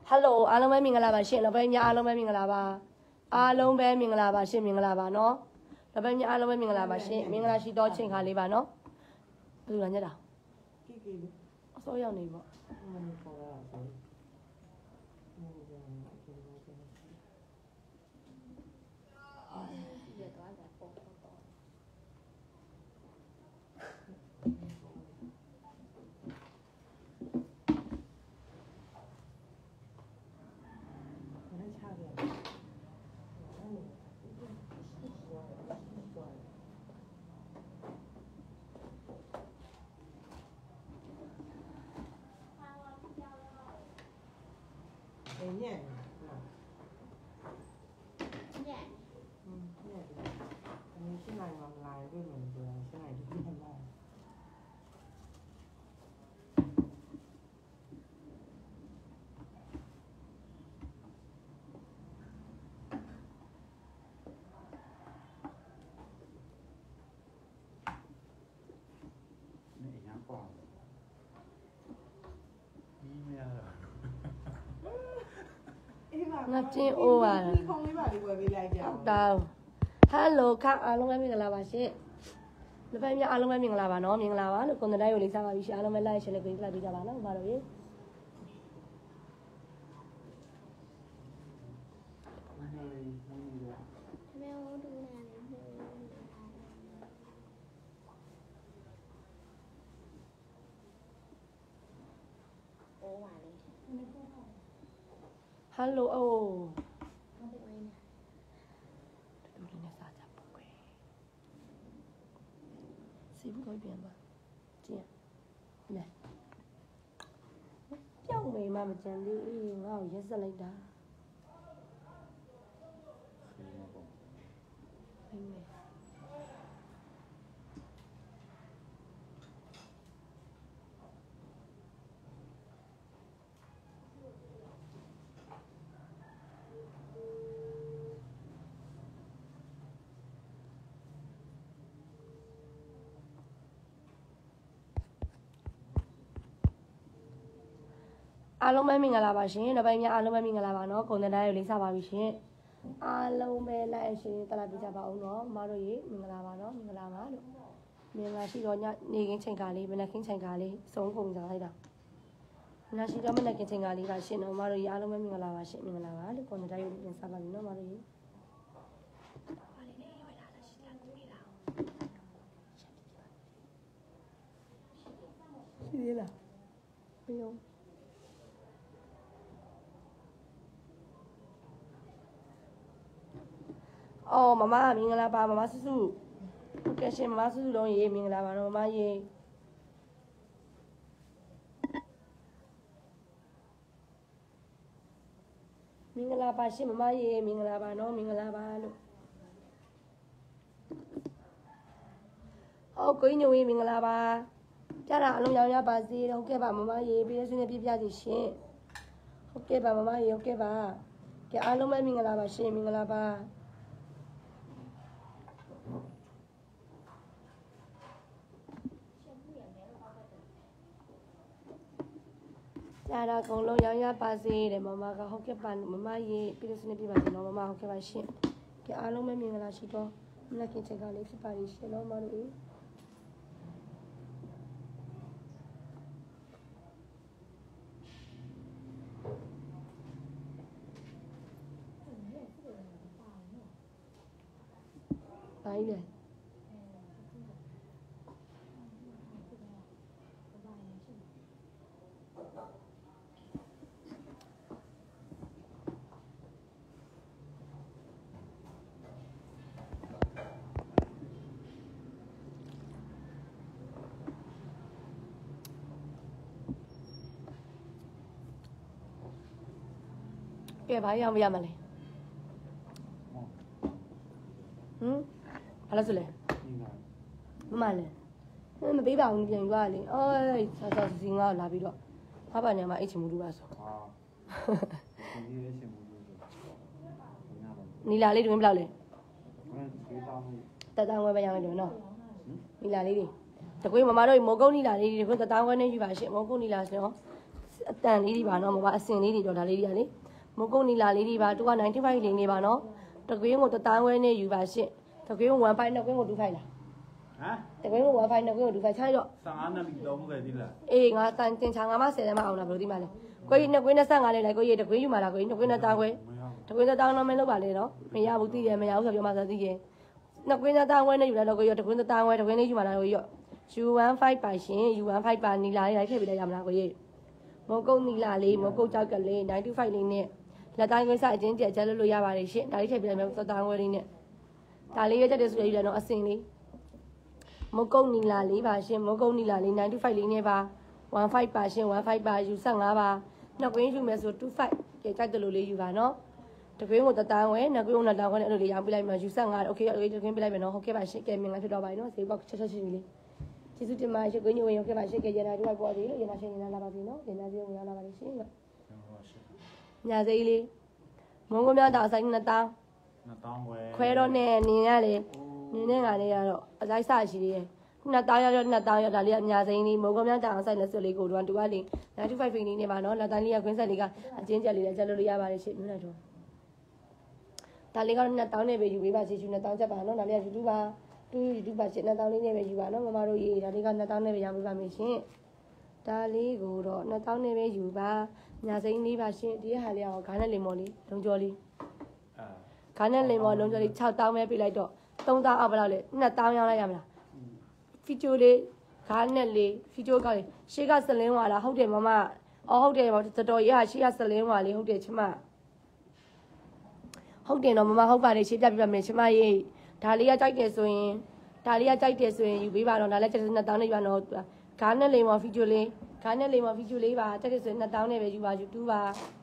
Hello အားလုံးပဲမင်္ဂလာပါရှင်နောက်ပိုင်းညအားလုံးပဲမင်္ဂလာပါအားလုံးပဲမင်္ဂလာပါရှင်မင်္ဂလာပါနော်နောက်ပိုင်းညအားလုံးပဲမင်္ဂလာပါရှင်မင်္ဂလာရှိသောချိန်ခါလေးပါနော်ဘယ်လိုလဲညတာအစိုးရောက်နေပေါ့ nhẹ nhẹ cái này làm lại với mình rồi cái này đi làm lại này nhá quả đi mẹ ngập trên ô à không mấy bà đi quay về lại kìa đâu hello ခအားလုံးပဲမင်္ဂလာပါရှင်ဒီပိုင်းညအားလုံးပဲမင်္ဂလာပါနော်မင်္ဂလာပါလို့ကွန်တန်တိုင်းကိုလေးစားပါပြီရှင်အားလုံးပဲ like share လေးပေးလိုက်ပေးကြပါနော်ဘာလို့ရေhello အိုးစီဘူးတော့ပြန်ပါကြည့်လဲပြောင်းမေးမှမကြံသေးငါ့ကိုရက်ဆက်လိုက်တာမေးအားလုံးပဲမင်္ဂလာပါရှင်နောက်ပိုင်းညအားလုံးပဲမင်္ဂလာပါနော်ကွန်တန်တိုင်းကိုလေးစားပါပြီရှင်အားလုံးပဲ like share တလာပေးကြပါအောင်နော်မတို့ရေမင်္ဂလာပါနော်မင်္ဂလာပါလို့မင်္ဂလာရှိတော့ညနေခင်းချိန်ခါလေးမနက်ခင်းချိန်ခါလေးစုံကုန်ကြလိုက်တာနာရှိတော့မနက်ခင်းချိန်ခါလေးပါရှင်နော်မတို့ရေအားလုံးပဲမင်္ဂလာပါရှင်မင်္ဂလာပါလို့ကွန်တန်တိုင်းကိုလေးစားပါပြီနော်မတို့ရေရှိသေးလားမယုံအော်မမမင်္ဂလာပါမမစုစုဟုတ်ကဲ့ရှင်မမစုစုလုံးရေမင်္ဂလာပါတော့မမရေမင်္ဂလာပါရှင်မမရေမင်္ဂလာပါနော်မင်္ဂလာပါလို့ဟုတ်ကိုင်းညိုရေမင်္ဂလာပါပြတာအလုံးရောင်ရပါစေဟုတ်ကဲ့ပါမမရေပြည့်စုံနေပြပြစီရှင်ဟုတ်ကဲ့ပါမမရေဟုတ်ကဲ့ပါကဲအားလုံးပဲမင်္ဂလာပါရှင်မင်္ဂလာပါကြတာအကုန်လုံးရောင်ရပါစေတဲ့မမကဟုတ်ကဲ့ပါမမရေပြည့်စုံနေပြပါစေနော်မမဟုတ်ကဲ့ပါရှင်ကဲအားလုံးပဲမင်္ဂလာရှိတော့မနက်ခင်းချိန်ကလေးဖြစ်ပါလိမ့်ရှင်နော်မတို့ဘာကြီးလဲကဲဘာရအောင်မရမလဲဘာလို့ဆိုလဲမမလဲမပေးပါဘူးပြန်ယူရလေအော်ဆောဆောစီငါလာပြီးတော့ဖပါညာမအိတ်ချင်မှုတူပါဆိုနီလာလေးတွင်ဘယ်လောက်လဲတတောင်းဝဲပဲရမယ်တွင်နော်နီလာလေးတွေတကွေးမမတို့မိုးကုန်းနီလာလေးတွေခွန်းတတောင်းဝဲနေယူပါရှင့်မိုးကုန်းနီလာဆိုတော့အတန်လေးတွေပါနော်မမအစင်လေးတွေတော့ဒါလေးတွေကလေမကုတ်နီလာလေးတွေပါသူက95လေးနေပါနော်တကွင်းကိုတသားဝဲနဲ့ယူပါရှင့်တကွင်းကို15နှစ်ကွင်းကို25လားတကွင်းကို15နှစ်ကွင်းကို25ချရော့ 15နှစ်ပြီးတော့မှုပဲဒီလားအေးငါတန်တင်ချာငါမ10တန်းမအောင်လားဘယ်လိုဒီမှာလဲကိုကြီးနှစ်ကွင်း25လေးလိုက်ကိုကြီးတကွင်းယူမှာလားကိုကြီးနှစ်ကွင်းနဲ့သားခွဲတကွင်းနဲ့သားတော့မလုပ်ပါနဲ့နော်မရဘူးသိတယ်မရဘူးဆိုပြောမှသာသိရင်နှစ်ကွင်းနဲ့သားဝဲနဲ့ယူလိုက်တော့ကိုကြီးတကွင်းနဲ့သားဝဲတကွင်းလေးယူမှာလားကိုကြီးရော့ U15 ပါရှင် U15 ပါနီလာလေးလိုက်ထည့်ပေးလိုက်ရမလားကိုကြီးမကုတ်နီလာလေးမကုတ်ကြောက်ကလေး95လေးနဲ့လက်တိုင်းကွင်းစအချင်းကျက်ချက်လို့ရပါတယ်ရှင်ဒါလေးထည့်ပေးလိုက်မယ်သသားဝဲလေးနဲ့ဒါလေးရချက်တဲ့ဆိုရယူတယ်နော်အစင်လေးမကုတ်နီလာလေးပါရှင်မကုတ်နီလာလေး95လေးနဲ့ပါ15ပါရှင်15ပါ U15 ပါနှစ်ကွင်းယူမယ်ဆို25ကျက်ကြိုက်တယ်လို့လေးယူပါနော်တကွင်းကိုတသားဝဲနှစ်ကွင်းကိုနှစ်သားဝဲနဲ့အဲ့လိုလေးရောင်းပြလိုက်မှာ U15 โอเคတကွင်းပြလိုက်မယ်နော်ဟုတ်ကဲ့ပါရှင်ကဲမြင်လာဖြစ်တော့ပါပြီနော်ဈေးပေါက်ချက်ချက်ရှိပြီလေးကျေးဇူးတင်ပါတယ်ရှင်ကိုညိုဝင်ရောက်ခဲ့ပါရှင်ကဲရနာတို့ပေါ်သေးလို့ရနာရှင်ရနာလာပါပြီနော်ရနာပြေဝင်ရောက်လာပါလိမ့်ရှင်ညာစိလေးမုံကမြတာအဆိုင်2000ခွဲတော့နဲ့နင်းရလေနင်းနဲ့ငါလေးရတော့အဆိုင်စရှိသေးတယ်2000ရတော့2000ရဒါလေးကညာစိလေးမုံကမြတာအဆိုင်လက်စွပ်လေးကိုတော့တူကလေး95ဖိနေပါနော်လက်တိုင်းလေးကခွင်းဆက်လေးကအချင်းကျက်လေးလည်းကျက်လို့ရပါတယ်ရှင်မြို့နယ်တော့ဒါလေးကတော့2000နဲ့ပဲယူပေးပါရှင်2000ချက်ပါနော်နာမည် YouTube ပါတူYouTube ပါရှင်2000လေးနဲ့ပဲယူပါနော်မမတို့ရေးဒါလေးက2000နဲ့ပဲရောင်းပေးပါမယ်ရှင်ဒါလေးကိုတော့2000နဲ့ပဲယူပါညာစိမ်းလေးပါရှင်ဒီဟာလေးအောင်ဂါနဲ့လင်မော်လေးလုံးကျော်လေးဂါနဲ့လင်မော်လုံးကျော်လေး6000ပဲပေးလိုက်တော့3000အောက်ဘယ်လောက်လဲ2000ရောင်းလိုက်ရမလားဖီချိုလေးဂါနဲ့လေးဖီချိုကောက်လေးရှေ့ကစလင်းဝါလားဟုတ်တယ်မမအော်ဟုတ်တယ်တော်တော်ရရှေ့ကစလင်းဝါလေးဟုတ်တယ်ချမဟုတ်တယ်နော်မမဟုတ်ပါတယ်ရှေ့ပြပြပါမယ်ချမရေးဒါလေးကကြိုက်တယ်ဆိုရင်ယူပေးပါတော့ဒါလည်းကျက်2000နဲ့ယူပါတော့ဂါနဲ့လိမ်မော်ဖီချိုလေးဂါနဲ့လိမ်မော်ဖီချိုလေးပါကျက်တယ်ဆိုရင်2000နဲ့ပဲယူပါယူ2ပါ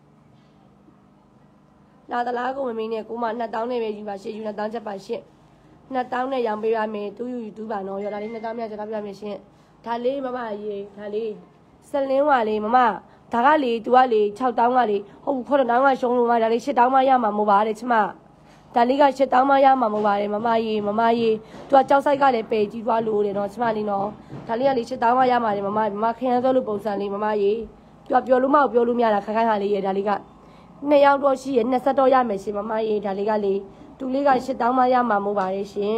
လာတလားကိုမမင်းနဲ့ကိုမ2000နဲ့ပဲယူပါရှေ့ယူ2000ချက်ပါရှင့်2000နဲ့ရောင်းပေးရမယ်2ယူ2ပါနော်ရောဒါလေး2000မြတ်ချက်ထားပြရမယ်ရှင့်ဒါလေးမမရေးဒါလေးစလင်းဝါလေးမမဒါကလေသူကလေ6000ကလေဟုတ်9000ကရှုံးလို့မဒါလေး8000မှရမှာမဟုတ်ပါတဲ့ချမဒါလေးက8000မှရမှာမဟုတ်ပါတယ်မမကြီးသူကကြောက်ဆိုင်ကလည်းပယ်ကြီးသွားလို့တယ်နော်ချမလေးနော်ဒါလေးကလေ8000မှရမှာတယ်မခရမ်းစောလို့ပုံစံလေးမမကြီးပြောလို့မဟုတ်ပြောလို့မရတာခိုင်ဟာလေးရဲ့ဒါလေးက2ယောက်တော့ရှိရဲ့20တော့ရမယ်ရှင်မမကြီးဒါလေးကလေတူလေးက8000မှရမှာမဟုတ်ပါတယ်ရှင်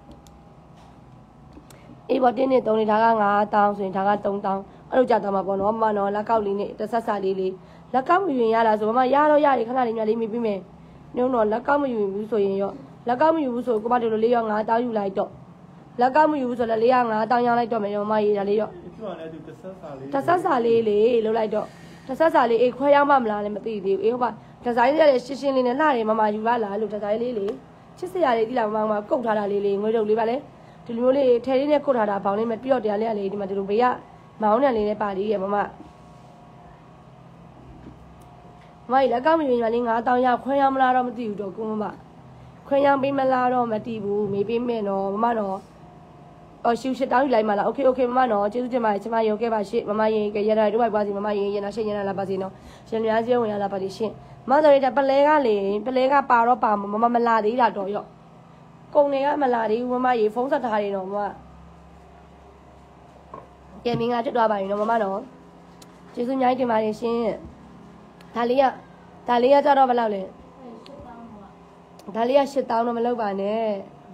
အေးဘောတင်းနဲ့3လေးဒါက9000ဆိုရင်ဒါက3000အဲ့လိုကြတော့မှာပေါ့နော်မမနော်လက်ကောက်လေးနဲ့တဆက်စာလေးလက်ကောက်မယူရင်ရလားဆိုမမရတော့ရတယ်ခဏလေးများလေးမြည်ပြီးမယ်ညုံတော့လက်ကောက်မယူဘူးဆိုရင်ရောလက်ကောက်မယူဘူးဆိုကိုမတို့လေးရော9000ယူလိုက်တော့လက်ကောက်မယူဘူးဆိုလည်းလေးက9000ရောင်းလိုက်တော့မယ်မမရေးဒါလေးရောသူကလည်းသူတဆက်စာလေးလေလုံးလိုက်တော့တဆက်စာလေးအေးခွဲရောက်မှမလားလည်းမသိသေးဘူးအေးဟုတ်ပါဒီဇိုင်းရတဲ့ရှင်းရှင်းလေးနဲ့လှတယ်မမယူပါလားလို့ဒီဇိုင်းလေးလေချစ်စရာလေးဒီလားမမကုတ်ထားတာလေးငွေတုပ်လေးပါလေဒီလိုမျိုးလေးထဲလေးနဲ့ကုတ်ထားတာဘောင်းလေးမဲ့ပြီးတော့တရားလေးကလေဒီမှာဒီလိုဘေးကမောင်းနဲ့လေးနဲ့ပါလေးရဲ့မမကြီးလက်ကောက်မယူရင်လေး9000ရခွဲရောက်မလားတော့မသိဘူးတော့ကိုမခွဲရောက်ပေးမလားတော့မသိဘူးမေးပေးမယ်နော်မမနော်အော်ရှူ8000ယူလိုက်မလားโอเคမမနော်ကျေးဇူးတင်ပါတယ်ချမရောခဲ့ပါရှင့်မမရင်ကရရတို့ပိုက်ပါစီမမရင်ရနာရှင်းရနာလာပါစီနော်ရှင်များချင်းဝင်ရလာပါလိရှင့်မဆိုရတဲ့ပလဲကလေပလဲကပါတော့ပါမမလာသေးတာတော့ရော့ကုံတွေကမလာသေးဘူးမမရေဖုန်းဆက်ထားတယ်နော်မမကဲမင်းကထွက်သွားပါပြီနော်မမနော်ကျေးဇူးများတင်ပါတယ်ရှင်ဒါလေးကကြတော့ဘယ်လောက်လဲဒါလေးက8000တော့မလောက်ပါနဲ့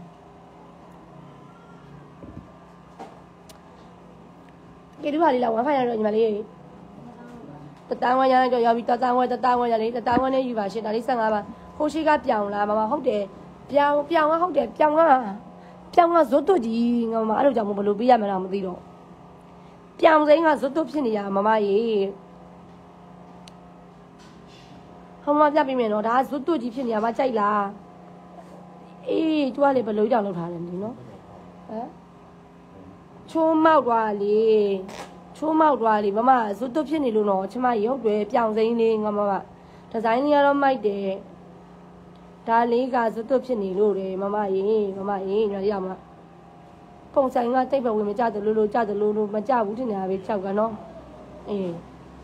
ကဲဒီပါလေးလားဝမ်ဖိုင်ရတော့ညီမလေးတတန်းဝမ်းရတော့ရောက်ပြီတတန်းဝမ်းရလေးတတန်းဝမ်းနဲ့ယူပါရှင်ဒါလေး15ပါဟိုရှိကပြောင်းလားမမဟုတ်တယ်ပြောင်းကဟုတ်တယ်ပြောင်းကဇွတ်တုကြီးငါမအဲ့လိုကြောင့်ဘယ်လိုပေးရမလဲမသိတော့ပြောင်းစိမ်းကဇွတ်တုဖြစ်နေရမမရေဟောမပြပြမယ်နော်ဒါဇွတ်တုကြီးဖြစ်နေရမကြိုက်လားအေးသူကလေဘယ်လိုကြောင့်လောက်ထားလဲမသိနော်ဟမ်ချိုးမောက်သွားလေမမဇွတ်တုဖြစ်နေလို့နော်ချမရုပ်တွေပြောင်းစိမ်းလေးငါမဒီဇိုင်းလေးကတော့မိုက်တယ်ဒါလေးကဇွတ်တုဖြစ်နေလို့တယ်မမရေညရမပုံဆိုင်ကတိတ်ပဲဝင်မကြတယ်လို့ကြတယ်လို့မကြဘူးထင်နေတာပဲ6ကနော်အေး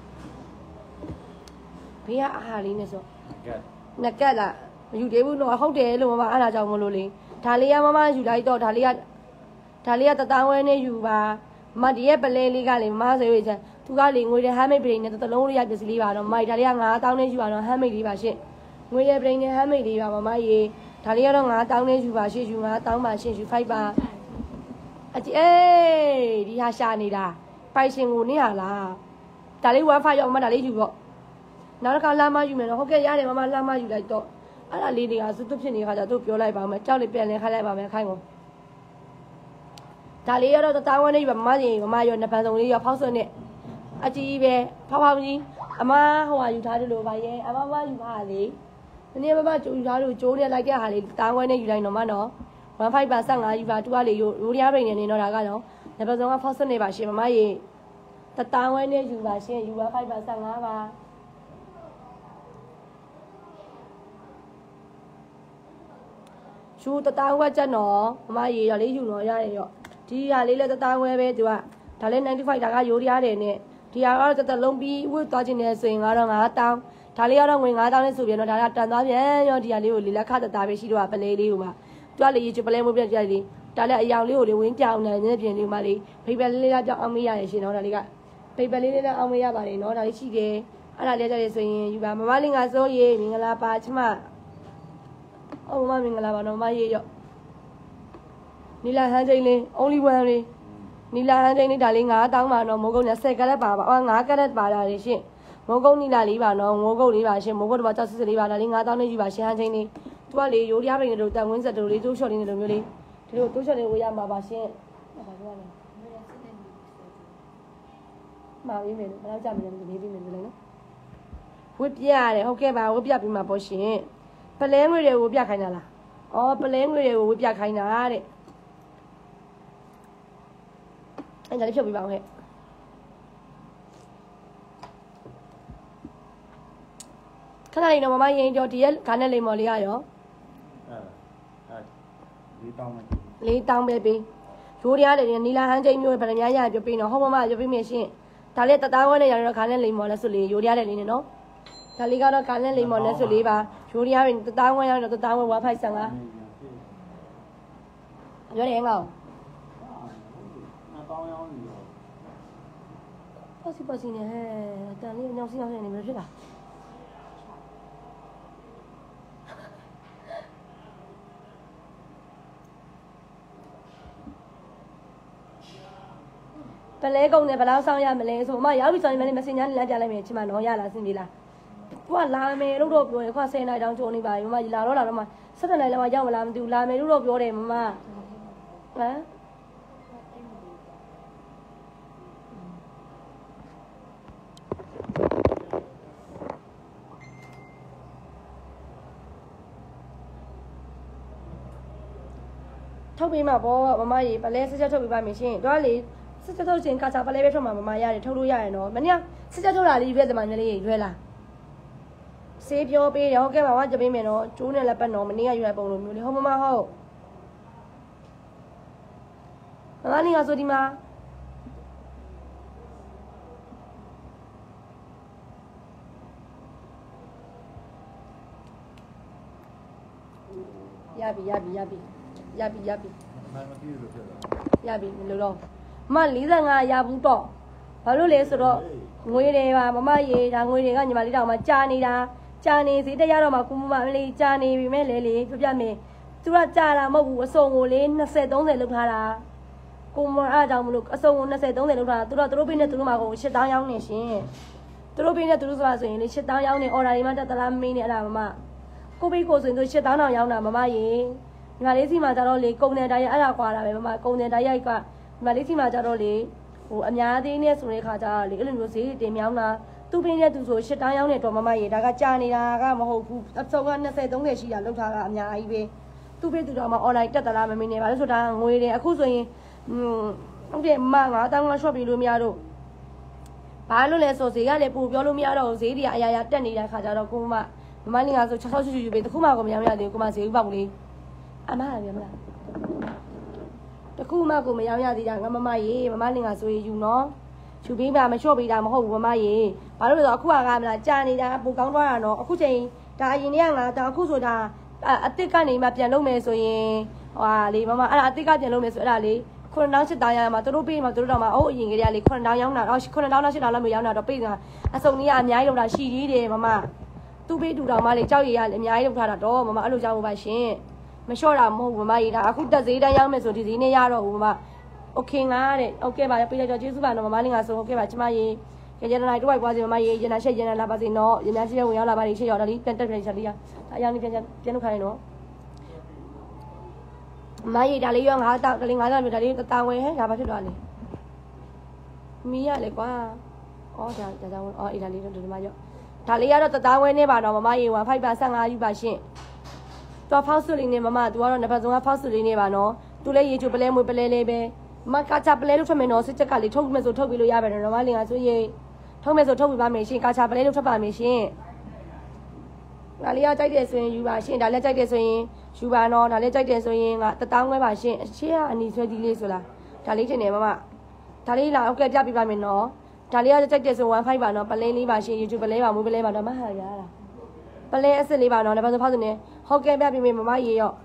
ဘေးကအာဟာလေးနဲ့ဆိုငကက်လားမယူသေးဘူးတော့ဟုတ်တယ်လို့မမအားလာကြောင်မလို့လေဒါလေးကမမယူလိုက်တော့ဒါလေးကတတန်းဝဲနဲ့ယူပါမဒီရဲ့ပလဲလေးကလေမဆိုရွေးချင်သူကလေငွေတဲ့ဟမ်းမိတ်ပရိန်နဲ့တလုံးလေးရပစ္စည်းလေးပါတော့မဒါလေးက9000နဲ့ယူပါတော့ဟမ်းမိတ်လေးပါရှင့်ငွေတဲ့ပရိန်နဲ့ဟမ်းမိတ်လေးပါမရေဒါလေးကတော့9000နဲ့ယူပါရှင့်ယူ9000ပါရှင့်ယူ5ပါအကြီးအေးဒီဟာရှာနေတာပိုင်ရှင်ကိုနင်းဟာလားဒါလေး1 5ရောက်မှဒါလေးယူပေါ့နောက်တစ်ခါလာမယူမယ်နော်ဟုတ်ကဲ့ရတယ်မမလာမယူလိုက်တော့အဲ့ဒါလေးတွေကစွတ်ဖြစ်နေခါကျသူပြောလိုက်ပါမယ်ကြောက်လေးပြန်လဲခိုင်းလိုက်ပါမယ်ခိုင်းကိုဒါလေးရတော့တာဝန်နေပြီမမကြီးမမရောနှစ်ပန်းစုံလေးရောဖောက်စွန်းနဲ့အကြီးပဲဖောက်ဖောက်ကြီးအမဟိုဟာယူထားတယ်လို့ပါရဲ့အမယူထားလေဒီနေ့မမယူထားလို့ကျိုးနဲ့လိုက်တဲ့ဟာလေးတာဝန်နဲ့ယူလိုက်တော့မနော်15ပါ15ယူပါတူကလေရိုးရပိန်နေတော့ဒါကတော့နှစ်ပန်းစုံကဖောက်စွန်းနေပါရှင်မမကြီးတာဝန်နဲ့ယူပါရှင်ယူပါ5ပါ15ပါယူတသားဝက်ချက်နော်မမရေရလေးယူတော့ရတယ်ရောဒီဟာလေးလည်းတသားဝဲပဲသူကဒါလည်း95ဒါကရိုးရတယ်နဲ့ဒီဟာကတော့တစ်လုံးပြီးဝတ်သွားခြင်းနဲ့ဆိုရင်ကတော့9000ဒါလေးကတော့ငွေ9000နဲ့ဆိုပြန်တော့ဒါကတန်သွားပြန်ရောဒီဟာလေးကိုလေလက်ခတသားပဲရှိတော့ပလဲလေးကိုမှသူကလေရေချပလဲမိုးပြကြလေဒါလည်းအယောင်လေးကိုလေဝင်းပြောင်းနေနေပြင်လေးမှလေဖိပက်လေးလေးပြောင်းအောင်မရရရှင်တော့ဒါလေးကဖိပက်လေးလေးနဲ့အောင်မရပါတယ်နော်ဒါလေးရှိတယ်အဲ့ဒါလေးကြတယ်ဆိုရင်ယူပါမမလေးငါစိုးရေမင်္ဂလာပါချမအော်မမင်္ဂလာပါနော်မရေရောနီလာဟန်ချင်းလေး only one လေးနီလာဟန်ချင်းလေးဒါလေး9000ပါနော်မိုးကုတ်နဲ့10ကရက်ပါ9ကရက်ပါလာတယ်ရှင်မိုးကုတ်နီလာလေးပါနော်မိုးကုတ်လေးပါရှင်မိုးကုတ်တော့ကြောက်စစ်စစ်လေးပါဒါလေး9000နဲ့ယူပါရှင်ဟန်ချင်းလေးသူကလေရိုးရပိန်တို့တန်ဝင်းဆက်တို့လေးတိုးရှော့လေးလိုမျိုးလေးဒီလိုတိုးရှော့လေးဝေးရမှာပါရှင်ဘာပြောရလဲမာပြီးမယ်ဘယ်တော့ကြာမလဲနေပြီးမယ်လို့နော်ဝစ်ပြရတယ်ဟုတ်ကဲ့ပါဝစ်ပြပြီးမှာပေါ့ရှင်ပလဲငွေတွေကိုပြခိုင်းတာလားအော်ပလဲငွေတွေကိုဝစ်ပြခိုင်းတာတဲ့အဲ့ဒါလေးဖြုတ်ပြပါအောင်ဟဲ့ခဏလေးတော့မမရင်ကြောဒီရက်ခါနဲ့လိမ်မော်လေးကရောလေးတောင်းပဲပေးရိုးရရတယ်နီလာဟန်းချင်းမျိုးဗရမ ्या ရပြပေးနော်ဟုတ်မမပြပေးမယ်ရှင်ဒါလေးတသားဝဲနဲ့ရတော့ခါနဲ့လိမ်မော်လဲဆိုလေရိုးရတယ်လေးနဲ့နော်ဒါလေးကတော့ခါနဲ့လိမ်မော်လဲဆိုလေးပါရိုးရရင်တသားဝဲရတော့တသားဝဲဝါဖိုက်ဆန်လားပြောတယ်ငါ့ပေါ့စီနေဟဲ့တန်လေးညောင်စီအောင်နေမလို့ဖြစ်တာပလဲကုန်းနဲ့ဘယ်လောက်ဆောင်ရမလဲဆိုမှရောက်ပြီဆိုရင်လည်းမစင်ညာနဲ့လမ်းပြလိုက်မယ်ချင်မနော်ရလားစင်ပြီလားကိုကလာမယ်လို့တော့ပြောတယ်ခွာ10နိုင်တောင်ကြိုနေပါပြီမမကြီးလာတော့မှ7နိုင်လည်းမရောက်မလားမသိဘူးလာမယ်လို့တော့ပြောတယ်မမဟမ်ထုတ်ပေးမှာပေါ့မမကြီးပလဲစစ်ချက်ထုတ်ပေးပါမယ်ရှင်တော့လေစစ်ချက်ထုတ်ခြင်းကစားပလဲပဲထုတ်မှာမမရတယ်ထုတ်လို့ရတယ်နော်မနေ့ကစစ်ချက်ထုတ်တာလေးရွေးသမားလေးရွေးလားဆေးပြောပေးတယ်ဟုတ်ကဲ့ပါဝါကြပေးမယ်နော်ကျိုးနဲ့လက်ပတ်နော်မနေ့ကရွေးပုံလိုမျိုးလေဟုတ်မမဟုတ်မမလေးကဆိုဒီမှာရပြီမလို့တော့မ45ရဘူးတော့ဘာလို့လဲဆိုတော့ငွေတွေပါမမရေဒါငွေတွေကညီမလေးတောင်မှကြာနေတာကြာနေစီတရားတော့မှကုမမလေးကြာနေပြီမဲ့လေပြပြမယ်သူကကြာတာမဟုတ်ဘူးအစုံကိုလေ20 30လောက်ထားတာကုမအားကြောင့်မလို့အစုံကို20 30လောက်ထားတာသူတို့ပေးနေသူတို့မှာကို8000ရောင်းနေရှင်သူတို့ပေးနေသူတို့ဆိုတာဆိုရင်လေ8000ရောင်းနေအော်ဒါတွေမှတက်သလားမင်းနေအဲ့ဒါမမကိုပေးကိုဆိုရင်သူ8000တောင်ရောင်းတာမမရေညီမလေးစီမှာကြတော့လေကုန်တယ်တိုင်းအဲ့ဒါကွာတာပဲမမကုန်တယ်တိုင်းရိုက်ကညီမလေးစီမှာကြတော့လေဟိုအများသေးနဲ့ဆိုတဲ့ခါကျတော့လေအဲ့လိုမျိုးဈေးတင်မြောင်းတာသူ့ပြင်းတဲ့သူဆို8000ရောင်းနေတော့မမရေဒါကကြာနေတာကမဟုတ်ဘူးအစုံက20 30ရှိတာလောက်ထားတာအများကြီးပဲသူ့ပြသူတော်မှာ online တက်သလားမမင်းနေပါလို့ဆိုတာငွေတယ်အခုဆိုရင်ဟုတ်တယ်မ9000က shop ပြီးလို့မရတော့ဘာလို့လဲဆိုဈေးကလည်းပို့ပြောလို့မရတော့ဈေးတွေကအရာရာတက်နေတဲ့ခါကျတော့ကိုမလေးကဆို66ယူပေးတခုမှကိုမရမရသေးဘူးကိုမဈေးဥပေါက်လေးအမရမလားတခုမှကိုမရမရသေးတာငါမမရေမမလေးကဆိုယူနော်ယူပေးပါမလျှော့ပေးတာမဟုတ်ဘူးမမရေဘာလို့လဲဆိုတော့အခုကမလားကြာနေတာပိုကောင်းသွားတာနော်အခုချိန်ဒါအရင်ကငါဒါအခုဆိုဒါအစ်စ်ကနေမှပြန်လုပ်မယ်ဆိုရင်ဟာလေမမအဲ့ဒါအစ်စ်ကပြန်လုပ်မယ်ဆိုအဲ့ဒါလေခွန်းတောင်းချစ်သားရမှာသူတို့ပေးမှာသူတို့တော့မှာအိုးအရင်ကလေးကလေခွန်းတောင်းရောက်တာတော့ခွန်းတောင်းတော့8တောင်းလောက်မျိုးရောက်တာတော့ပေးတာအစုံကြီးကအများကြီးလောက်တာရှိကြီးတယ်မမသူ့ပေးတူတောင်မှလေကြောက်ရည်ရအများကြီးလောက်ထားတာတော့မမအဲ့လိုကြောက်ပါရှင်မလျှော့တာမဟုတ်ဘူးမမကြီးဒါအခုတက်ဈေးတန်းရောက်မယ်ဆိုဒီဈေးနဲ့ရတော့ဘူးမမโอเคငါတဲ့โอเคပါပေးလိုက်တော့ကျေးဇူးပါနော်မမလေးငါဆိုโอเคပါကျမကြီးရရနိုင်တော့ွားစီမမကြီးရနာရှက်ရနာလာပါစေနော်ရနာရှက်ဝင်ရောက်လာပါလိမ့်ရှက်ရောက်တော့ဒီပြန်တက်ပြန်ချက်လေးအယောင်လေးပြန်လုပ်ခိုင်းနော်မကြီးဒါလေးရော9တောက်ကလေး9တောက်မျိုးဒါလေးတဝဲဟဲ့ဒါဘာဖြစ်သွားလဲမီးရလေကွာဩဒါကြောင့်ဩအေးဒါလေးတော့ဒီမှာရောဒါလေးကတော့တဝဲနေပါတော့မမကြီး1.5ပါ15ယူပါရှင့်တော့ဖောက်စုလေးနေမမသူကတော့နှစ်ဖက်ဆုံးကဖောက်စုလေးနေပါနော်သူလည်းရေချိုပလဲမွေပလဲလေးပဲမကချပလဲလို့ထွက်မယ်နော်စစ်ချက်ကလေးထုတ်မယ်ဆိုထုတ်ပြီးလို့ရပါတယ်နော်မလေးကဆိုရင်ထုတ်မယ်ဆိုထုတ်ပြီးပါမယ်ရှင်ကချပလဲလို့ထွက်ပါမယ်ရှင်ဒါလေးကကြိုက်တယ်ဆိုရင်ယူပါရှင်ဒါလည်းကြိုက်တယ်ဆိုရင်ယူပါနော်ဒါလည်းကြိုက်တယ်ဆိုရင်က1000ခွဲပါရှင်အရှေ့ကအနီဆွဲကြီးလေးဆိုလားဒါလေးတင်နေမမဒါလေးလာဟုတ်ကဲ့ပြပြပါမယ်နော်ဒါလေးကကြိုက်တယ်ဆို1.5ပါနော်ပလဲလေးပါရှင် YouTube ပလဲပါမွေးပလဲပါတော့မဟာရတာပလဲအစ်စ်လေးပါနော်ဒါပါဆိုဖောက်နေဟုတ်ကဲ့ပြပြမယ်မမရေရော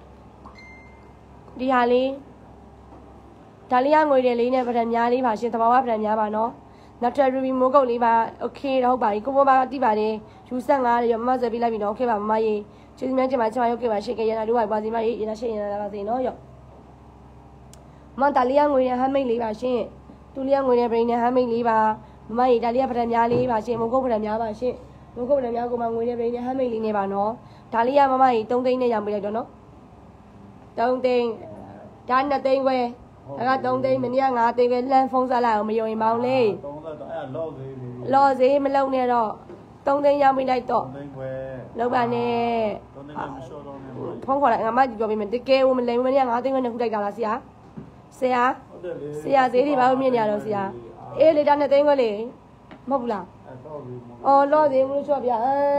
ဒီဟာလေးဒါလေးကငွေတယ်လေးနဲ့ဗဒံများလေးပါရှင်တဘာဝဗဒံများပါနော်နောက်ထပ် ruby မိုးကုတ်လေးပါโอเคတော့ဟုတ်ပါပြီကိုဘောပါတိပါတယ်ယူ15လေးရောမမဆွဲပေးလိုက်ပြီနော်โอเคပါမမရေကျေးဇူးများတင်ပါချင်ပါဟုတ်ကဲ့ပါရှေ့ကရနာတို့ပါစီမရေရနာရှေ့ရနာလာပါစေနော်ရောမန်တာလေးကငွေနဲ့ဟမ်းမိတ်လေးပါရှင်သူလေးကငွေနဲ့ brain နဲ့ဟမ်းမိတ်လေးပါမမရေဒါလေးကဗဒံများလေးပါရှင်မိုးကုတ်ဗဒံများပါရှင်မိုးကုတ်ဗဒံများကိုမှငွေနဲ့ brain နဲ့ဟမ်းမိတ်လေးနဲ့ပါနော်ဒါလေးကမမရေ3သိန်းနဲ့ရောင်းပေးလိုက်တော့နော်3သိန်းဒါ2သိန်းခွဲဒါက3သိန်းမနေ့က5သိန်းပဲလှမ်းဖုန်းဆက်လိုက်အောင်မယုံရင်မောင်းလေး 3တော့အဲ့လော့သေးလေလော်သေးမလုံနဲ့တော့3သိန်းရောက်မိလိုက်တော့ 3သိန်းခွဲလောက်ပါနဲ့ 3သိန်းမလျှော့တော့နဲ့ဖုန်းခေါ်လိုက်ငါမပြောပေးမယ်တကယ်ကိုမလိမ်မနေ့က5သိန်းခွဲနဲ့ခုလိုက်တာလားဆရာဆရာဈေးတွေဘာလို့မြင်နေရတော့ဆရာအေးလေဒါ2သိန်းခွဲလေမဟုတ်ဘူးလားအော်လော်သေးမလို့ချော့ပြ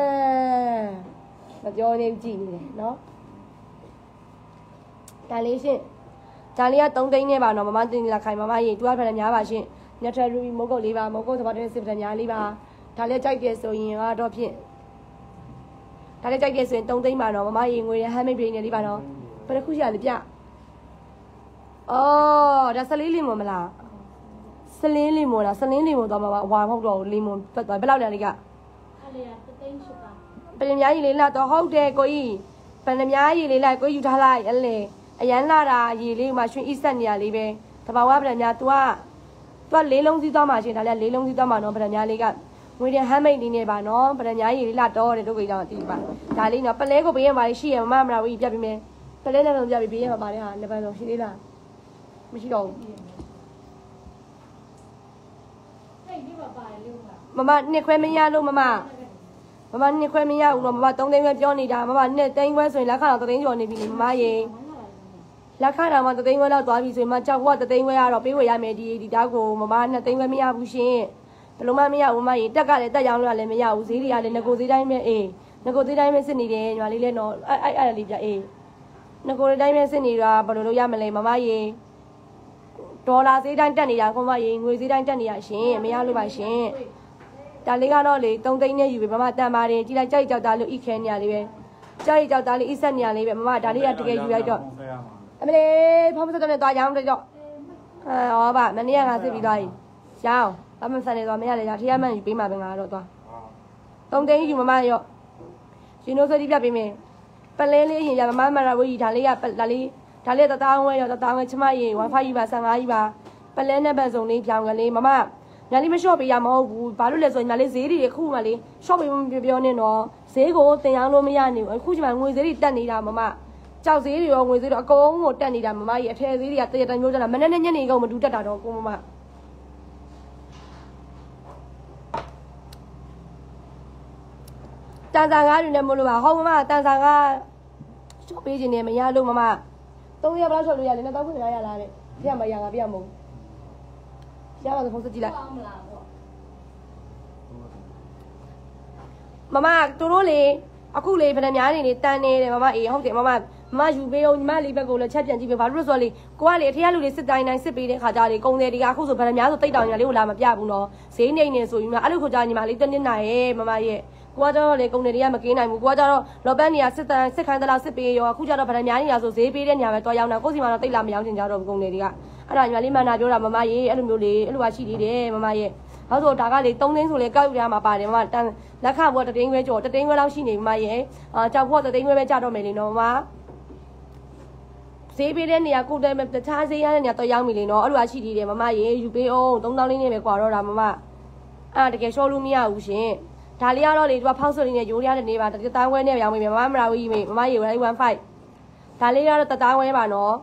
မပြောနေကြည့်နေတယ်နော်ဒါလေးရှင့်ဒါလေးက3သိန်းနဲ့ပါနော်မမတင်လာခိုင်မမရေသူကဖက်များပါရှင်ညထရူဘီမိုးကုတ်လေးပါမိုးကုတ်သဘာဝတဲ့စစ်ဖက်များလေးပါဒါလည်းကြိုက်တယ်ဆိုရင်ကတော့ဖြင့်ဒါလည်းကြိုက်တယ်ဆိုရင်3သိန်းပါနော်မမရေငွေရဟမ်းမိတ်ပြင်းနေလေးပါနော်ဘယ်တစ်ခုရှိရလဲပြအော်ဒါဆလင်းလီမွန်မလားဆလင်းလီမွန်လားဆလင်းလီမွန်တော့မှာဝါမဟုတ်တော့လီမွန်ပတ်သွားဘယ်လောက်လဲလေးကအဲ့လေ3သိန်း8ပါပြင်များကြီးလေးလာတော့ဟုတ်တယ်ကိုကြီးပြင်များကြီးလေးလိုက်ကိုယူထားလိုက်အဲ့လေအရန်လာတာရေလေးမှာရွှင်ဣဆက်နေရလေးပဲတဘာဝဗဒံများ तू လေးလုံးစီးသွားမှာရှင်ဒါလည်းလေးလုံးစီးသွားမှာနော်ဗဒံများလေးကငွေတဲ့ဟမ်းမိတ်လေးနဲ့ပါနော်ဗဒံများရေလေးလာတော့တယ်တို့ကိတော့တီးပါဒါလေးနော်ပလဲကိုဘေးရမှာရှိရမမမဝီပြပြမယ်ပလဲနဲ့တော့ပြပြီးဘေးရမှာပါတယ်ဟာလက်ပံဆုံးရှိသေးလားမရှိတော့ဘူးဟဲ့ဒီမှာပါတယ်လို့မမနှစ်ခွဲမရလို့မမနှစ်ခွဲမရဘူးနော်မမ3သိန်းပဲပြောနေတာမမနှစ်သိန်းခွဲဆိုရင်လက်ခါတော့3သိန်းကျော်နေပြီလေမမရေလက်ခါတော့မှ3သိန်းခွဲလောက်သွားပြီဆိုရင်မကြောက်ဘူးက3သိန်းခွဲကတော့ပေးဝယ်ရမယ်ဒီတောက်ကိုမမ2သိန်းခွဲမရဘူးရှင်ဘယ်လိုမှမရဘူးမရေတက်ကလည်းတက်ရောင်းလို့လည်းမရဘူးဈေးတွေကလည်းငကိုဈေးတိုင်းပဲအေးငကိုဈေးတိုင်းပဲစစ်နေတယ်ညီမလေးလည်းနော်အဲ့လေးပြအေးငကိုတိုင်းပဲစစ်နေတာဘယ်လိုလုပ်ရမလဲမမရေဒေါ်လာဈေးတိုင်းတက်နေတာကိုမရေငွေဈေးတိုင်းတက်နေရရှင်မရလို့ပါရှင်ဒါလေးကတော့လေ3သိန်းနဲ့ယူပြီမမတန်ပါတယ်ကြည်လိုက်ကြိုက်ကြောက်သားလို့ဣခဲနေရလေးပဲကြိုက်ကြောက်သားလေးဣဆက်နေရလေးပဲမမဒါလေးကတကယ်ယူလိုက်တော့အမလေးဖုန်းဆက်တဲ့သွားရောင်းတော့ဟောပါမနေ့ကငါစစ်ပြီးသွားပြီရောင်းဘာမှဆက်နေသွားမရလေထရမှန်ယူပေးမှာပဲငါတော့သွား3သိန်းယူမမရောရှင်တို့စတိပြပေးမယ်ပလဲလေးရင်ရမမရာဝီဒါလေးကဒါလေး1000ဝဲရော1000ဝဲချမရေ1.5ယူပါ15ယူပါပလဲနဲ့ပတ်စုံလေးပြောင်းကလေးမမညာလေးမလျှော့ပေးရမဟုတ်ဘူးဘာလို့လဲဆိုရင်ညာလေးဈေးတွေခုမှလေးလျှော့ပေးပြောနေတော့ဈေးကိုတင်အောင်လို့မရနိုင်ဘူးအခုချိန်မှာငွေဈေးတွေတက်နေတာမမကြောက်ဈေးတွေရောငွေဈေးတွေအကုန်ကိုတက်နေတာမမကြီးအထည်ဈေးတွေကတရတန်မျိုးကြတာမနေ့နဲ့ညနေကုန်မတူတက်တာတော့ကိုမတန်ဆာကားတွေနဲ့မလို့ပါဟုတ်မမတန်ဆာကားလျှော့ပေးခြင်းနဲ့မရလို့မမ3ရက်ဘယ်လောက်လျှော့လို့ရလဲနဲ့တောက်ခွင့်ရလားတဲ့ပြမရငါပြမဟုတ်ရပါတော့ဖုန်းစကြည့်လိုက်မမသူတို့လေအခုလေဗဒံများနေတန်နေတယ်မမအေးဟုတ်တယ်မမယူပေးအောင်ညီမလေးဘက်ကိုလည်းချက်ပြန်ကြည့်ပေးဘာလို့ဆိုလေကိုကလေအထက်လူတွေစစ်တိုင်းတိုင်းစစ်ပေးတဲ့ခါကြလေကုံတယ်တွေကအခုဆိုဗဒံများဆိုတိတ်တောင်ညာလေးကိုလာမပြဘူးနော်ဈေးနေနေဆိုယူမအဲ့လိုခါကြညီမလေးတနစ်နာရဲ့မမရဲ့ကိုကကျတော့လေကုန်တွေကမကင်းနိုင်ဘူးကိုကကျတော့လော်ပန်းနေရစစ်ခိုင်းတဲ့လောက်စစ်ပေးရောအခုကျတော့ဗရများနေရဆိုဈေးပေးတဲ့ညာပဲတော့ရောက်တာကိုစီမှာတော့တိတ်လာမရောက်ချင်ကြတော့ဘူးကုန်တွေကအဲ့ဒါညီမလေးမန္နာပြောတာမမရေအဲ့လိုမျိုးလေအဲ့လိုပါရှိသေးတယ်မမရေဘာလို့ဒါကလေ3သိန်းဆိုလေကောက်ရမှာပါတယ်မမတန်လက်ခဘွားတသိန်းခွဲကျော်တသိန်းခွဲလောက်ရှိနေမမရေကြောက်ဖို့တသိန်းခွဲပဲကြတော့မယ်လေနော်မမဈေးပေးတဲ့နေရာကိုတဲတခြားဈေးရတဲ့နေရာတော့ရောက်ပြီလေနော်အဲ့လိုပါရှိသေးတယ်မမရေယူပေးအောင်3000လေးနဲ့ပဲကွာတော့တာမမအဲ့တကယ်ရှော့လို့မရဘူးရှင်ဒါလေးကတော့လေသူကဖောက်ဆွလေးနဲ့ရိုးရတဲ့နေပါတသားခွဲနဲ့ရောင်းမိမယ်မမရာဝီမေမမရေ15ဒါလေးကတော့တသားခွဲပါနော်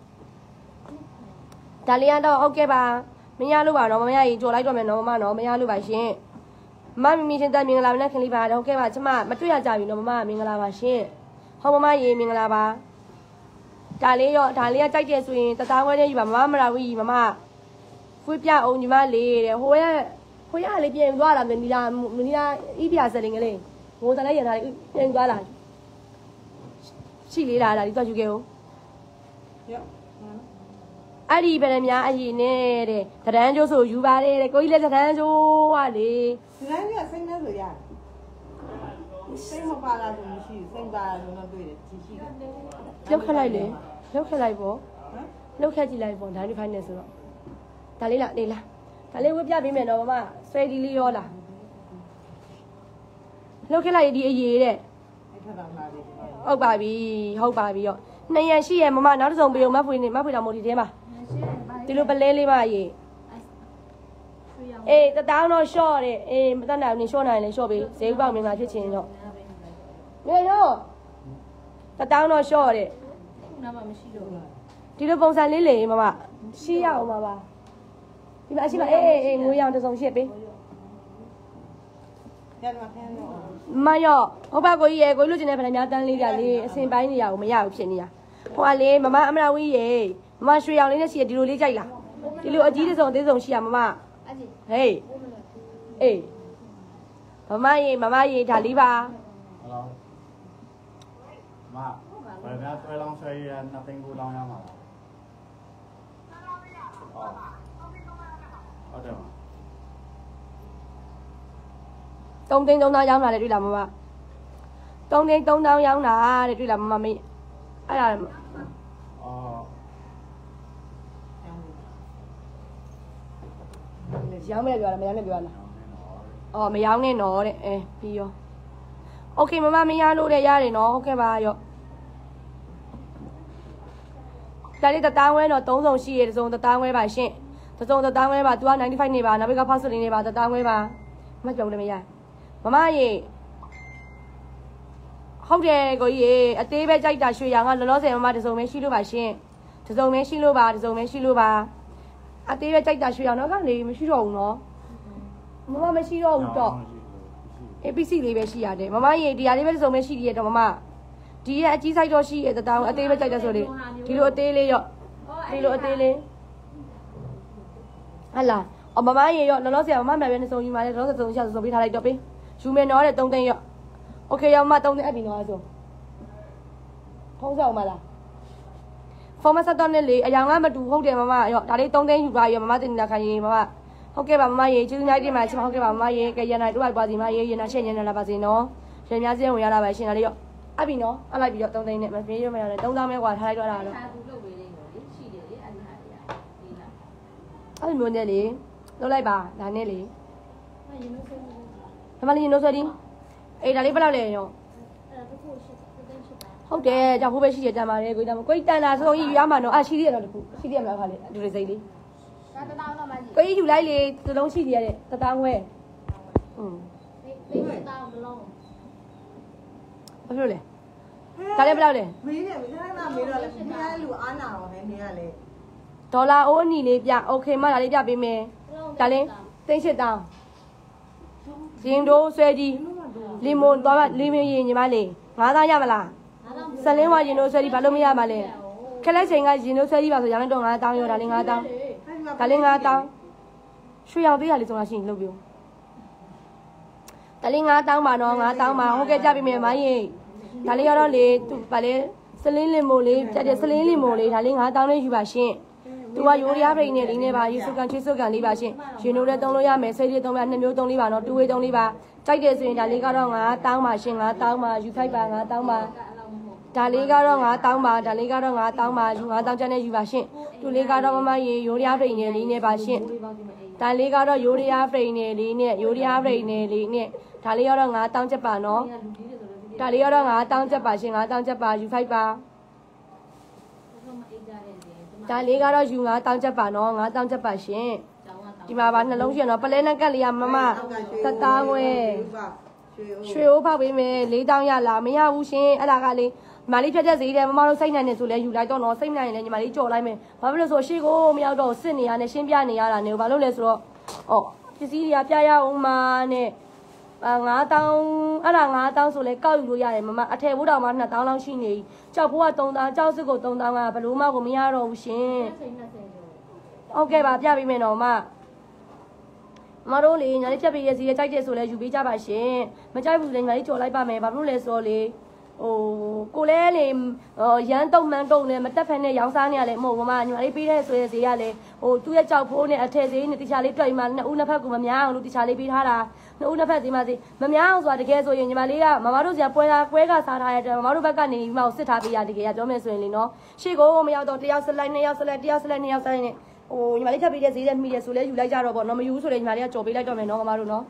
ဒါလေးကတော့ဟုတ်ကဲ့ပါမရလို့ပါနော်မမရေကြော်လိုက်တော့မယ်နော်မမနော်မရလို့ပါရှင်မမီချင်းတက်မင်္ဂလာပါနဲ့ခင်လေးပါဟုတ်ကဲ့ပါကျမမတွေ့ရကြပြီနော်မမမင်္ဂလာပါရှင်ဟုတ်မမရေမင်္ဂလာပါဒါလေးကကြိုက်တယ်ဆိုရင်တသားခွဲနဲ့ယူပါမမရာဝီမမဖွေးပြအောင်ညီမလေးတဲ့ဟိုရဲ့ခွေးရလေးပြင်သွားတာမနီလာဤပြစလင်ကလေးငိုတလည်းရထားလေးပြင်သွားတာရှိလေးလာဒီတော့ယူခဲ့ဦးအဲ့ဒီဗရမများအရင်နဲ့တဲ့သဒန်းကျိုးဆိုယူပါတယ်တဲ့ကိုကြီးလည်းသဒန်းကျိုးကလေသဒန်းကျိုးစိတ်နဲ့ဆိုရတယ်စိတ်မပါလာဆိုမရှိစိတ်ပါလာတော့တွေ့တယ်ရှိတယ်လောက်ခက်လိုက်လေလောက်ခက်လိုက်ပေါ့လောက်ခက်ကြည့်လိုက်ပေါ့ဒါလေးဖိုင်းနေဆိုတော့ဒါလေးလားနေလားဒါလေးဝတ်ပြပေးမယ်နော်မမဆွဲဒီလေးရောလားလောက်ခက်လိုက်ဒီအရေးတဲ့ဟုတ်ပါပြီရော2ရက်ရှိရမမနောက်တစ်စုံပေးအောင်မဖွေတော်မို့ဒီထဲမှာဒီလိုပလဲလေးပါရေးအေးတတောင်းတော့ရှော့တယ်အေးမတတ်နိုင်ဘူးရှော့နိုင်လေရှော့ပေးဈေးဥပေါက်မင်္ဂလာဖြစ်ချင်တော့မြေရောတတောင်းတော့ရှော့တယ်ခုနမှမရှိတော့ဘူးဒီလိုပုံစံလေးလေမမရှိရအောင်ပါဒီမှာရှိပါအေးငွေရောင်တစ်စုံရှစ်ပေးမရောဟုတ်ပါကိုကြီးရေကိုလူကျင်တဲ့ဗလာများတန်းလေးကြလေးအစင်ပိုင်းနေရအောင်မရဘူးဖြစ်နေရဟိုကလေမမအမရဝီရေမမရွှေရောင်လေးနဲ့ရှိရဒီလိုလေးကြိုက်လားဒီလိုအကြီးတစ်စုံသေးစုံရှိရမမဟေးအေးမမရေဒါလေးပါဟယ်လိုမဘယ်များဆွဲလောင်းဆွဲရနှစ်သိန်းကိုလောင်းရမှာလားဟုတ်တယ်မ 3သိန်း3000ရောင်းတာလေတွေ့လားမမ3သိန်း3000ရောင်းတာတဲ့တွေ့လားမမမေးအဲ့ဒါရောင်းမယ်ပြောလားမရောင်းနဲ့ပြောလားအော်မရောင်းနဲ့နော်တဲ့ပြီးရောโอเคမမမရလို့တဲ့ရတယ်နော်ဟုတ်ကဲ့ပါရောဒါလေးတသားဝဲတော့3စုံရှိရတဲ့စုံတသားဝဲပါရှင့်တစုံတသားဝဲပါ तू က95နေပါနောက်ဘက်ကဖောက်စလင်းနေပါတသားဝဲပါမကြောက်လည်းမရမမရေဟုတ်တယ်ကိုကြီးရေအသေးပဲကြိုက်တာရွှေရောင်ကလောလောဆယ်မမတစုံပဲရှိလို့ပါရှင်တစုံပဲရှိလို့ပါအသေးပဲကြိုက်တာရွှေရောင်တော့ကလေမရှိတော့ဘူးနော်မမမရှိတော့ဘူးတော့ APC လေးပဲရှိရတယ်မမရေဒီဟာလေးပဲတစုံပဲရှိရတော့မမဒီရဲ့အကြီးဆိုင်တော့ရှိရတဲ့တောင်းအသေးပဲကြိုက်တယ်ဆိုလေဒီလိုအသေးလေးရော့ဒီလိုအသေးလေးဟလာအမမရေရော့လောလောဆယ်မမမြန်ပြန်စုံယူပါလေလောလောဆယ်စုံရှာစုံပေးထားလိုက်တော့ပေးယူမယ်နော်တဲ့3သိန်းရော့โอเคရောမ3သိန်းအပ်ပြီနော်ဆိုဖုံးဆောင်မလားဖုံးမဆက်တော့နဲ့လေအယောင်ကမတူဟုတ်တယ်မမရော့ဒါလေး3သိန်းယူပါရောမမတင်နေတာခိုင်းရင်မမဟုတ်ကဲ့ပါမမရေကျေးဇူးများတင်ပါချင်ပါဟုတ်ကဲ့ပါမမရေကရန်နိုင်တို့ပါစီမရေရန်နာရှက်ရန်နာလာပါစေနော်ရန်များစင်းဝင်ရလာပါရှင်ဒါလေးရော့အပ်ပြီနော်အပ်လိုက်ပြီးတော့3သိန်းနဲ့မပြေးရမရလဲ3000ပဲကွာထားလိုက်တော့တာတော့အဲ့လိုမျိုးနဲ့လေလုပ်လိုက်ပါဒါနဲ့လေမမလေးနိုးဆွဲဒီအေးဒါလေးဘယ်လောက်လဲရောဟုတ်တယ်ကြောက်ဖို့ပဲရှိတယ်တန်ပါတယ်ကိုကြီးကိုကြီးတန်တာဆိုရင်ယူရမှာနော်ရှိသေးတယ်တော့တခုရှိသေးရမလားခါလေဒီလိုစိတ်လေးဒါတတောင်းတော့မကြီးကိုကြီးယူလိုက်လေသလုံးရှိသေးရတဲ့တတောင်းဝဲလေးတောင်းလုံးဘာလို့လဲဒါလည်းဘယ်လောက်လဲမေးတယ်မေးတာမေးတော့လေပြဲလူအားနာတော့ဟဲ့နေရလေဒေါ်လာအိုးအနီလေးပြโอเคမဒါလေးပြပေးမယ်ဒါလေး38တောင်းရင်တို့ဆွဲကြီးလီမွန်သွားလီမွန်ရင်ညီမလေး9000ရမလားဆလင်းဝရင်တို့ဆွဲကြီးဘာလို့မရမှာလဲခက်လက်ချိန်ကရင်တို့ဆွဲကြီးပါဆိုရောင်းလိုက်တော့9000ရောဒါလေး9000ဒါလေး9000ရွှေရောင်သေးရလေးစုံလာရှိရင်လုပ်ပြဒါလေး9000ပါနော်9000ပါဟုတ်ကဲ့ကြပြီမယ်မရင်ဒါလေးရောတော့လေသူဗာလေစလင်းလင်မိုလေးတက်တဲ့စလင်းလင်မိုလေးဒါလေး9000လေးယူပါရှင်သူကရိုးရပြိနေလေးနဲ့ပါရေစုကန်ချွေးစုကန်လေးပါရှင်ရင်တို့လည်းသုံးလို့ရမယ်စိတ်လေးသုံးပါ2မျိုး3လေးပါနော်2ဝေး3လေးပါကြိုက်တယ်ဆိုရင်ဒါလေးကတော့9,000ပါရှင်9,000ပါယူဖိုက်ပါ9,000ပါဒါလေးကတော့9,000ပါဒါလေးကတော့9,000ပါယူ9,000ကျန်တဲ့ယူပါရှင်သူလေးကတော့မမရေရိုးရပြိနေလေးနဲ့ပါရှင်ဒါလေးကတော့ရိုးရပြိနေလေးနဲ့ရိုးရပြိနေလေးနဲ့ဒါလေးကတော့9,000ချက်ပါနော်ဒါလေးကတော့9,000ချက်ပါရှင်9,000ချက်ပါယူဖိုက်ပါဒါလေးကတော့ယူ9,000ချက်ပါနော်9,000ချက်ပါရှင်ဒီမှာပါနှလုံးရှင်နော်ပလဲနဲ့ကက်လေးကမမ1000ဝဲရွှေအိုးဖောက်ပေးမယ်4,000ရလားမရဘူးရှင်အဲ့ဒါကလေညီမလေးဖြတ်ချက်ဈေးတယ်မမတို့စိတ်နိုင်နေဆိုလဲယူလိုက်တော့နော်စိတ်နိုင်ရင်လည်းညီမလေးကြော်လိုက်မယ်ဘာဖြစ်လို့ဆိုရှေ့ကိုမရောက်တော့စစ်နေရနဲ့ရှင်းပြနေရတာနေဘာလို့လဲဆိုတော့ပစ္စည်းတွေကပြရအောင်မနဲ့9,000အဲ့ဒါ9,000ဆိုလဲကောက်ယူလို့ရတယ်မမအထည်ဘိုးတောင်မှ2,000လောက်ရှိနေပြီကြောက်ဘိုးက3,000ကြောက်စစ်ကို3,000ကဘလို့မှကိုမရတော့ဘူးရှင်ဟုတ်ကဲ့ပါပြပေးမယ်နော်မတို့လေညာလေးဖြတ်ပေးရစီရကြိုက်တယ်ဆိုလဲယူပေးကြပါရှင်မကြိုက်ဘူးလေညာလေးကြော်လိုက်ပါမယ်ဘာလို့လဲဆိုတော့လေကိုလဲလေရမ်းတုံမှန်းတုံနဲ့မတက်ဖက်နဲ့ရောင်းစားနေရလဲမဟုတ်ဘူးမညာလေးပေးတဲ့ဆိုရစီရလဲသူ့ရဲ့ကြောက်ဖိုးနဲ့အထည်သေးနဲ့တခြားလေးတွေ့မှ2ဦးနှစ်ဖက်ကမများအောင်လို့တခြားလေးပေးထားတာ2ဦးနှစ်ဖက်စီမစီမများအောင်ဆိုတာတကယ်ဆိုရင်ညီမလေးကမမတို့စီကပွဲကစားထားရတဲ့မမတို့ဘက်ကနေပြီးမှစစ်ထားပေးရတကယ်ပြောမယ်ဆိုရင်လေနော်ရှေ့ကိုမရောက်တော့1ယောက်ဆက်လိုက်2ယောက်ဆက်လိုက်1ယောက်ဆက်လိုက်2ယောက်ဆက်လိုက်နဲ့ညီမလေးဖြတ်ပေးတဲ့ဈေးနဲ့မိတယ်ဆိုလဲယူလိုက်ကြတော့ပေါ့နော်မယူဘူးဆိုလဲညီမလေးကကြော်ပေးလိုက်တော့မယ်နော်မမတို့နော်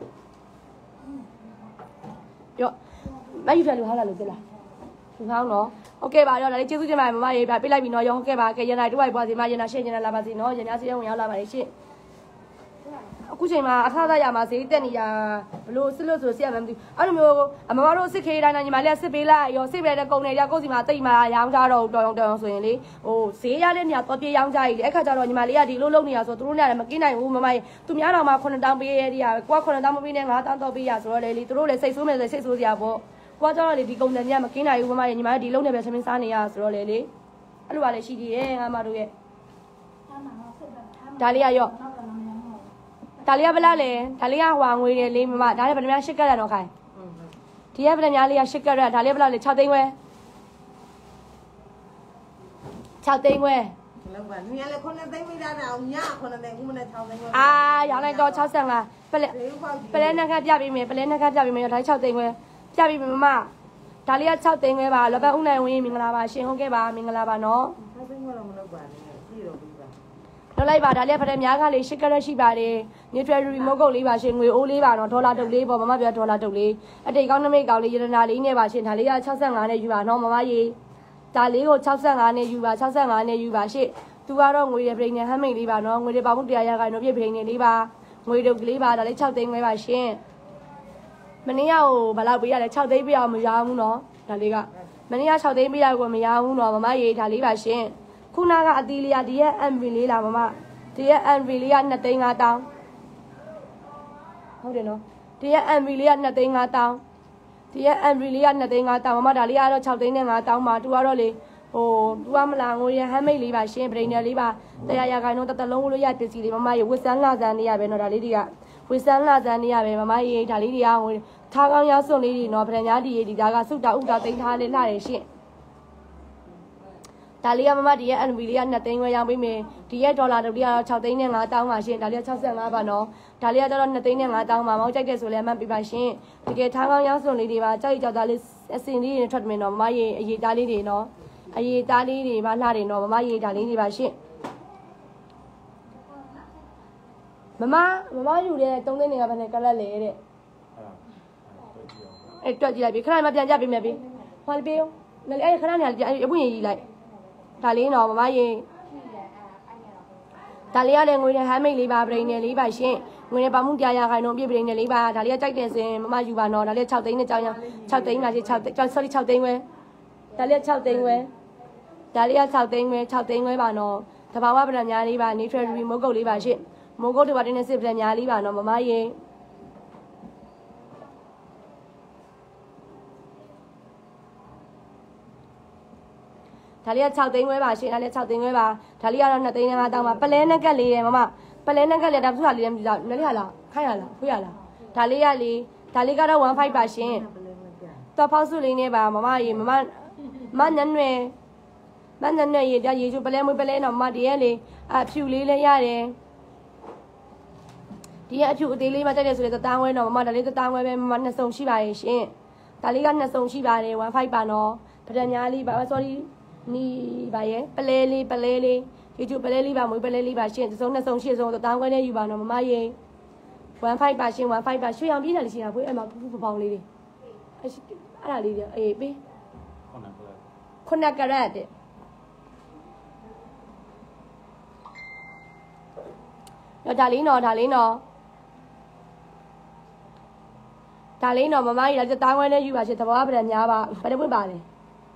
ပြောမယူတယ်လို့ဟာလာလို့ပြလားသူဟောင်းနော်โอเคပါတော့ဒါလေးကျေးဇူးတင်ပါတယ်မမရေပြပေးလိုက်ပြီနော်ရောဟုတ်ကဲ့ပါကဲရန်တိုင်းတို့ဝိုက်ပွားစီမရန်နာရှင်းနေလာပါစီနော်ရန်များစီဝင်ရောက်လာပါလေရှင်းအခုချိန်မှာအထရရမှာဈေးတက်နေရဘလို့စစ်လို့ဆိုစစ်ရမှမသိအဲ့လိုမျိုးမမတို့စစ်ခေးတိုင်းညီမလေးကစစ်ပေးလိုက်ရောစစ်ပေးတဲ့ကုန်နေကြကိုယ်စီမှာတိတ်မှာရောင်းကြတော့တော်အောင်ဆိုရင်လေဈေးရတဲ့မြတ်တော့ပြေးရောင်းကြရည်အဲ့ခါကျတော့ညီမလေးကဒီလိုလုပ်နေရဆိုသူတို့လည်းမကင်းနိုင်ဘူးမမသူများတော်မှာ9,000ပေးရတဲ့ကကိုက9,000မပေးနဲ့9,000တော့ပေးရဆိုတော့လေသူတို့လည်းစိတ်ဆိုးမယ်စိတ်ဆိုးစရာပေါ့ကိုကကျတော့လေဒီကုန်တယ်မြတ်မကင်းနိုင်ဘူးမမညီမလေးဒီလုံးနဲ့ပဲသမင်းစားနေရဆိုတော့လေအဲ့လိုပါလေရှိသေးရဲ့ငါမတို့ရဲ့ဒါလေးရရော့ဒါလေးကဘလားလေဒါလေးကဟွာငွေတယ်လေးမမဒါလည်းဗဒမြ8ကရက်တော့ခိုင်းဒီကဗဒမြလေးက8ကရက်ဒါလေးဘလားလေ6သိန်းဝဲ6သိန်းဝဲလောက်ပါညီလည်း9သိန်းမိသားတာအောင်ည9သိန်းဦးမနဲ့6သိန်းဝဲရောင်းလိုက်တော့65ပလဲနှက်ခတ်ပြပေးမယ်ပလဲနှက်ခတ်ပြပေးမယ်ဒါ6သိန်းဝဲပြပေးမယ်မမဒါလေးက6သိန်းဝဲပါလောဘဦးနိုင်ဝင်းမင်္ဂလာပါရှင်ဟုတ်ကဲ့ပါမင်္ဂလာပါနော် 6သိန်းဝဲတော့မလောက်ပါနဲ့ကြည့်တော့ပြီးပါလောက်လိုက်ပါဒါလေးဗဒမြကလေး8ကရက်ရှိပါတယ် neutral remote ကုတ်လေးပါရှင်ငွေအိုးလေးပါနော်ဒေါ်လာတုပ်လေးပေါ့မမပြောဒေါ်လာတုပ်လေးအတိတ်ကောင်းနမိတ်ကောင်းလေးရတနာလေးနဲ့ပါရှင်ဒါလေးက65နဲ့ယူပါနော်မမရေဒါလေးကို65နဲ့ယူပါ65နဲ့ယူပါရှင့်သူကတော့ငွေရပြိနေဟမ်းမိတ်လေးပါနော်ငွေရပေါင်း100ရာခိုင်နှုန်းပြည့်ပြိနေလေးပါငွေတုပ်ကလေးပါဒါလေး6သိန်းပဲပါရှင်မနေ့ကဟိုဘယ်လောက်ပေးရလဲ6သိန်းပေးအောင်မရဘူးနော်ဒါလေးကမနေ့က6သိန်းပေးရကိုမရဘူးနော်မမရေဒါလေးပါရှင်ခုနကအသီးလေးကဒီရဲ့ MV လေးလားမမဒီရဲ့ MV လေးက2,500,000ဟုတ်တယ်နော်ဒီရဲ့ MV လေးက2,500,000ဒီရဲ့ MV လေးက2,500,000မမဒါလေးကတော့6သိန်းနဲ့5,000ပါသူကတော့လေသူကမလာငိုရဟမ်းမိတ်လေးပါရှင်ဗရိန်နယ်လေးပါ100ရာခိုင်နှုန်းတစ်လုံးလို့ရပစ္စည်းလေးမမရေဝစ်စမ်းလာစမ်းနေရပဲနော်ဒါလေးတွေကဝစ်စမ်းလာစမ်းနေရပဲမမရေဒါလေးတွေကဟိုထားကောင်းရစွန့်လေးတွေနော်ဗရန်ညာဒီဒီဒါကစုတာဥတာတိန်ထားလေးလှတယ်ရှင်ဒါလေးကမမဒီရဲ့ NV လေးက2သိန်းခွဲရောင်းပေးမယ်ဒီရဲ့ဒေါ်လာတုပ်လေးကတော့6သိန်းနဲ့5,000ပါရှင်ဒါလေးက65ပါနော်ဒါလေးကတော့2သိန်းနဲ့5,000ပါမောက်ကြိုက်တယ်ဆိုလည်းအမှတ်ပေးပါရှင်တကယ်ထားကောင်းရစွန့်လေးတွေပါကြောက်ကြောက်သားလေးအစင်လေးတွေထွက်မယ်နော်မမရေအရေးသားလေးတွေနော်အရေးသားလေးတွေမှလှတယ်နော်မမရေဒါလေးတွေပါရှင်မမယူတဲ့3သိန်းတွေကဘယ်နဲ့ကလတ်လဲတဲ့အဲ့တွက်ကြည့်လိုက်ပြီခဏမှပြန်ကြပေးမယ်ပြီဟောပေးလေအဲ့ခဏနေအပွင့်ရေးလိုက်ဒါလေးနော်မမရေဒါလေးရတဲ့ငွေနဲ့ဟမ်းမိတ်လေးပါပရိန်နယ်လေးပါရှင်ငွေနဲ့ပေါမှု100ရာခိုင်နှုန်းပြည့်ပရိန်နယ်လေးပါဒါလေးကကြိုက်တယ်ဆိုရင်မမယူပါနော်ဒါလေး6သိန်းနဲ့ကြောင်းရ6သိန်းလား6သိန်း6သိန်းဝဲဒါလေး6သိန်းဝဲဒါလေးက6သိန်းဝဲပါနော်တဘာဝပဒံများလေးပါ neutral remote ကုတ်လေးပါရှင်မိုးကုတ်တွေပါတင်းနေစစ်ပဒံများလေးပါနော်မမရေဒါလေးက6သိန်းခွဲပါရှင်ဒါလေး6သိန်းခွဲပါဒါလေးကတော့2သိန်းနဲ့5,000ပါပလဲနဲ့ကက်လေးရယ်မမပလဲနဲ့ကက်လေးဒါသူ့ဟာလေးလည်းမကြည့်တော့လည်းရလားခိုင်းရလားဖွေးရလားဒါလေးကလေဒါလေးကတော့15ပါရှင်တော့ဖောက်စုလေးနဲ့ပါမမရေမနန်းရွယ်မန်းနဲ့ရေဒါရေချိုပလဲမွေးပလဲတော့မဒီရဲ့လေအဖြူလေးလည်းရတယ်ဒီရဲ့အဖြူအသေးလေးမှတက်တယ်ဆိုလေတန်းဝဲတော့မဒါလေးတန်းဝဲပဲမနှစ်စုံရှိပါရဲ့ရှင်ဒါလေးကနှစ်စုံရှိပါတယ်15ပါနော်ပဒညာလေးပါ sorry နီးပါရဲ့ပလဲလေးရေချိုပလဲလေးပါမွေးပလဲလေးပါရှင်တစ်စုံနှစ်စုံရှစ်စုံတန်းဝဲနဲ့ယူပါနော်မမရေ15ပါရှင်15ပါရွှေအောင်ပြည့်တယ်လေးရှိတာဖွေးအဲ့မှာပူပေါင်းလေးတွေအဲ့ဒါလေးတွေအေးပေးခုနကရက်တဲ့ဒါလေးနော်မမကြီးဒါတန်းဝဲနဲ့ယူပါရှင်သဘောပဒံများပါဘယ်နှပွင့်ပါလဲ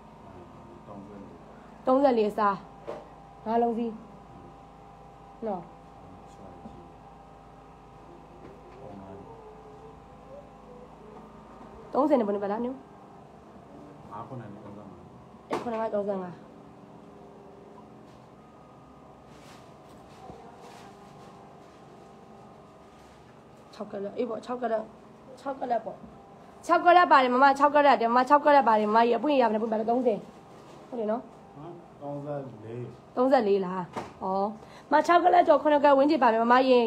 34အစား5လုံးစီးနော်30နဲ့ဘယ်နှပါလားနူခုနက35 6ကလက်အေးပေါ့6ကလက်ပေါ့6ကလက်ပါတယ်မမ6ကလက်တယ်မမ6ကလက်ပါတယ်မမကြီးအပွင့်ရမယ်ပွင့်ပါတော့30ဟုတ်တယ်နော်34လားဩမ6ကလက်ကျော်9ကဝင်းကြည့်ပါမယ်မမကြီး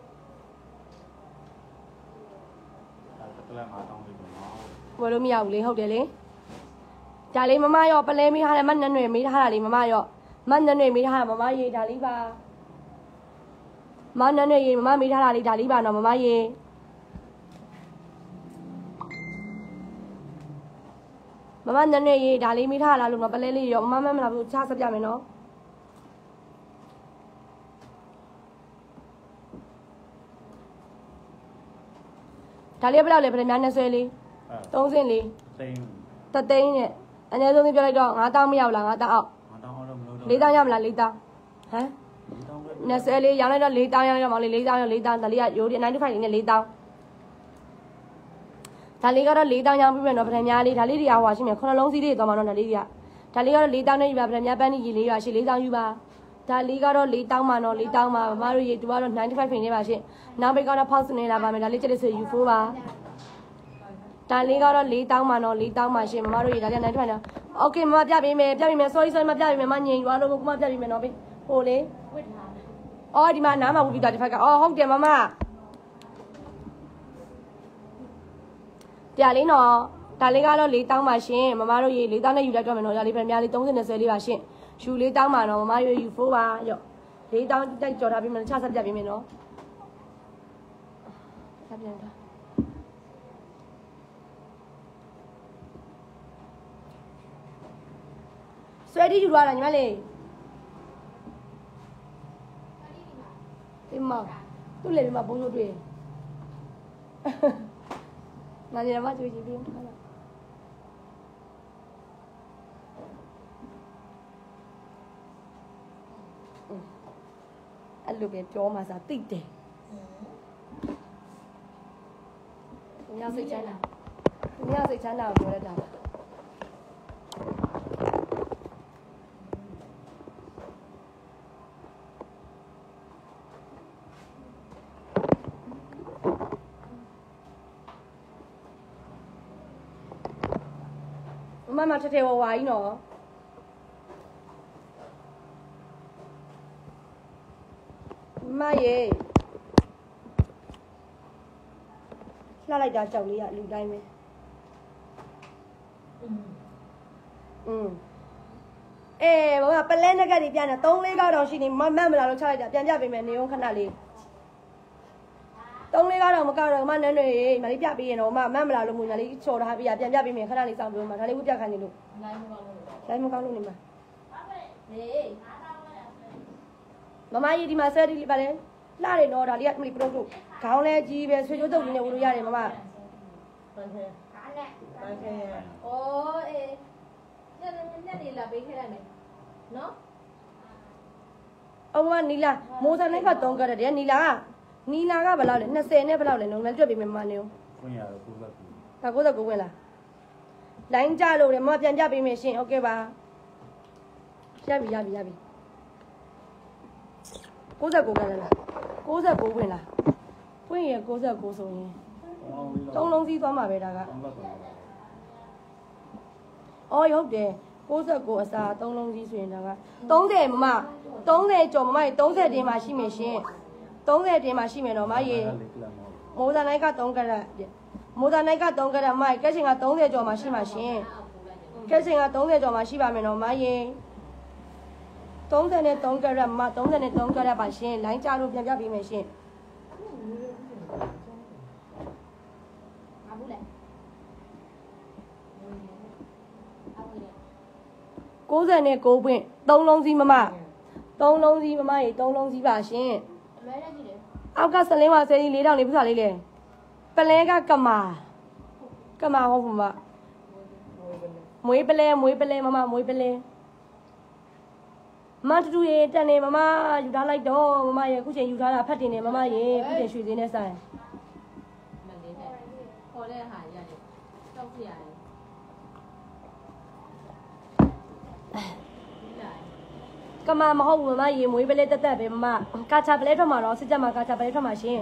ဝယ်လို့မရဘူးလေဟုတ်တယ်လေဒါလေးမမရောပလဲမေးထားတယ်မနွယ်မေးထားတာလေးမမရောမနွယ်မေးထားတာမမရေဒါလေးပါမနွယ်ရေမမမေးထားတာလေးဒါလေးပါနော်မမရေမမနွယ်ရေဒါလေးမေးထားလားလို့မပလဲလေးရောမမမလာဘူးချဆက်ပြမယ်နော်ဒါလေးဘယ်လောက်လဲဗလည်းများ20လေး3စင်းလေးတသိန်းနဲ့အနည်းဆုံးပြောလိုက်တော့9000မရောက်လား9000အောက်4000ရမလား4000ဟမ်20လေးရောင်းလိုက်တော့4000ရောင်းလိုက်တော့မောင်လေး4000ရော4000ဒါလေးကရိုးဒီ95လေးနဲ့4000ဒါလေးကတော့4000ရောင်းပြီးမယ်နော်ဗလည်းများလေးဒါလေးတွေကဟွာရှိမယ်9လုံးစီးလေးတော့မှနော်ဒါလေးတွေကဒါလေးကတော့4000နဲ့ယူပါဗလည်းများပန်းကြီးကြီးလေးရွာရှိ4000ယူပါဒါလေးကတော့4000မှာနော်4000မှာမမတို့ရေသူကတော့95ဖိနေပါရှင်နောက်ပိတ်ကတော့ဖောက်စနေလာပါမယ်ဒါလေးချက်လေးဆိုယူ4ပါဒါလေးကတော့4000မှာနော်4000မှာရှင်မမတို့ရေဒါလေးနိုင်ထွက်နော်โอเคမမပြပေးမယ် sorry မပြပေးမယ်မငြိမ်ရွာလို့ကိုမပြပေးမယ်နော်ဘေးဟိုလေအော်ဒီမှာနားမှာဘူးပြီးတာတစ်ဖက်ကအော်ဟုတ်တယ်မမဒါလေးနော်ဒါလေးကတော့4000မှာရှင်မမတို့ရေ4000နဲ့ယူလိုက်တော့မယ်နော်ဒါလေးပဲများလေး30 20လေးပါရှင်ယူ4000မှာနော်မမရေယူ4ပါရော့4000တိုက်ကြော်ထားပြီးမှချဆက်ပြပေးမယ်နော်ဆက်ပြန်တာဆွဲတီးယူရတာညီမလေးဒီမှာသူ့လေဒီမှာဘုံလို့တွေ့နာနေမှာတွေ့ကြည့်ပြီးထားလားအဲ့လိုပဲပြောမှစားတိတ်တယ်ညစိတ်ချမ်းသာကိုပြောရတာမမထထဲဝဝကြီးနော်မရေလှလိုက်တာကြောက်လေးကလူတိုင်းပဲဘာမှပလဲနက်ကတွေပြန်တယ်3-4ကောက်တောင်ရှိနေမမလာလို့ချလိုက်တာပြန်ပြပေးမယ်နေုံခဏလေး3-4ကောက်တောင်မကောက်တော့မနန်းတွေမလေးပြပေးရင်တော့မမလာလို့မူမလေးချော်ထားပြီးပြန်ပြပေးမယ်ခဏလေးစောင့်ပြောမှာဒါလေးဝပြခိုင်းနေလို့လိုင်းမကောက်လို့နေမှာမမကြီးဒီမှာဆဲဒီလေးပါလေလှတယ်နော်ဒါလေးကမလီပရုတ်တို့ခေါင်းလဲကြီးပဲဆွေချိုးတုပ်လေးနဲ့ဝင်လို့ရတယ်မမ哦，哎，那你来背起来没？喏。 အဝနီလာမိုးစံနဲ့က3ကရတယ်နီလာကဘယ်လောက်လဲ20နဲ့ဘယ်လောက်လဲလုံးလည်းတွက်ပြီးမမနေဦးဝင်ရတော့99 ဒါ99ဝင်လားလိုင်းကြလို့လေမပြန်ပြပေးမယ်ရှင်โอเคပါရပြီ99ကလား99ဝင်လားဝင်ရ99ဆိုရင်3လုံးစီးသွားမှာပဲဒါကအော်ဟုတ်တယ် 69အစား3လုံးစီးဆိုရင်ဒါက30မမ30ကျော်မမရေ30တင်မှာရှိမယ်ရှင်30တင်မှာရှိမယ်နော်မရေမိုးသားနိုင်က3ကရက်မိုးသားနိုင်က3ကရက်မရေကက်ချင်က30ကျော်မှာရှိမှာရှင်ကက်ချင်က30ကျော်မှာရှိပါမယ်နော်မရေ33ကရက်မ33ကရက်ပါရှင်လိုင်းကြလို့ပြန်ပြပေးမယ်ရှင်69ပွင့်3လုံးစီးမမ3လုံးစီးမမရေ3လုံးစီးပါရှင်အောက်ကစလင်းဝဆဲကြီး4000လေးပြစားလေးလေပလဲကကမာဟုတ်မမမွေးပလဲမမမွေးပလဲမတူရေတန်နေမမယူထားလိုက်တော့မမရေအခုချိန်ယူထားတာဖတ်တင်နေမမရေခုချိန်ရွှေစင်းနဲ့ဆိုင်မလေးနဲ့ခေါ်တဲ့ဟာရတယ်တောက်ပြရတယ်ကမမဟုတ်ဘူးမမရေမွေးပလဲတက်ပဲမမကာချာပလဲထွက်မှာတော့စစ်ကြမှာကာချာပလဲထွက်မှာရှင်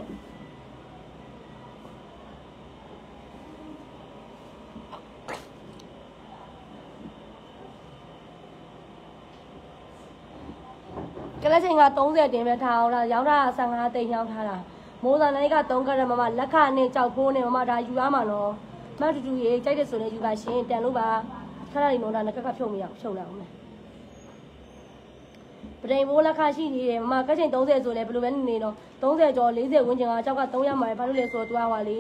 ကလေးချိန်က30တင်ပဲထားအောင်လားရောင်းတာ15တိန်ရောင်းထားတာမိုးစာနိုင်က3ကရက်မမလက်ခနဲ့ကြောက်ဖိုးနဲ့မမဒါယူရမှာနော်မတူတူရေကြိုက်တဲ့ဆိုလည်းယူပါရှင်တန်လို့ပါခဏလေးနော်ဒါနဲ့ကဖြုတ်မရဖြုတ်လိုက်အောင်မယ်ပဒိန်မိုးလက်ခရှိနေတယ်မမကချိန်30ဆိုလည်းဘယ်လိုပဲနေတော့30ကျော်40ဝန်းကျင်ကကြောက်က300မှာဘာလို့လဲဆိုတော့တွားပါလေ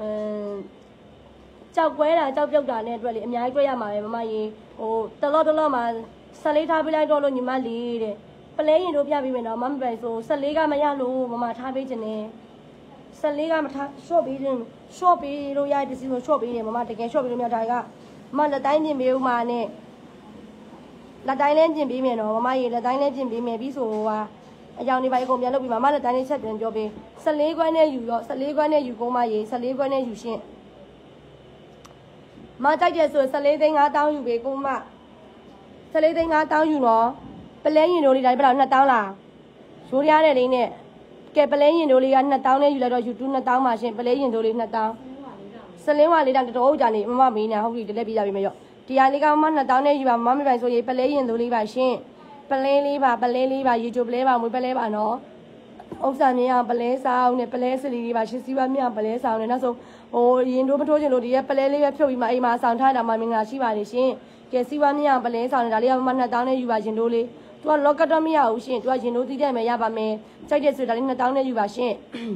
ကြောက်ကွဲတာကြောက်ပြုတ်တာနဲ့အတွက်လေအများကြီးတွေ့ရမှာပဲမမရေဟိုတလောမှာဆက်လေးထားပေးလိုက်တော့လို့ညီမလေးတဲ့ပလဲရင်တို့ပြပေးမယ်နော်မမပိုင်ဆို14ကမရလို့မမထားပေးခြင်းနဲ့14ကမထားရှော့ပေးခြင်းရှော့ပေးလို့ရတဲ့ပစ္စည်းကိုရှော့ပေးတယ်မမတကယ်ရှော့ပေးလို့မရတာကမလက်တိုင်းပြင်ပေးဦးမှာနဲ့လက်တိုင်းလည်းပြင်ပေးမယ်နော်မမရေလက်တိုင်းလည်းပြင်ပေးမယ်ပြီးဆိုအကြောင်းဒီဘက်အကုန်ပြန်လုပ်ပြီးမလက်တိုင်းလေးချက်ပြန်ပြောပေး14ခွဲနဲ့ယူရော14ခွဲနဲ့ယူကုန်မရေ14ခွဲနဲ့ယူရှင်းမကြိုက်တယ်ဆို14သိန်း5000ယူပေးကုန်မ14သိန်း5000ယူနော်ပလဲရင်တို့လေးဒါဘယ်လောက်2000လားရိုးရတဲ့လေးနဲ့ကဲပလဲရင်တို့လေးက2000နဲ့ယူလိုက်တော့ယူ2000ပါရှင်ပလဲရင်တို့လေး2000စလင်းဝလေးတောင်တော်ဟုတ်ကြနေမမမေးနေဟုတ်ပြီတလက်ပြကြပြီမရော့ဒီဟာလေးကမ2000နဲ့ယူပါမမပိုင်ဆိုရေးပလဲရင်တို့လေးပါရှင်ပလဲလေးပါယူချိုပလဲပါမွေးပလဲပါနော်ဥစ္စာမြင်အောင်ပလဲဆောင်နဲ့ပလဲစလီလေးပါရှင်စီးပွားမြပလဲဆောင်နဲ့နောက်ဆုံးဟိုရင်တို့မထိုးချင်လို့ဒီရဲ့ပလဲလေးပဲဖြုတ်ပြီးမှအိမ်မှာဆောင်ထားတာမှမင်္ဂလာရှိပါလေရှင်ကဲစီးပွားမြအောင်ပလဲဆောင်နဲ့ဒါလေးကမ2000နဲ့ယူပါရှင်တို့လေးသူကလော့ကတ်တော့မရဘူးရှင်သူကရင်တို့သီးတယ်မယ်ရပါမယ်ကြိုက်တယ်ဆိုဒါလေး2000နဲ့ယူပါရှင်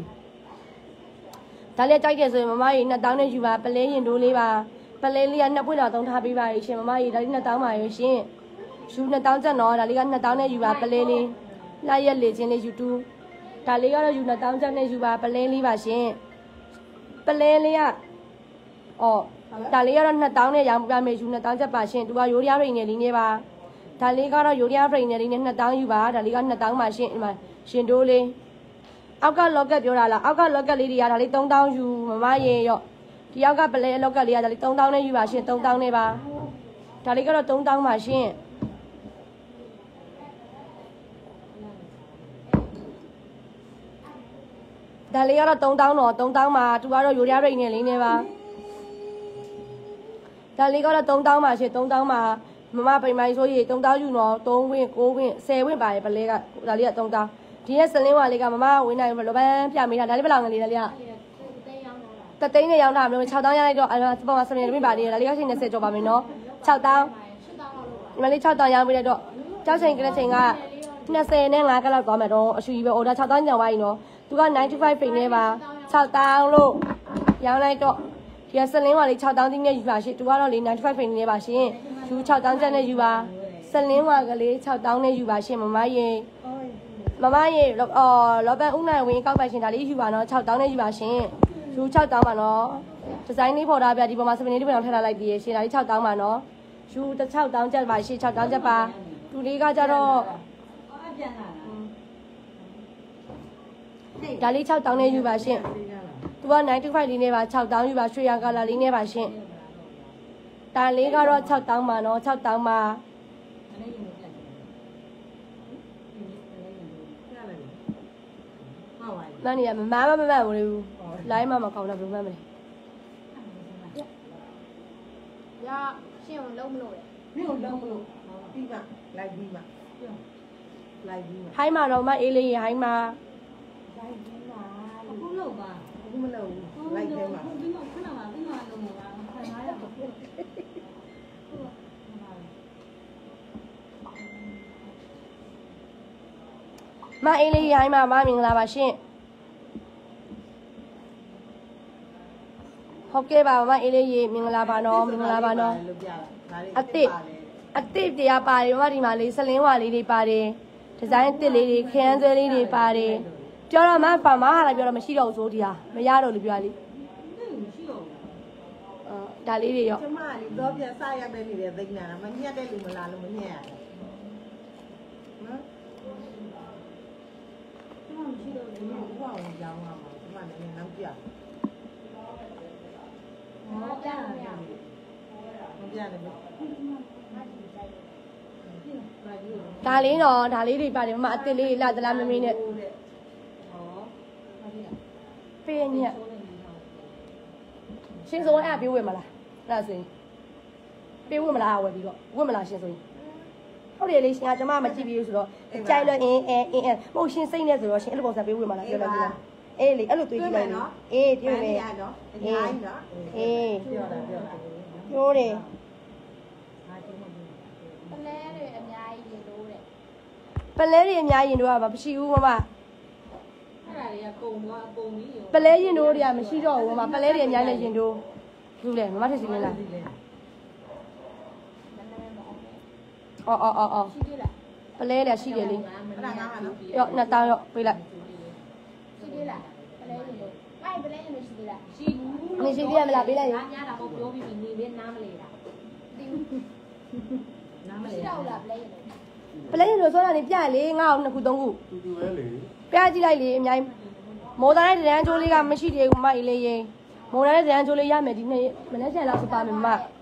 ဒါလေးကြိုက်တယ်ဆိုရင်မမကြီး2000နဲ့ယူပါပလဲရင်တို့လေးပါပလဲလေးက2ပွင့်လောက်သုံးထားပေးပါရှင်မမကြီးဒါလေး2000ပါရရှင်ယူ2000ကျပ်နော်ဒါလေးက2000နဲ့ယူပါပလဲလေးလှရက်လေချင်းလေးယူတူဒါလေးကတော့ယူ2000ကျပ်နဲ့ယူပါပလဲလေးပါရှင်ပလဲလေးကအော်ဒါလေးကတော့2000နဲ့ရောင်းပြမယ်ယူ2000ကျပ်ပါရှင်သူကရိုးရရိန်နေလေးနေပါဒါလေးကတော့ရိုးရရိန်နေလေးနဲ့2000ယူပါဒါလေးက2000ပါရှင်ဒီမှာရှင်တိုးလေးအောက်ကလော့ကတ်ပြောတာလားအောက်ကလော့ကတ်လေးတွေကဒါလေး3000ယူမမရေရော့ဒီအောက်ကပလဲလော့ကတ်လေးကဒါလေး3000နဲ့ယူပါရှင်3000နဲ့ပါဒါလေးကတော့3000ပါရှင်ဒါလေးကတော့3000တော့3000မှာသူကတော့ရိုးရရိန်နေလေးနေပါဒါလေးကတော့3000ပါရှင်3000မှာမမပိန်မိုင်းဆိုရေ3000ယူတော့3ဝင်း9ဝင်း10ဝင်းပါရဲ့ပလဲကဒါလေးက3000ဒီရဲ့စလင်းဝါလေးကမမဝင်းနိုင်လောပန်းပြမိတာဒါလေးဘယ်လောက်ငလေးဒါလေးကတသိန်းနဲ့ရောင်းတာမလို့6000ရလိုက်တော့ပုံမှန်စလင်းတွေပါလေးဒါလေးကချိန်20ကျော်ပါမယ်နော်6000ဒီမလေး6000ရောင်းပေးလိုက်တော့ကြောက်ချိန်ကလေးချိန်က20နဲ့5ကလောက်သွားမယ်တော့အရှူကြီးပဲ order 6000ကျော်ပါရင်နော်သူက95ပိန်နေပါ6000လို့ရောင်းလိုက်တော့ဒီကစလင်းဝါလေး6000တင်းနဲ့ယူပါရှင်သူကတော့လေ95ပိန်နေပါရှင်ယူ6000ကျပ်နဲ့ယူပါစလင်းဝါကလေး6000နဲ့ယူပါရှင်မမရေလောပန်းဦးနိုင်ဝင်းကောက်ပါရှင်ဒါလေးယူပါနော်6000နဲ့ယူပါရှင်ယူ6000ပါနော်ဒီဇိုင်းလေးပေါ်ထားပြဒီပေါ်မှာစပင်းလေးတစ်ပုံထည့်ထားလိုက်သေးရှင်ဒါလေး6000ပါနော်ယူ6000ကျပ်ပါရှင်6000ကျပ်ပါသူလေးကကြတော့ဒါလေး6000နဲ့ယူပါရှင်သူက95လေးနဲ့ပါ6000ယူပါရွှေရကလာလေးနဲ့ပါရှင်ဒါလေးကတော့6000ပါနော်6000ပါမနေရမမဘူးလိုင်းမမကောင်းတော့ဘယ်လိုမှမလဲရရှင်းအောင်လုံးမလို့လေ没有扔不了，地嘛，来地嘛，来地嘛。 ဟိုင်းမှာတော့မအေးလေးရေဟိုင်းမှာအခုလောက်ပါ不么了，来开嘛。 ဒီမှာခဏမှဒီမှာလုံးနေတာခံရတာပေါ့မအေးလေးရေဟိုင်းမှာမမင်္ဂလာပါရှင်ဟုတ်ကဲ့ပါမအေးလေးရေမင်္ဂလာပါနော်မင်္ဂလာပါနော်အစ်တရားပါတယ်မဒီမှာလေးစလင်းဝါလေးတွေပါတယ်ဒီဇိုင်းအစ်လေးတွေခရမ်းဆွဲလေးတွေပါတယ်ပြောတော့မပါမဟာလာပြောတော့မရှိတော့ဘူးဆိုဒီဟာမရတော့လို့ပြောလိဒါလေးတွေရောကျမလေးတော့ပြစရတဲ့နေတယ်သိနေတာမညက်တဲ့လူမလားလို့မညက်ရနော်မရှိတော့ဘူးဒီမှာဘုရားဝင်ကြောင်းမှာကျမလည်းနောက်ပြဟောကြားရအောင်မပြတယ်မဒါလေးတော့ဒါလေးတွေပါတယ်မမအစ်လေးလာသလားမမင်းနဲ့ဟောပေးညက်ရှင်စိုးအဲ့ပြေးဝယ်မလားအဲ့ဒါဆိုရင်ပြေးဝယ်မလားဝယ်ပြီးတော့ဝယ်မလားရှင်ဆိုရင်ဟုတ်တယ်လေရှင်ကကျမမကြည့်ပြီးဆိုတော့ကြိုက်လို့အင်းမဟုတ်ရှင်စိတ်နဲ့ဆိုတော့ရှင်အဲ့လိုပုံစံပြေးဝယ်မလားပြောလိုက်ကြည့်လားအေးလေအဲ့လိုတွေးကြည့်လိုက်လေအေးတွေ့မယ်နော်အများကြီးနော်အေးပြောတာပြောတာပြောတယ်ပလဲတွေအများကြီးရေလို့တဲ့ပလဲတွေအများရင်တို့ကမရှိဘူးမမအဲ့ဒါတွေကကုံသွားပုံပြီးရောပလဲရင်တို့တွေကမရှိတော့ဘူးမမပလဲတွေအများနဲ့ရင်တို့ဘူးလေမမထက်စီနေလားအော်ရှိသေးလားပလဲတွေရှိတယ်လေအဲ့ဒါငါနော်ရော့2000ရော့ပေးလိုက်ရှိသေးလားပလဲရေလို့အဲ့ပလဲရေလို့ရှိသေးလားရှိဘူးနေရှိသေးရမလားပေးလိုက်ရင်ညတာပေါ့ပြောပြီးနေပဲနားမလဲတာဒီနားမလဲတော့လားပလဲရေလို့ပလဲရင်တို့ဆိုတာနေပြလေငါ့အောင်2ခု3ခုတူတူပဲလေပြကြည့်လိုက်လေအများကြီးမော်သားတဲ့တန်းချိုးလေးကမရှိသေးဘူးမအေးလေးရင်မော်သားတဲ့တန်းချိုးလေးရမယ်ဒီနေ့မနေ့ကျန်လောက်စပါမယ်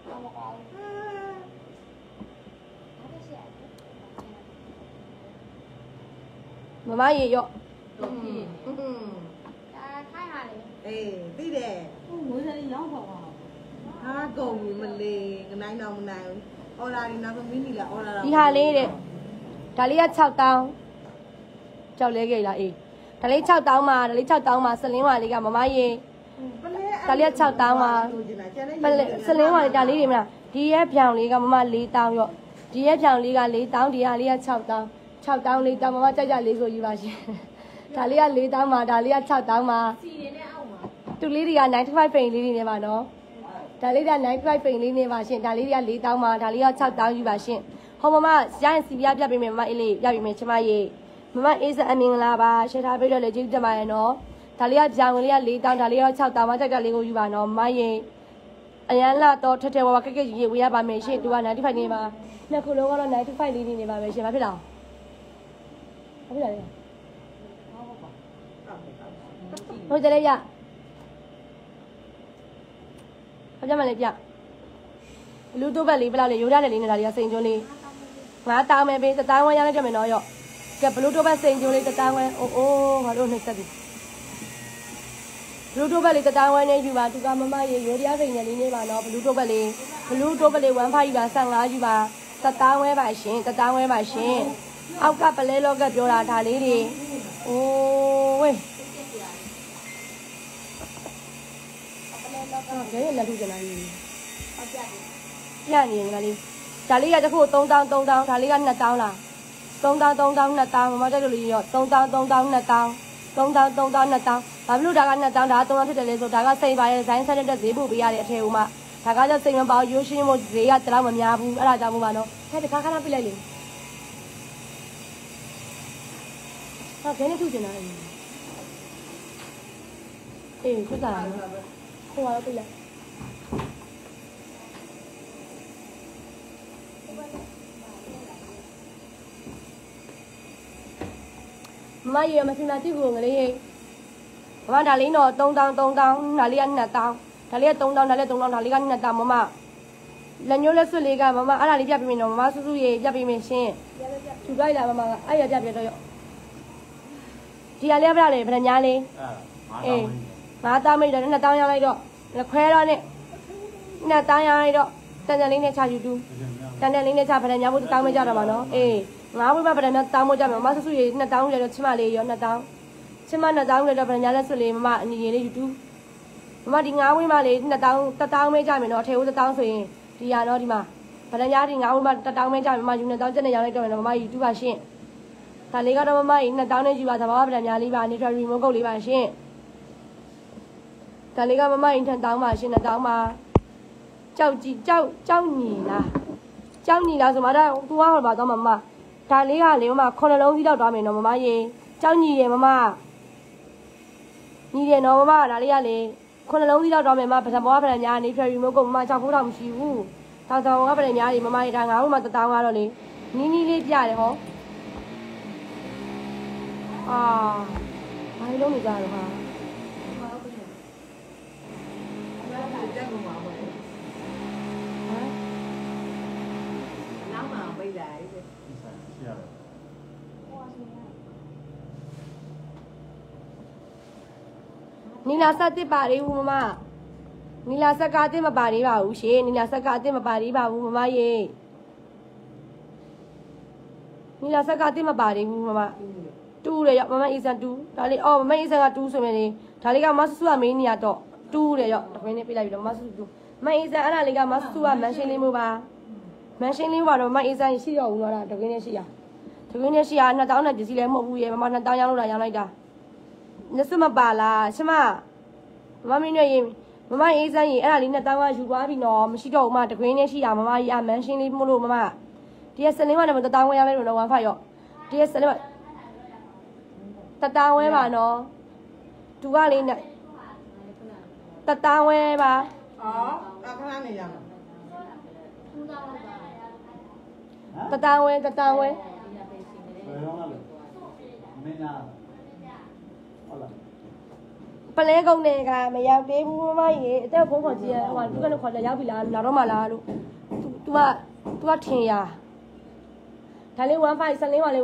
မရေရော့တော့ဖြစ်อืมဒါခိုင်းဟာလေအေးသိတယ်ငွေစရိတ်ရောက်ပါအောင်ဟာကုန်ပြီမလေးငနိုင်တော့မနိုင်ဘူးအော်ဒါဒီနောက်ဆုံးမင်းကြီးလာအော်ဒါတော့ဒီဟာလေးတဲ့ဒါလေးက6000ကြောက်လဲခဲ့လားအေးဒါလေး6000မှာဒါလေး6000မှာစလင်းဝါလေးကမမရေပလဲဒါလေးက6000မှာပလဲစလင်းဝါလေးဒါလေးတွေမလားဒီရဲ့ဖြောင်လေးကမမ4000ရော့ဒီရဲ့ဖြောင်လေးက4000ဒီဟာလေးက6000 6000လေးတောင်မမကြိုက်ကြလေးဆိုယူပါရှင်ဒါလေးက4000မှာဒါလေးက6000မှာစီနေနဲ့အောက်မှာတူလေးတွေက95ပိန်လေးတွေနေပါနော်ဒါလေးက95ပိန်လေးနေပါရှင်ဒါလေးတွေက4000မှာဒါလေးက6000ယူပါရှင်ဟောမမရရင်စီပြပြပေးမယ်မမအေးလေးပြပေးမယ်ချမရေမမအေးစအမင်္ဂလာပါရှယ်ထားပေးတော့လေကျေးဇူးတင်ပါတယ်နော်ဒါလေးကကြောင်လေးက4000ဒါလေးက6000မှာကြိုက်ကြလေးကိုယူပါနော်မမရေအရန်လာတော့ထက်ထဲဝါကက်ကက်ကြီးဝေးရပါမယ်ရှင်သူက95နေပါနှစ်ခုလုံးကတော့95လေးနေပါမယ်ရှင်ဘာဖြစ်လားဘာဖြစ်လဲဟုတ်တယ်လေရဟောကြမလဲပြလူတို့ဘက်လေးဘယ်လောက်လဲရိုးရတယ်လေးနေတာတွေကစိန်ကျွန်းလေးငါတောင်းမယ်ပေးတတိုင်းဝမ်းရလိုက်ကြမယ်နော်ရော့ကဲဘလူတို့ဘက်စိန်ကျွန်းလေးတတိုင်းဝမ်းအိုးငါတို့နှိမ့်ဆက်ပြီဘလူတို့ဘက်လေးတတိုင်းဝမ်းနေယူပါသူကမမရေရိုးတရားစိန်နေလေးနေပါနော်ဘလူတို့ဘက်လေး1 5ယူပါ15ယူပါတတိုင်းဝဲပါရှင်တတိုင်းဝဲပါရှင်အောက်ကပလဲလောကပြောတာဒါလေးတွေအိုးဝေးဒါလည်းလက်ထူကျန်လာပြီပြနေငါလေးဒါလေးကတခု3000ဒါလေးက2000လား3000မမတက်လို့လေးရော3000ဘာဖြစ်လို့ဒါက2000ဒါက3000ဖြစ်တယ်လေဆိုဒါကစိန်ပါရဲ့ဇိုင်းဆက်တဲ့ဈေးပို့ပေးရတဲ့အထည်ဦးမဒါကကျစိန်မပေါရိုးရှင်းမို့ဈေးကတလောက်မများဘူးအဲ့ဒါကြောင့်မို့ပါနော်ဟဲ့တခါခဏပြလိုက်လေဟောခဲနေထူကျင်လာပြီအေးဖြစ်တာနော်ဟိုကတော့ပြလိုက်မရေမစင်လာကြည့်ဘူးငလေးမမဒါလေးတော့3000ဒါလေးက2000ဒါလေးက3000ဒါလေးက3000ဒါလေးက2000မမလက်ညိုးလက်စွပ်လေးကမမအဲ့ဒါလေးပြပေးမယ်နော်မမဆူဆူရေပြပေးမယ်ရှင်ထူလိုက်လာမမကအဲ့ရပြပြတော့ရောဒီဟာလေးပြလိုက်ဗရညာလေးအေးငါသားမိတ်တော့2000ရလိုက်တော့ခွဲတော့နဲ့2000ရလိုက်တော့တန်တန်လေးနဲ့ချယူတူတန်တန်လေးနဲ့ချဗဒံများဖို့တောင်းမကြတော့ပါနော်အေးငါးဝိမဗဒံများတောင်းမကြမယ်မမဆူဆူရေ2000ရေတော့ချမလေးရော2000ချမ2000ရေတော့ဗဒံများလက်ဆွလေးမမအညီရေလေးယူတူမမဒီငါးဝိမလေး1000ပဲကြမယ်နော်အထေဦး1000ဆိုရင်ဒီရတော့ဒီမှာဗဒံများဒီငါးဝိမ1000ပဲကြမယ်မမယူ2000ကျက်နဲ့ရောင်းလိုက်တော့မယ်မမယူတူပါရှင့်ဒါလေးကတော့မမကြီး2000နဲ့ယူပါသဘာဝဗဒံများလေးပါနေထရီမိုးကုတ်လေးပါရှင့်ဒါလေးကမမကြီး1000ပါရှင့်1000ပါကြောက်ကြည့်ကြောက်ညီလားဆိုမှဒါသူကဟောပါတော့မမဒါလေးကလေမမ9လုံးစီးတော့သွားမယ်နော်မမရေကြောက်ညီတယ်မမညီတယ်နော်မမဒါလေးကလေ9လုံးစီးတော့သွားမယ်မပထမဘဝဗဒံများနေထရီမိုးကုတ်မမ6ဖိုးတော့မရှိဘူးတောင်တောင်ကဗဒံများတွေမမရေဒါငါ့ဘုမ1000ကတော့လေနီးလေးပြတယ်ဟောဘာလုံးနေကြတော့ဟာနီလာဆက်တစ်ပါလေးဘူးမမနီလာဆက်ကအစ်မပါလေးပါဘူးရှင်နီလာဆက်ကအစ်မပါလေးပါဘူးမမရေနီလာဆက်ကအစ်မပါလေးဘူးမမတူးတယ်ရောမမအေးစံတူးဒါလေးအော်မမအေးစံကတူးဆိုရင်လေဒါလေးကမဆူဆူကမင်းနေရတော့တူးတယ်ရောတခွင်းလေးပြလိုက်ပြီးတော့မဆူဆူတူးမအေးစံအဲ့ဒါလေးကမဆူဆူကမန်ရှင်းလေးမျိုးပါမန်ရှင်းလေးပါတော့မအေးစံရှိတော့ဘူးတော့တခွင်းလေးရှိရ2000နဲ့ပစ္စည်းလည်းမဟုတ်ဘူးရေမမ2000ရောင်းလို့တာရောင်းလိုက်တာညစမပါလားရှမမမင်းနဲ့ရင်မမအေးစမ်းရင်အဲ့ဒါလေး2000ကယူသွားပြီနော်မရှိတော့ဘူးမတကွင်းနဲ့ရှိတာမမကြီးအမန်ရှင်းလေးမလို့မမဒီကစလင်းကတော့1000ဝယ်ရမယ်လို့1 5ရောဒီကစလင်း1000ဝယ်ပါနော်သူကလေးနဲ့1000ဝယ်ပါခဏနေရမှာ 1000ဝယ်ပလဲကုန်းတွေကမရောက်သေးဘူးမမကြီးအသက်ဖုန်းခေါ်ကြည့်ရဟိုသူကတော့ခေါ်တယ်ရောက်ပြီလားလာတော့မှလားလို့ तू ကထင်ရဒါလေး15စလင်းပါလေ15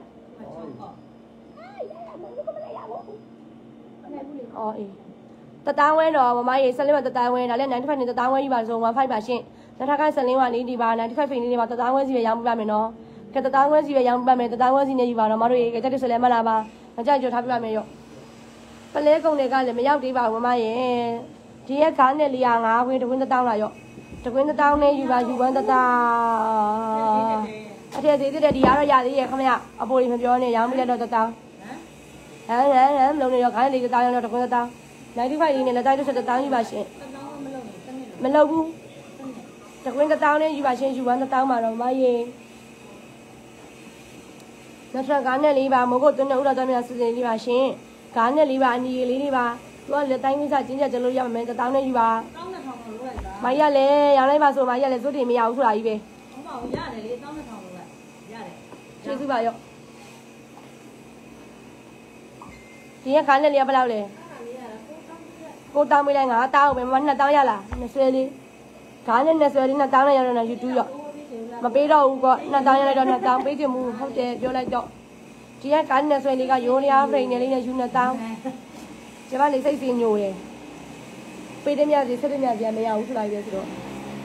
အော်အေး1000ဝဲတော့မမကြီးစလင်းပါ1000ဝဲဒါလည်း95နဲ့1000ဝဲယူပါဆို15ပါရှင့်လက်ထက်ကစလင်းပါလေးဒီပါ95ဖိန်လေးတွေပါ1000ဝဲစီပဲရောင်းပြပါမယ်နော်ကဲ1000ဝဲစီပဲရောင်းပြပါမယ်1000ဝဲစီနဲ့ယူပါတော့မတို့ရေကြက်တက်စလဲမလားပါမကြိုက်ကြထားပြပါမယ်ရောပလဲကုန်းတွေကလည်းမရောက်သေးပါဘူးမမရေဒီရက်ကားနဲ့လေး5ခွင်းတကွင်း1000လာရောတကွင်း1000နဲ့ယူပါယူပန်း1000အထက်သေးတဲ့ဒီကတော့ရသေးရဲ့ခမရအပေါ်ကြီးမပြောနဲ့ရောင်းပြလိုက်တော့1000ဟမ်မလုံးနေရောခိုင်းလေး1000ရောတကွင်း1000 95လေးနဲ့လက်တိုက်တော့1000ယူပါရှင်မလုံးဘူးတကွင်း1000နဲ့ယူပါရှင်ယူပန်း1000ပါတော့မမရေနောက်ထပ်ကားနဲ့လေးပါမဟုတ်သွင်းတဲ့ဥတော်တော်များစစ်စစ်လေးပါရှင်ကားနဲ့လေးပါအညီလေးလေးပါသူကလက်တိုင်းကိစ္စကျင်းချက်ကျလို့ရမယ်1000နဲ့ယူပါ1200လို့လိုက်ပါမရလဲရောင်းလိုက်ပါဆိုမရလဲစိုးတင်မရဘူးဆိုတာကြီးပဲဟုတ်ပါဘူးရတယ်လေ1200လို့လိုက်ရတယ်ကျေးဇူးပါရောဒီကကားနဲ့လေးကဘယ်လောက်လဲကိုတောင်းပေးလိုက်ငါတောင်းပဲမ2000ရလား20လေးကားနဲ့20လေး2000နဲ့ရတော့ယူတူးရောမပေးတော့ဘူးကော2000ရလိုက်တော့2000ပေးချင်မှုဟုတ်တယ်ပြောလိုက်တော့ဒီကကားနဲ့20လေးကရိုးလျားဖိန်နေလေးနဲ့ယူ2000ကျမလေးစိတ်စင်းညိုတယ်ပေးတဲ့မြစီဆက်တဲ့မြစီမရဘူးဆိုလိုက်ပဲဆိုတော့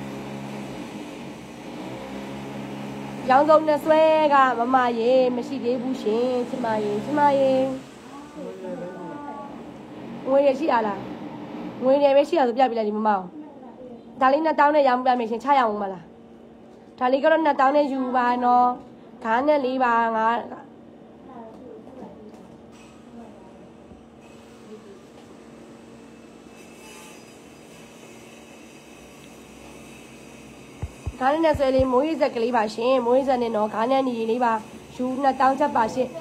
ရောင်းကုန်နဲ့ဆွဲကမမရေမရှိသေးဘူးရှင်ချမရေငွေရရှိရလားငွေရပဲရှိရဆိုပြပြလိုက်ဒီမမအောင်ဒါလေး2000နဲ့ရောင်းပြမယ်ရှင်ချရအောင်မလားဒါလေးကတော့2000နဲ့ယူပါနော်ခါနဲ့လေးပါငါခါနဲ့ဆွဲလေးမိုးရိစက်ကလေးပါရှင်မိုးရိစက်နဲ့နော်ခါနဲ့ညီလေးပါယူ2000ချက်ပါရှင်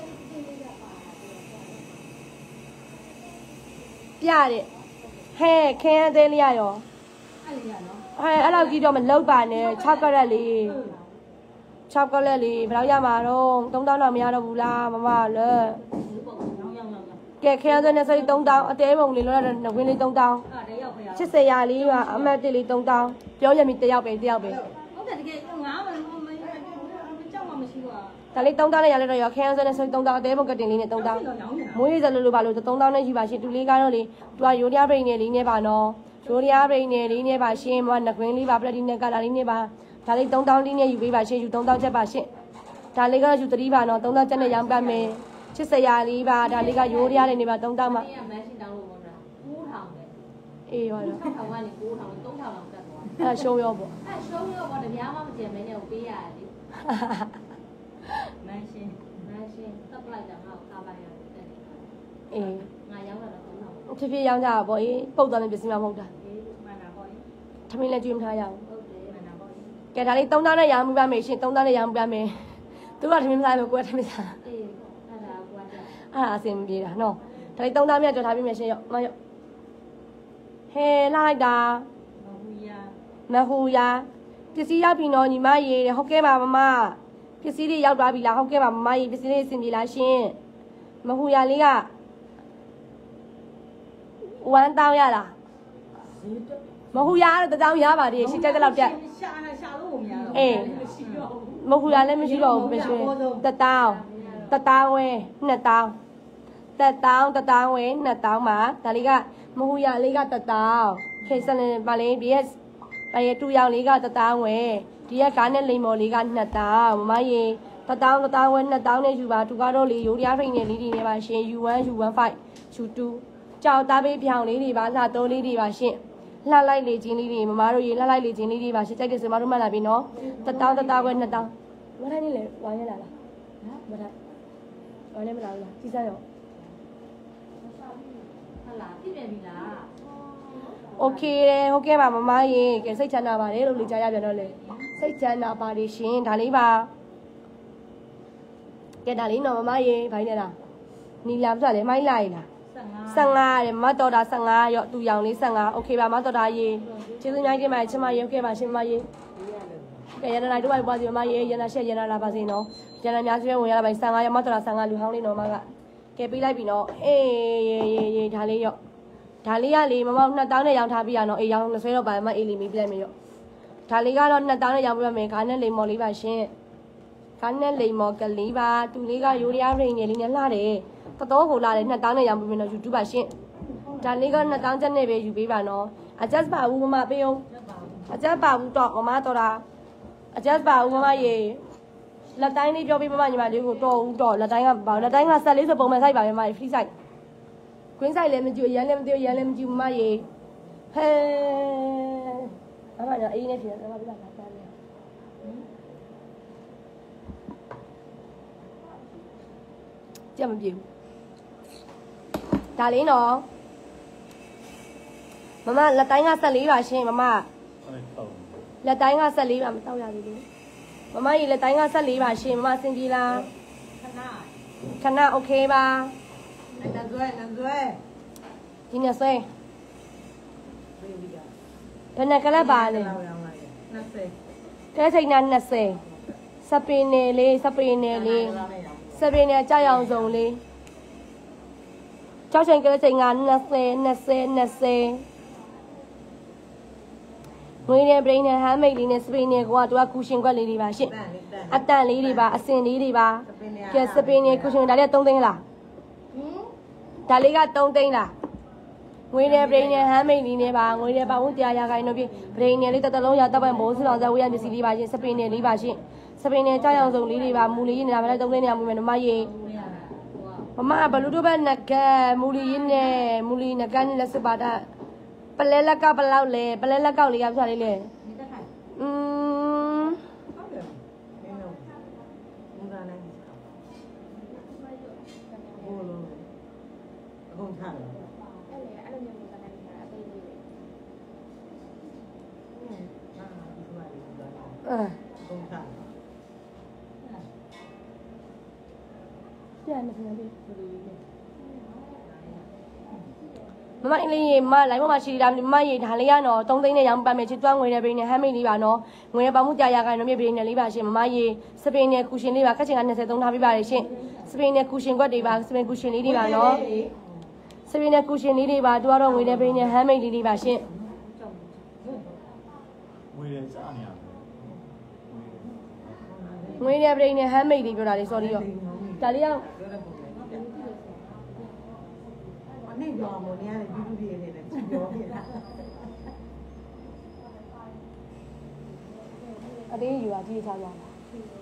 ပြတဲ့ဟဲ့ခင်းရသေးလေးရရောအဲ့လောက်ကြီးတော့မလောက်ပါနဲ့6ကရက်လေး6ကရက်လေးဘယ်လောက်ရမှာတော့3000တော့မရတော့ဘူးလားမမလည်းကဲခင်းရသေးနဲ့ဆို3000အသေးပုံလေးလို့ရတဲ့ဝင်းလေး3000 80ရလေးကအမတ်တစ်လေး3000ပြောရမီတယောက်ပဲဟုတ်တယ်တကယ်ငါမကြောက်မှမရှိဘူးဒါလေး3000နဲ့ရလဲတော့ရခင်းရသေးနဲ့ဆို3000အသေးပုံကတင်လေးနဲ့3000မိုးရိစက်လို့ပါလို့3000နဲ့ယူပါရှင်တူလေးကတော့လေသူကရိုးရပိန်နဲ့လေးနဲ့ပါနော်ရိုးရပြိနေလေးနဲ့ပါရှင်မနကွင်းလေးပါပလက်တီနဲ့ကလာလေးနဲ့ပါဒါလေး3000လေးနဲ့ယူပေးပါရှင်ယူ3000ချက်ပါရှင်ဒါလေးကယူ3ပါနော်3000ချက်နဲ့ရောင်းပတ်မယ်ချစ်စရာလေးပါဒါလေးကရိုးရနေပါ3000မှာဒီကမန်ရှင်းတောင်းလို့မဟုတ်လား9000ပဲအေးဟုတ်တော့ 6000ကနေ9000 3000လောက်တက်သွားအဲ့ရှုံးရောပေါ့အဲ့ရှုံးရောပေါ့တပြားမှမကျန်မဲနဲ့ကိုပေးရတယ်လေမန်ရှင်းတက်လိုက်တာငါ့ကိုကားပါရတယ်တက်နေအေးငါရောက်လာတော့3000 ဖြစ်ဖြစ်ရောင်းကြတာပေါ့အေးပုတ်သွားတဲ့ပစ္စည်းမှမဟုတ်တာအေးမှန်တာပေါ့ထမင်းလည်းကျွေးမထားရအောင်ဟုတ်တယ်မှန်တာပေါ့ကဲဒါလေး3000နဲ့ရောင်းပြမယ်ရှင်3000နဲ့ရောင်းပြမယ်သူကထမင်းစားမယ်ကိုကထမင်းစားအေးအဲ့ဒါကွာကြအဲ့ဒါအဆင်မပြေတာနော်ဒါလေး3000မြတ်ကြော်ထားပြမယ်ရှင်ရောမရောဟဲလာလိုက်တာမဟူယာပစ္စည်းရောက်ပြီနော်ညီမရေတဲ့ဟုတ်ကဲ့ပါမမပစ္စည်းတွေရောက်သွားပြီလားဟုတ်ကဲ့ပါမမရေပစ္စည်းတွေအဆင်ပြေလားရှင်မဟူယာလေးက1000ရလားမဟူယာကတော့1000ရပါတယ်ရှင်းကြတဲ့လောက်တက်ရှာလို့မရတော့အေးမဟူယာလည်းမရှိတော့ဘူးမရှိ1000ဝဲ2000 1000ဝဲ2000မှာဒါလေးကမဟူယာလေးက1000ခေစလင်ပါလေ BS ပါရတူရောင်လေးက1000ဝဲဒီကကားနဲ့လိမ်မော်လေးက2000မမရေ1000ဝဲ2000နဲ့ယူပါသူကတော့လေရိုးရားဖိနေလေးတွေနဲ့ပါရှင် U1 U15 U2 ကြောက်သားပေးပြောင်လေးတွေပါလှတိုးလေးတွေပါရှင်လှလိုက်လေချင်းလေးတွေမမတို့ရေလှလိုက်လေချင်းလေးတွေပါရှင်ကြိုက်တယ်ဆိုမတို့မှတ်လာပြီနော်1000ဝဲ2000မထိုင်နေလေဝိုင်းရလာလားမထိုင်ဝိုင်းနေမလားကြီးစားရောဟုတ်လားပြည့်ပြန်ပြီလားโอเคတယ်ဟုတ်ကဲ့ပါမမရေကဲစိတ်ချမ်းသာပါတယ်လို့လေကြားရပြန်တော့လေစိတ်ချမ်းသာပါတယ်ရှင်ဒါလေးပါကဲဒါလေးနော်မမရေဘိုင်းနေတာနီလာမဆိုလေမိုင်းလိုက်လား15တယ်မတော်တာ15ရော့သူရောင်လေး15โอเคပါမတော်တာရေကျေးဇူးများကြီးပါချင်မရေဟုတ်ကဲ့ပါရှင်မရေကဲရနာတို့ပါစီမမရေရနာရှက်ရနာလာပါစေနော်ရနာများဆွဲဝင်ရတာပိုင်း15ရော့မတော်တာ15လူဟောင်းလေးနော်မကကဲပေးလိုက်ပြီနော်အေးဒါလေးရော့ဒါလေးကလေမမ2000နဲ့ရောင်းထားပြရနော်အေးရောင်းဆွဲတော့ပါမအေးလီမီပြလိုက်မယ်ရော့ဒါလေးကတော့2000နဲ့ရောင်းပြမယ်ခါနဲ့လိမ်မော်လေးပါရှင်ခါနဲ့လိမ်မော်ကလေးပါသူလေးကရိုးရရိန်ငယ်လေးနဲ့လှတယ်တော်ကိုလာတယ်2000နဲ့ရောင်းပြမယ်နော် YouTube ပါရှင်ဒါလေးက2000ကျပ်နဲ့ပဲယူပေးပါနော် adjust ပါဘူးမမပေးအောင် adjust ပါဘူးတော့မမတော်တာ adjust ပါဘူးမမရေလက်တိုင်းလေးပြောပေးမမညီမလေးကိုတော်ဦးတော့လက်တိုင်းကပါလက်တိုင်းကဆက်လေးဆိုပုံမှန်ဆိုင်ပါပဲမမ free site ကွင်းဆိုင်လည်းမကြည့်ရမ်းလည်းမကြည့်ရမ်းလည်းမကြည့်မမရေဟဲအမညာအေးနေဖြစ်တယ်မပြပါလားကြားလေကြမပြေဘူးဒါလေးနော်မမလက်တိုင်းက14ပါရှင်မမလက်တိုင်းက14ပါမတောက်ရသေးဘူးမမရေလက်တိုင်းက14ပါရှင်မမစင်ကြီးလားခဏโอเคပါနန်းဆွဲဒီနေ့ဆွဲဘယ်နဲ့ကလပ်ပါလဲကဲစိတ်နာ20စပင်းနယ်လေးစပင်းနယ်ကြောက်ရောင်စုံလေးကြောက်ချိန်ကလေးစိတ်က20ငွေနဲ့ပရင်းနဲ့ဟမ်းမိတ်လေးနဲ့စပင်းနယ်ကသူကကူရှင်ခွက်လေးတွေပါရှင့်အတန်လေးတွေပါအစင်လေးတွေပါကဲစပင်းနယ်ကူရှင်ဒါလေး3သိန်းလားဒါလေးက3သိန်းလားငွေနဲ့ပရင်းနဲ့ဟမ်းမိတ်လေးနဲ့ပါငွေနဲ့ပါဝန်းတရားရခိုင်တို့ပြပရင်းနယ်လေးတစ်လုံးရတပ်ပံမိုးစလောင်ဇဝေးရပစ္စည်းလေးပါရှင့်စပင်းနယ်လေးပါရှင့်စပင်းနယ်ကြောက်ရောင်စုံလေးတွေပါမူလေးနေတာပဲ3သိန်းနေရမှုမယ်မမရေမမဘလူတို့ပဲနကမူလီရင်းနဲ့မူလီနကနဲ့လက်စပါတာပလဲလက်ကဘလောက်လဲပလဲလက်ကောက်လေးကပြလေးလေဟုတ်တယ်မင်းတို့ဘုရားနဲ့ဘိုးလုံးအခုထားတယ်အဲ့လိုမျိုးကလည်းအသေးလေးပဲအခုထားပြန်မပြန်ဘူးမမအင်းလေးရေမလိုင်းပေါ်မှာရှိတာမမရေဒါလေးရနော်3သိန်းနဲ့ရောင်းပတ်မယ်ချစ်သွမ်းငွေနဲ့ပြည်နေဟမ်းမိတ်လေးပါနော်ငွေနဲ့ပေါမှုကြာရခိုင်တော့မြေပြည်နေလေးပါရှင်မမရေစပင်းနဲ့ကူရှင်လေးပါကက်ချင်က23ထားပြပါတယ်ရှင်စပင်းနဲ့ကူရှင်ခွက်တွေပါစပင်းကူရှင်လေးတွေပါနော်စပင်းနဲ့ကူရှင်လေးတွေပါသူကတော့ငွေနဲ့ပြည်နေဟမ်းမိတ်လေးတွေပါရှင်ငွေရစားနေရငွေနဲ့ပြည်နေဟမ်းမိတ်လေးပြောတာလေ sorry ရောဒါလေးရောက်နေပြောမလို့နေရတယ်ပြူပြည့်နေတယ်ပြောပြတာအသေးယူတာကြီးချသွားတာ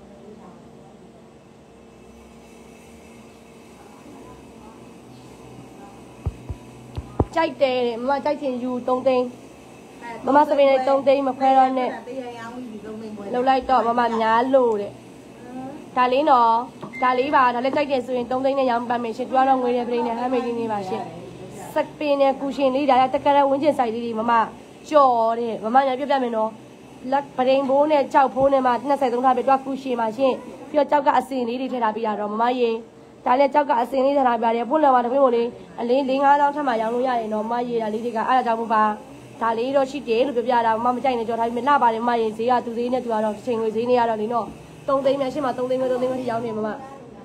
ကြိုက်တယ်မမကြိုက်ချင်ယူ3သိန်းမမစပင်းနဲ့3သိန်းမခွဲတော့နဲ့လှုပ်လိုက်တော့မမများလို့တဲ့ဒါလေးနော်ဒါလေးပါဒါလည်းကြိုက်တယ်ဆိုရင်3သိန်းနဲ့ရောင်းပတ်မယ်ရှင်တွားတော့ငွေတဲ့ပြည်နဲ့ဟမ်းမေးလေးနေပါရှင်စပင်းနဲ့ကူရှင်လေးဒါရတက်ကရဝင်းကျင်ဆိုင်လေးတွေမမကြော်တဲ့မမညာပြပြမယ်နော်လက်ပရင်ဘိုးနဲ့ကြောက်ဖိုးနဲ့မှ23ထားပြတွားကူရှင်ပါရှင်ပြီးတော့ကြောက်ကအစင်လေးတွေထည့်ထားပြရတော့မမရေဒါလည်းကြောက်ကအစင်လေးထည့်ထားပြရတယ်ဖွင့်လာပါတပင်းကိုလေးအလေး4-5ထပ်မှရောင်းလို့ရရင်တော့မမရေဒါလေးတွေကအားကြောင့်မပါဒါလေးတော့ရှိတယ်လို့ပြောပြတာမမကြိုက်နေကြော်ထားပြီးလှပါတယ်မမရေဈေးကသူသေးနဲ့သူကတော့ချိန်ငွေဈေးနေရတော့လေနော်3သိန်းနဲ့ရှင်းမှာ3သိန်းပဲ3သိန်းပဲထိရောင်းနေမမ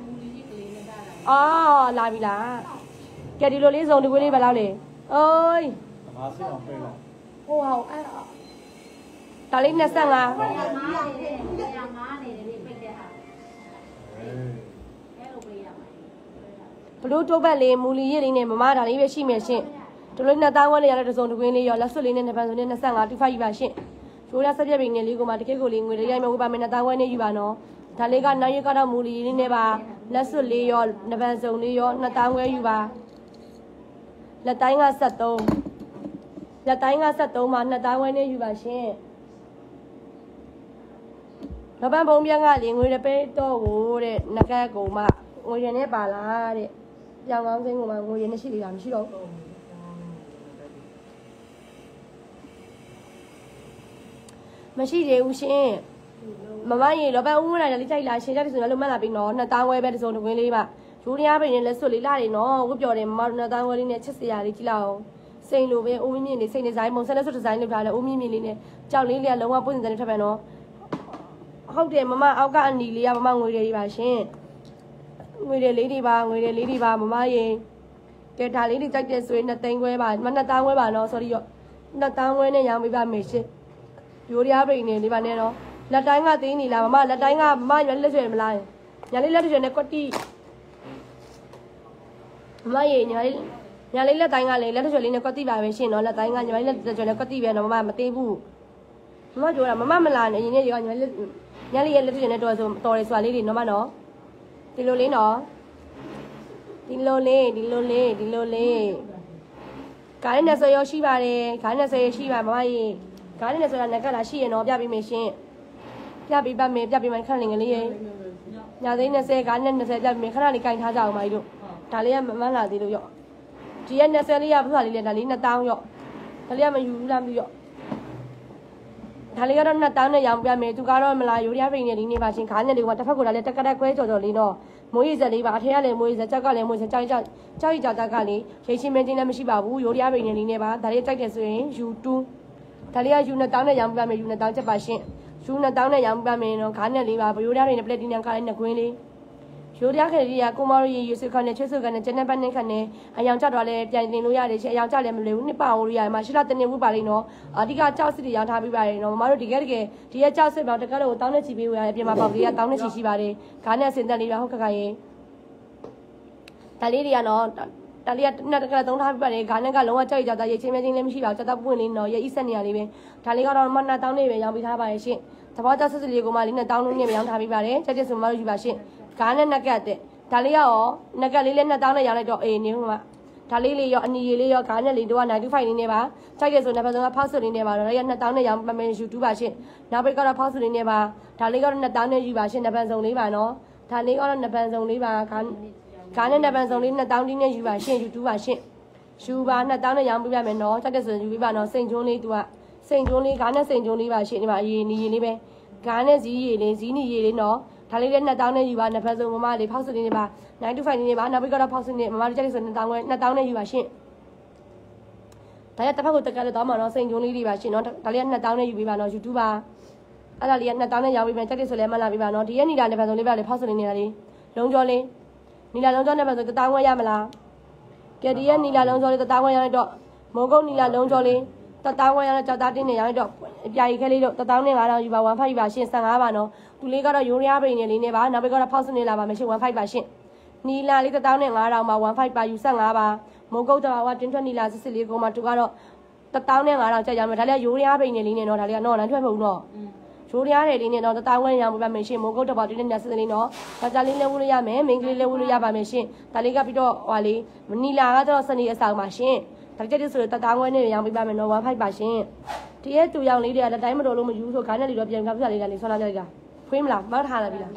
အော်လာပြီလားကဲဒီလိုလေးစုံဒီကွေးလေးပဲလောက်လေအိုးမာစီအောင်ပြေးလားဟိုဟာအဲ့ဒါလေး25 မားနေတယ်ဒီပိတ်တဲ့ဟာအဲ့လိုပေးရမှာဘလူးတိုးဘက်လေးမူလီရည်လေးနဲ့မမဒါလေးပဲရှိမယ်ရှင်ဒီလို2000ဝန်းနဲ့ရတဲ့တစုံတကွင်းလေးရောလက်စွပ်လေးနဲ့နှစ်ပန်းစုံနဲ့25တူဖိုက်ယူပါရှင်ရိုးရဆက်ပြပြင်းလေးကိုမှတကယ်ကိုလေးငွေရိုက်မယ်ဝေးပါမယ်2000ဝန်းနဲ့ယူပါနော်ဒါလေးကနောက်ရက်ကတော့မူလီလေးနဲ့ပါလက်စွပ်လေးရောနှစ်ပန်းစုံလေးရော2000ဝန်းယူပါလက်တိုင်းက73လက်တိုင်းက73မှာ2000ဝန်းနဲ့ယူပါရှင်လပန်းပုံပြန်းကလေငွေတပေးတော့ဟိုတဲ့နကက်ကုံမငွေရနဲ့ပါလားတဲ့ပြောင်းကောင်းစင်းကုံမငွေရနဲ့ရှိသေးတာမရှိတော့မရှိသေးဘူးရှင်မမရေလောပန်းဦးမလာလေးကြိုက်လာရှင်ကြတယ်ဆိုတော့လုံးမလာပြီနော်2000ဝဲပဲတစုံတကွင်းလေးပါရိုးရရားပိန်နဲ့လက်စွပ်လေးလာတယ်နော်ဝတ်ပြော်တယ်မမတို့2000ဝဲလေးနဲ့ချစ်စရာလေးကြည့်လိုက်အောင်စိန်လိုပဲအိုးမြင့်လေးစိန်ဒီဇိုင်းမုံဆက်လက်စွပ်ဒီဇိုင်းလုပ်ထားတယ်အိုးမြင့်မြင့်လေးနဲ့ကြောက်လေးလေးကလုံးဝပွင့်စံနေထပ်ပဲနော်ဟုတ်တယ်မမအောက်ကအနီလေးကမမငွေတွေပါရှင်ငွေတွေလေးတွေပါငွေတွေလေးတွေပါမမရေကဲဒါလေးတွေကြိုက်တယ်ဆိုရင်2သိန်းခွဲပါမ2000ခွဲပါနော် sorry ရော2000ခွဲနဲ့ရောင်းပေးပါမယ်ရှင်ရိုးရားပိန်နေလေးပါနဲ့နော်လက်တိုင်းကသိနေလားမမလက်တိုင်းကမမရွက်လက်ရွှဲမလားညာလေးလက်ရွှဲနဲ့ကွက်တိမမရေညာလေးလက်တိုင်းကလေလက်ရွှဲလေးနဲ့ကွက်တိပါပဲရှင်နော်လက်တိုင်းကညာလေးလက်ရွှဲနဲ့ကွက်တိပဲနော်မမမသေးဘူးမမပြောတာမမမလာနဲ့အရင်ကရောညာလေးညလေးရဲ့လက်ပြနဲ့တော်ဆိုတော်တယ်ဆိုတာလေးတွေနော်မနော်ဒီလိုလေးနော်ဒီလိုလေးကားနဲ့ဆိုရရှိပါတယ်ကားနဲ့ဆိုရရှိပါမမကြီးကားနဲ့ဆိုတာငကလာရှိရနော်ပြပေးမယ်ရှင်ပြပေးပါမယ်ပြပေးမယ်ခဏလေးငလေးရေညာသိန်း20ကားနဲ့20ပြပေးမယ်ခဏလေးကင်ထားကြအောင်မကြီးတို့ဒါလေးကမလာသေးလို့ရော့ဒီရဲ့20လေးရဖူးပါလေးလေဒါလေး2000ရော့ဒါလေးကမယူဘူးလားမသိရော့ဒါလေးကတော့2000နဲ့ရောင်းပြမယ်သူကတော့မလာရိုးရပိန်နေလေးနေပါရှင်ခါနဲ့လေးကတစ်ဖက်ကလည်းတက်ကတက်ခွဲကြော်လေးတော့မိုးရီစက်လေးပါအထက်ကလည်းမိုးရီစက်ကြောက်ကလည်းမိုးရီစက်ကြောက်ကြောက်ကလေးရိတ်ချင်းမင်းချင်းလည်းမရှိပါဘူးရိုးရပိန်နေလေးနေပါဒါလေးကြိုက်တယ်ဆိုရင် U2 ဒါလေးက U2000နဲ့ရောင်းပြမယ် U2000 ချက်ပါရှင် U2000နဲ့ရောင်းပြမယ်နော်ခါနဲ့လေးပါရိုးရပိန်နဲ့ပလက်တီနမ်ကလည်းနှစ်ကွင်းလေးရိုးရခဲလေးကကိုမတို့ရေရွှေခါနဲ့ချွေးစုခါနဲ့ကျန်းတဲ့ပတ်နဲ့ခါနဲ့အယောင်ကျတော့လည်းပြန်တင်လို့ရတယ်ရှင်အယောင်ကျလည်းမလွယ်ဘူးနှစ်ပါအောင်လို့ရတယ်မှာရှစ်လတနေဝတ်ပါလိမ့်နော်အဓိကကြောက်စစ်တွေရောင်းထားပြီးပါတယ်နော်မမတို့တကယ်ဒီရဲ့ကြောက်စစ်ပေါင်းတကယ်တော့တောင်းနဲ့ချီပေးဝရတယ်အပြင်မှာပေါက်လေးကတောင်းနဲ့ချီရှိပါတယ်ခါနဲ့အစင်တက်လေးပါဟုတ်ခါရေဒါလေးတွေကနော်ဒါလေးကနှစ်တကယ်သုံးထားပြီးပါတယ်ခါနဲ့ကလုံးဝကြောက်ရကြတာရေချင်းမချင်းလည်းမရှိပါဘူးကြောက်တော့ပွင့်လေးနော်ရေအစ်ဆက်နေရလေးပဲဒါလေးကတော့မနက်တောင်းနေပဲရောင်းပေးထားပါတယ်ရှင်သဘောကျစစ်စစ်လေးကိုမှလေးနဲ့တောင်းလုံးနဲ့ပဲရောင်းထားပြီးပါတယ်ချက်ချက်ဆိုမတို့ယူပါရှင်ခါနဲ့နက်ကတ်တဲ့ဒါလေးရောနက်ကလေးလည်း2000နဲ့ရောင်းလိုက်တော့အေးနေမှာဒါလေးလေးရောအနီရည်လေးရောခါနဲ့လေးတော့95လေးနဲ့ပါကြိုက်ရဆိုနှစ်ဖက်ဆုံးကဖောက်ဆွလေးနဲ့ပါတော့ဒါရ2000နဲ့ရောင်းပမယ်ယူတူပါရှင်နောက်ပိတ်ကတော့ဖောက်ဆွလေးနဲ့ပါဒါလေးကတော့2000နဲ့ယူပါရှင်နှစ်ဖက်ဆုံးလေးပါနော်ဒါလေးကတော့နှစ်ဖက်ဆုံးလေးပါခါနဲ့နှစ်ဖက်ဆုံးလေး2000လေးနဲ့ယူပါရှင်ယူတူပါရှင်ယူပါ2000နဲ့ရောင်းပြမယ်နော်ကြိုက်ရဆိုယူပြီးပါနော်စိန်ကျွန်းလေးသူကစိန်ကျွန်းလေးခါနဲ့စိန်ကျွန်းလေးပါရှင်ဒီမှာအရေးနီရည်လေးပဲခါနဲ့ဇီးရည်လေးဇီးနီရည်လေးနော်ဒါလေးလည်း2000နဲ့ယူပါနှစ်ဖက်ဆုံးမမလေးဖောက်စလေးနေပါ925နေပါနောက်ပြီးတော့ဖောက်စနေမမလေးကြိုက်ဆို2000နဲ့ယူပါရှင်ဒါရတစ်ဖက်ကိုတက်ကလည်းတော့မှာနော်စိန်ကျုံလေးတွေပါရှင်နော်ဒါလေးက2000နဲ့ယူပေးပါနော် YouTube ပါအဲ့ဒါလေးက2000နဲ့ရောင်းပေးမယ်ကြိုက်ဆိုလည်းမလာပေးပါနော်ဒီရဲ့နီလာနှစ်ဖက်ဆုံးလေးပါလေဖောက်စလေးနေတာလေးလုံးကျော်လေးနီလာလုံးကျော်နှစ်ဖက်ဆုံး1000ဝယ်ရမလားကဲဒီရဲ့နီလာလုံးကျော်လေး1000ဝယ်ရလိုက်တော့မုံကုတ်နီလာလုံးကျော်လေး1000ဝယ်ရတဲ့ကြောက်သားတင်းနဲ့ရောင်းလိုက်တော့အပြာကြီးခဲလေးတော့1000နဲ့5000ယူပါ15ယူပါရှင်15ပါနော်သူလေးကတော့ရိုးရရားပိန်နေလေးနဲ့ပါနောက်ပြီးတော့ဖောက်စနေလာပါမယ်ရှင်15ပါရှင်နီလာလေး1000နဲ့5000ပါ15ပါယူ15ပါမုံကုတ်တော့ကတင်းထွက်နီလာစစ်စစ်လေးကိုမှသူကတော့1000နဲ့5000ကျက်ရမယ်ဒါလေးရိုးရရားပိန်နေလေးနဲ့နော်ဒါလေးကနော်လမ်းထွက်မဟုတ်ဘူးနော်ဂျိုးရားတယ်လေးနဲ့တော့တသားဝဲရံပေးပါမယ်ရှင်မိုးကုတ်တပေါက်တင်းနဲ့စစ်လေးနော်ဒါကြလေးလဲဝလို့ရမယ်မင်းကလေးလဲဝလို့ရပါမယ်ရှင်ဒါလေးကပြီးတော့ဟွာလေးမနီလာကတော့စနေအဆောင်ပါရှင်ဒါကြတဲ့ဆိုတသားဝဲနဲ့ရံပေးပါမယ်နော်1.5ပါရှင်ဒီရဲ့တူရောင်လေးတွေကလက်တိုင်းမတော်လို့မယူဆိုခိုင်းတဲ့လေးတော့ပြန်ပြပြလေးကလေးဆွမ်းလာကြလိုက်တာဖွေးမလားမောက်ထားလာပြီလား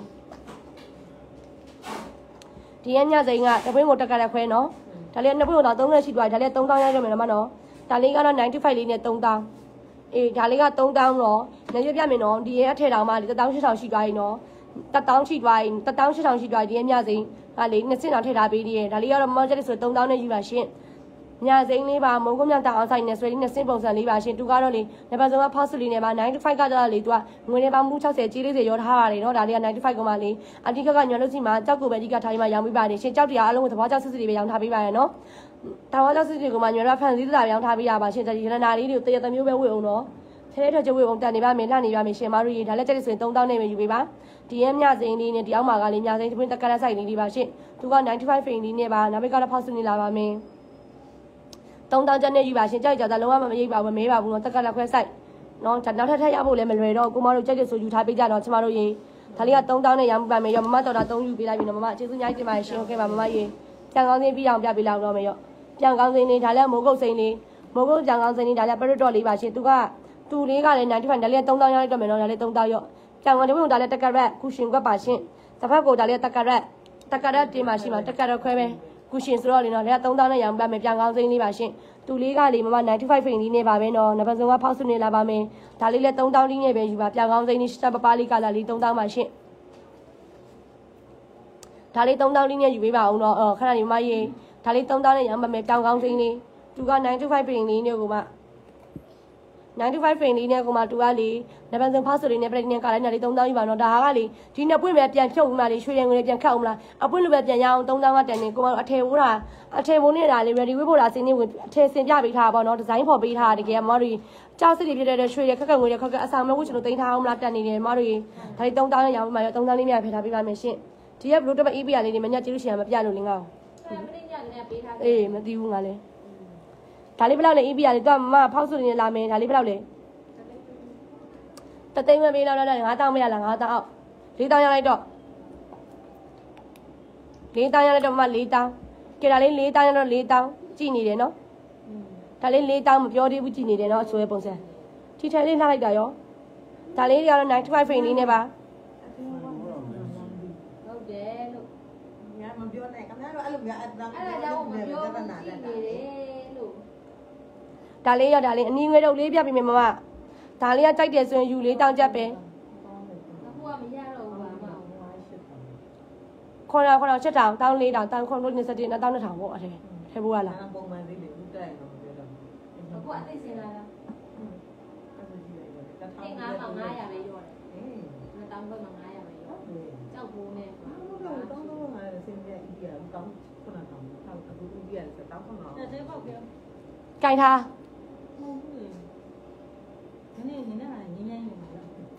ဒီရဲ့ညစိန်ကတပွင့်ကိုတက်ကြရခွဲနော်ဒါလေးနှစ်ပွင့်ကိုတော့3000ရှိသွားတယ်ဒါလေး3000ရရမယ်နော်မနော်ဒါလေးကတော့95လေးနဲ့3000အေးဒါလေးက3000တော့ညရွပြမယ်နော်ဒီရဲ့အထက်တောင်မှလေ18000ရှိသွားရင်နော်1000ရှိသွားရင်18000ရှိသွားရင်ဒီရဲ့ညစိန်ကလေ2000တောင်ထည့်ထားပေးသေးတယ်ဒါလေးကတော့မောက်ချက်လေးဆို3000နဲ့ယူပါရှင်ညစိန်လေးပါမုံကုန်းမြောက်တောင်အောင်ဆိုင်နဲ့ဆွေလေးနဲ့စင်ပုံစံလေးပါရှင်သူကတော့လေနံပါတ်ဆုံးကဖောက်စလီနဲ့ပါ95ကတော့လေသူကငွေနဲ့ပေါင်းမှု60ကြီး40ရောထားပါတယ်နော်ဒါလေးက95ကောင်ပါလေအတိကကညွန်လို့စီမှာကြောက်ကိုပဲအတိကထားပြီးမှရောင်းပေးပါတယ်ရှင်ကြောက်တရားအလုံးကိုသဘောကြောက်စစ်စစ်တွေပဲရောင်းထားပေးပါရနော်သဘောကြောက်စစ်စစ်ကိုမှညွန်ရဖန်စည်းတာရောင်းထားပေးရပါရှင်ဒီရနာလေးတွေကိုတရတမျိုးပဲဝေအောင်နော်ထဲထဲထွက်ဝေအောင်တက်နေပါမယ်လှနေပါမယ်ရှင်မတို့ရေဒါလည်းကြက်ဆိုရင်3000နဲ့ပဲယူပေးပါဒီရဲ့မြစိန်လေးနဲ့ဒီအောက်မှာကလေမြစိန်တပွင့်တက်ကရဆိုင်လေးပါရှင်သူက95ဖိန်လေးနဲ့ပါနောက်ဘက်ကတော့ဖောက်စနေလာပါမယ်3000ကျပ်နဲ့ယူပါရှင်ကြိုက်ကြတာလုံးဝမရိပ်ပါဘူးမမေးပါဘူးနော်တက်ကလက်ခွဲဆိုင်နော်ဒါနောက်ထပ်ရဖို့လည်းမလွယ်တော့ကိုမတို့ကြိုက်တဲ့ဆိုယူထားပေးကြတော့ကျမတို့ရေဒါလေးက3000နဲ့ရောင်းပါမယ်ရောမမတော်တာ3ယူပေးလိုက်ပြီနော်မမကျေးဇူးများတင်ပါတယ်ရှင်ဟုတ်ကဲ့ပါမမရေပြန်ကောင်းစင်းပြီးအောင်ပြပေးလောက်တော့မယ်ရောပြန်ကောင်းစင်းလေးဒါလည်းမိုးကုတ်စိန်လေးမိုးကုတ်ပြန်ကောင်းစင်းလေးဒါလည်းပရတော့လေးပါရှင်သူလေးကလည်း95ဒါလေး3000ရလိုက်တော့မယ်နော်ဒါလေး3000ရောပြန်ကောင်းတဲ့ဘုံဒါလည်းတက်ကရက်ကုရှင်ကွက်ပါရှင်တစ်ဖက်ကိုဒါလေးတက်ကရက်တင်ပါရှိမှာတက်ကရက်ခွဲပဲကုရှင်ဆိုတော့လေနော်ဒါ3000နဲ့ရောင်းပါမယ်ပြန်ကောင်းစင်းလေးပါရှင်သူလေးကလေမမ95ဖိန်လေးနဲ့ပါပဲနော်နံပါတ်ဆုံးကဖောက်ဆွနေလာပါမယ်ဒါလေးလည်း3000လေးနဲ့ပဲယူပါပြန်ကောင်းစိမ့်လေးစပပလေးကလာလေး3000ပါရှင့်ဒါလေး3000လေးနဲ့ယူပေးပါအောင်တော့ခဏလေးမမရေဒါလေး3000နဲ့ရောင်းပါမယ်ပြန်ကောင်းစိမ့်လေးသူက95ဖိန်လေးနဲ့ကိုမ95ဖိန်လေးနဲ့ကိုမသူကလေနံပါတ်ဆုံးဖောက်ဆွလေးနဲ့ပြည့်နေကလာနေလေး3000ယူပါနော်ဒါကလေဒီနှစ်ပွင့်ပဲပြန်ဖြုတ်ဦးမလားလေရွှေရံငွေပြန်ခတ်အောင်မလားအပွင့်လိုပဲပြန်ရအောင်3000ကတန်နေကိုမအထည်ဝိုးတာအထည်ဝိုးနေတာလေ ready ဝိုးဖို့တာစင်းနေဝင်အထည်စင်ပြပေးထားပါတော့ဒီဇိုင်းဖော်ပေးထားတကယ်မတို့ကြောက်စစ်တွေဖြစ်တဲ့ရွှေရခက်ခက်ငွေရခက်ခက်အဆောင်မဲ့ဝှကျွန်တော်တင်ထားအောင်မလားတန်နေတယ်မတို့ဒါလေး3000ရအောင်ပါရော3000လေးမြဖယ်ထားပေးပါမယ်ရှင့်ဒီရက်ဘလို့တပတ် EP ရလေးနေမညကျေးလို့ရှိရင်မပြလို့လင်းကောင်းအေးမသိဘူးငါလဲဒါလေးဘယ်လောက်လဲ EP ရလေးတော့မဖောက်စုနေလာမယ်ဒါလေးဘယ်လောက်လဲတသိန်းမပေးလောက်တော့9000မရလား9000အောက်4000ရလိုက်တော့4000ရလိုက်တော့မ4000ကဲဒါလေး4000ရတော့4000ကြည်နေတယ်နော်ဒါလေး4000မပြောသေးဘူးကြည်နေတယ်နော်အဆိုရဲ့ပုံစံထိထဲလေးလှလိုက်တာရောဒါလေးတွေကတော့95ဖိန်လေးနဲ့ပါဟုတ်တယ်လို့ညာမပြောနဲ့ခင်ဗျားတို့အဲ့လိုများအတန်းအဲ့ဒါကြောင့်မပြောဘူးကြည့်နေတယ်လို့ဒါလေးရောဒါလေးအနည်းငယ်တော့လေးပြပေးမယ်မမဒါလေးကကြိုက်တယ်ဆိုရင်ယူလေးတောင်းချက်ပဲအခုကမရတော့ဘူးပါမခေါ်ချက်တောင်း4000တောင်းခွန်လို့27 2000ပေါ့အဲ့ထဲဖို့ကလားပုံမှန်လေးလေဦးတက်ရင်တော့မပြောတော့အခုအသိစင်လာတာအဲ့ငါမှ900ပဲရောတယ်2000ဘက်မှ900ပဲရောကြောက်ဘူးနဲ့တော့ငါစင်ပြအီးရတောင်းခုနတောင်းအခုဦးပြရတောင်းခုနတော့တဲ့ပေါက်ပြောကြိုင်ထားဟုတ်ဘူးနည်းနည်းငင်းနေမှာလား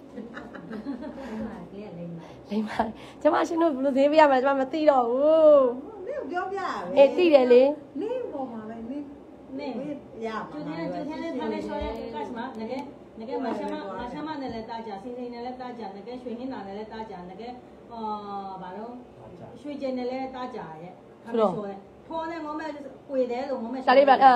လိမ့်ပါကျမရှင်တို့ဘယ်လိုသေးပြရမလဲကျမမသိတော့ဘူးနင်းပြောပြပဲအေးသိတယ်လေနင်းပေါ်မှာပဲနင်းရပါကျူတဲ့ထားနေဆိုရဲကတ်မှာငကဲမဆမနဲ့လည်းတာကြစင်းစင်းနဲ့လည်းတာကြငကဲရွှေဟင်းတာနဲ့လည်းတာကြငကဲဘာလို့ရွှေကျင်နဲ့လည်းတာကြရဲ့ခါဆိုရဲဖော်နဲ့မမဲကွေတယ်လို့မမဲဒါလေးပါဒါ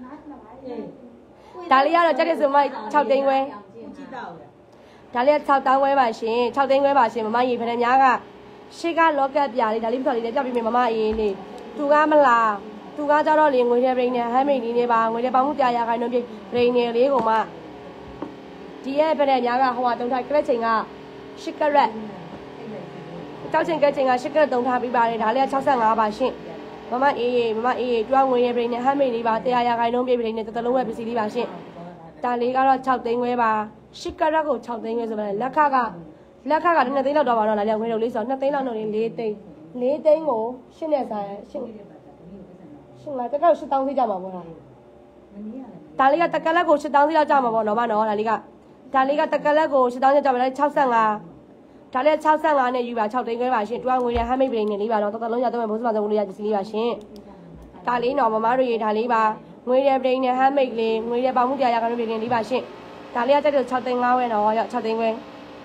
လေးကတော့ကြက်တဲ့ဆိုမှ6သိန်းခွဲကြည့်တော့ဒါလေး6တောင်းခွဲပါရှင်6သိန်းခွဲပါရှင်မမကြီးဖခင်များကရှေ့ကလောကက်ပြလေးဒါလေးပြတော်လေးလည်းပြပြီးမယ်မမအေးနေသူကမလားသူကကြတော့လေငွေတဲ့ပရိန်နဲ့ဟမ်းမိန်လေးနဲ့ပါငွေတဲ့ပေါင်းမှုပြရခိုင်တော့ပြပရိန်နဲ့လေးကိုမှဒီရဲ့ဖခင်များကဟိုကတုံးထားကရက်ချိန်က10ကရက်တောက်ချိန်ကရက်ချိန်က10ကရက်တုံးထားပြီးပါတယ်ဒါလေးက65ပါရှင်မမအေးကျွမ်းငွေတဲ့ပရိန်နဲ့ဟမ်းမိန်လေးပါ100ရာခိုင်နှုန်းပြပရိန်နဲ့တစ်လုံးဝယ်ပစ္စည်းလေးပါရှင်ဒါလေးကတော့6သိန်းခွဲပါ10ကရက်ကို6သိန်းခွဲဆိုပါလေလက်ခက2သိန်းလောက်တော့ပါတော့လာလျောက်ခွေးတော့လေးဆို2သိန်းလောက်တော့4သိန်းကို8နဲ့ဆိုင်8ငါတကောက်8000စီးကြမှာပေါ့လားဒါလေးကတကက်လက်ကို8000စီးလောက်ကြမှာပေါ့နော်မနော်ဒါလေးကတကက်လက်ကို8000ကျကြပါလေ65ဒါလေး65နဲ့ယူပါ6သိန်းခွဲပါရှင်တွားငွေရဟမ်းမိတ်ပရိန်နဲ့လေးပါတော့တော်တော်လုံးရတော့မယ်ဘုရားဆုံးလို့ရပစ္စည်းလေးပါရှင်ဒါလေးတော့မမတို့ရေဒါလေးပါငွေရပရိန်နဲ့ဟမ်းမိတ်လေးငွေရပေါမှုပြရကတော့ပရိန်လေးပါရှင်ဒါလေးကတက်တော့6သိန်း5ဝဲတော့ရောက်6သိန်းခွဲ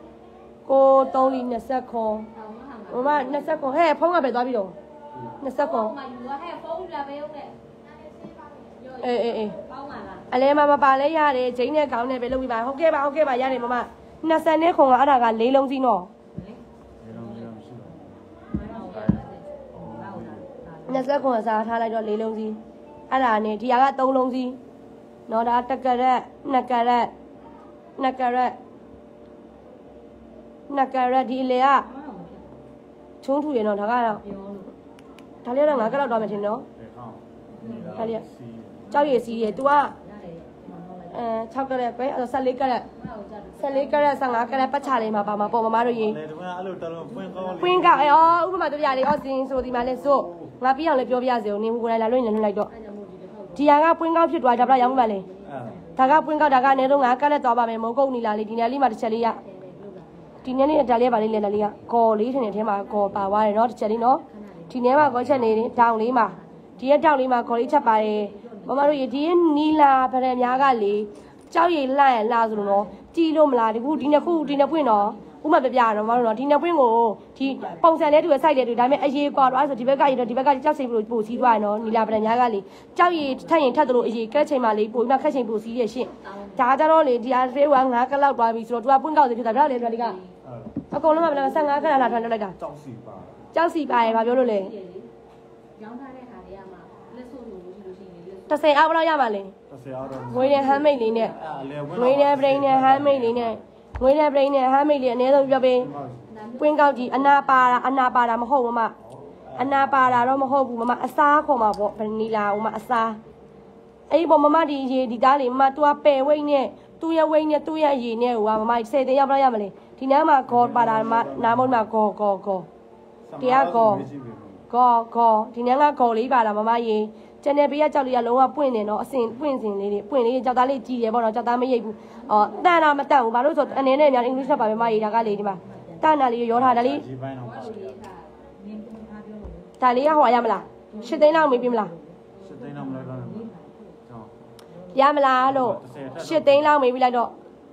cô tông đi nè sắc con mà nè sắc con hay phong à phải đó biết đâu nè sắc con ê anh em mà bà lấy ra để chính này cáo này phải lâu bà ok bà ra này mà nè sắc này không ở đây lấy lông gì nó nè sắc con sao thay lại đó lấy lông gì ở đây này thì ăn tông lông gì nó đã tắc cái đấy nạc ra đi lẽ à chúng thủ nó thằng nào thằng lẽ là cái nào đó mà thằng nó thằng lẽ cháu gì gì tu à cháu cái này cái sao lấy cái này sang cái này bắt chả lấy mà bà mà bỏ mà rồi gì quên cả ủa mà tôi giờ đi xin số thì mà lên số ngã bây giờ lấy biểu bây giờ nên hôm nay là luôn lên lại đó thì anh quên cả chuyện đuổi chập ra giống vậy này thằng quên cả thằng này đâu ngã cái này tao bà mẹ mua câu này là đi này mà chạy đi àทีนี้นี่จะเรียกอะไรเลยนะลี่อ่ะกอลีที่เนี่ยมาก่อป่าวอะไรเนาะจะนี่เนาะทีนี้มาก็เช่นนี้ดาวလေးมาทีนี้ดาวလေးมากอลีချက်ပါတယ်မမတို့ဒီနီလာဗရံများကလေကြောက်ရည်လှန့်လာဆိုလို့เนาะကြည်လို့မလားဒီခုဒီနှစ်ပွင့်เนาะဥမာပြပြတော့မတို့เนาะဒီနှစ်ပွင့်ကိုဒီပုံစံလေးတူစိုက်တယ်တူဒါပေမဲ့အရေးကွာတော့အဲ့ဆိုဒီဘက်ကကြောက်စိတ်ပို့စီးသွားတယ်เนาะနီလာဗရံများကလေကြောက်ရည်ထက်ရင်ထက်တယ်လို့အရေးကက်ချိန်မှလေပို့ပြီးမှခက်ချိန်ပို့စီးရရှင့်ဒါကြတော့လေဒီအားသေးက9ကလောက်သွားပြီဆိုတော့ तू ကပွင့်ကောက်စီဖြစ်တာဗျာလေဒီကအကုန်လုံးကဘယ်လို15ခဏလာထွန်းလိုက်တာကြောက်စီပါရဲ့ဘာပြောလို့လဲရောင်းထားတဲ့ဟာတွေကမှလက်စုပ်လို့ရှိလို့ရှိရင်လက်စုပ်10အောက်ဘယ်လောက်ရမှာလဲ10အောက်တော့ငွေနဲ့ဟမ်းမိတ်လေးနဲ့ငွေနဲ့ပရိန်းနဲ့ဟမ်းမိတ်လေးနဲ့ငွေနဲ့ပရိန်းနဲ့ဟမ်းမိတ်လေးအနည်းဆုံးပြောပေးပွင့်ကောက်ကြီးအနာပါတာမဟုတ်ဘူးမအနာပါတာတော့မဟုတ်ဘူးမအစားခေါ်မှာပေါ့ဗနီလာဟိုမှာအစားအဲ့ဒီပေါ်မဒီရေဒီသားလေးမ तू ကပယ်ဝိတ်နဲ့သူ့ရဲ့ဝိတ်နဲ့သူ့ရဲ့ရေနဲ့ဟိုကမ10တင်ရောက်ဘယ်လောက်ရမလဲဒီနားမှာကောပါတာမှာနားမုံမှာကောတရားကောဒီနားကကောလေးပါတာမမရေကျန်တဲ့ဘေးကကြောက်လေးကလုံးဝပွင့်နေတော့အစင်ပွင့်စင်လေးတွေပွင့်လေးကြောက်သားလေးကြီးတယ်ပေါ့နော်ကြောက်သားမရိပ်ဘူးတန်တာမတန်ဘူးဘာလို့ဆိုအနေနဲ့များအင်္ဂလိပ်ချက်ပါပဲမရေဒါကလေးဒီမှာတန်တာလေးရောထားတယ်လေဒါလေးကဟောရမလား8သိန်းလောက်မေးပြမလား8သိန်းလောက်မလိုက်တော့ရမလားလို့8သိန်းလောက်မေးပြီးလိုက်တော့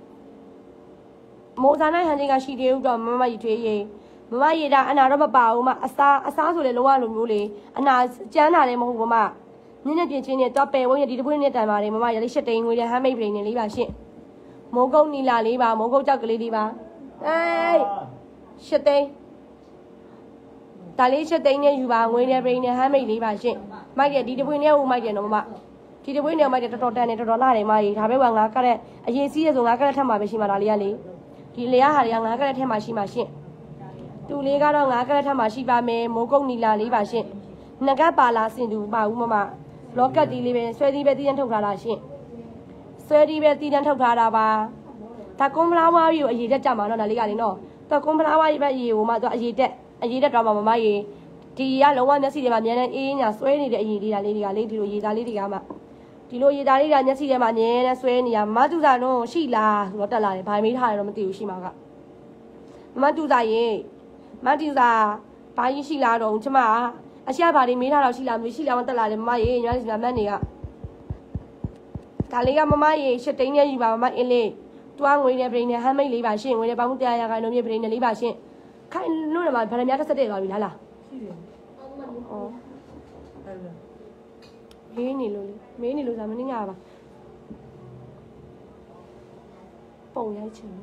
မိုးစားနိုင်ဟန်ကြီးကရှိသေးဦးတော့မမကြီးထွေးရေးမမကြီးဒါအနာတော့မပါဘူးမအစားဆိုလေလုံးဝလိုမျိုးလေအနာကျန်းတာလည်းမဟုတ်ဘူးမညနေပြင်ချင်းနဲ့တော့ပယ်ဝင်းရဒီတပွင့်နဲ့တန်ပါတယ်မမရလေး8သိန်းငွေနဲ့ဟမ်းမိတ်ပရိန်နဲ့လေးပါရှင့်မိုးကုတ်နီလာလေးပါမိုးကုတ်ကြောက်ကလေးလေးပါ8သိန်းဒါလေး8သိန်းနဲ့ယူပါငွေနဲ့ပရိန်နဲ့ဟမ်းမိတ်လေးပါရှင့်မိုက်ရဒီတပွင့်နဲ့ဟိုမိုက်တယ်နော်မဒီတပွင့်နဲ့မိုက်တယ်တော်တော်တန်နေတော်တော်လာတယ်မကြီးဒါပဲကငါကတဲ့အရေးစီးရဆိုငါကတဲ့ထက်မှာပဲရှိမှာဒါလေးကလေဒီလေဟာတွေက9ကရက်ထဲမှာရှိမှရှင့်တူလေးကတော့9ကရက်ထဲမှာရှိပါမယ်မိုးကုတ်နီလာလေးပါရှင့်ငကတ်ပါလာစင်တူပါဦးမလောကတ်တီလေးပဲဆွဲတီးပဲတီးတန်းထုတ်ထားတာရှင့်ဆွဲတီးပဲတီးတန်းထုတ်ထားတာပါဒါကွန်ဖလာဝါကြီးကိုအရေးတက်ကြမှာနော်ဒါလေးကလေနော်တော့ကွန်ဖလာဝါကြီးပဲအရေးကိုမှတော့အရေးတက်တော့မှမမရေဒီကလုံးဝမျက်စိထဲမှာအများနဲ့အေးညာဆွဲနေတဲ့အရေးလေးဒါလေးတွေကလေဒီလိုရေးသားလေးတွေကမှဒီလိုရေသားလေးကမျက်စိထဲမှာအမြဲတမ်းဆွဲနေရမတူစာတော့ရှိလားဆိုတော့တက်လာတယ်ဘာမေးထားတယ်တော့မသိဘူးရှိမှာကမတူစာရေမတူစာဘဘာကြီးရှိလာတော့ကျမအရှာဘာတွေမေးထားတော့ရှိလာမရှိလာမတက်လာတယ်မမရေညီမလေးစီမတ်တွေကဒါလေးကမမရေရှစ်တိန်နဲ့ယူပါမမအင်းလေးတွားငွေနဲ့ပြိနေဟမ်းမိတ်လေးပါရှင့်ငွေနဲ့ပေါင်း100ရာခိုင်နှုန်းပြပြိနေလေးပါရှင့်ခိုင်လို့လည်းဗရမများတက်သွားပြီလားရှိတယ်ဩမေးနေလို့ဆိုမင်းငါပါပုံရိုက်ချင်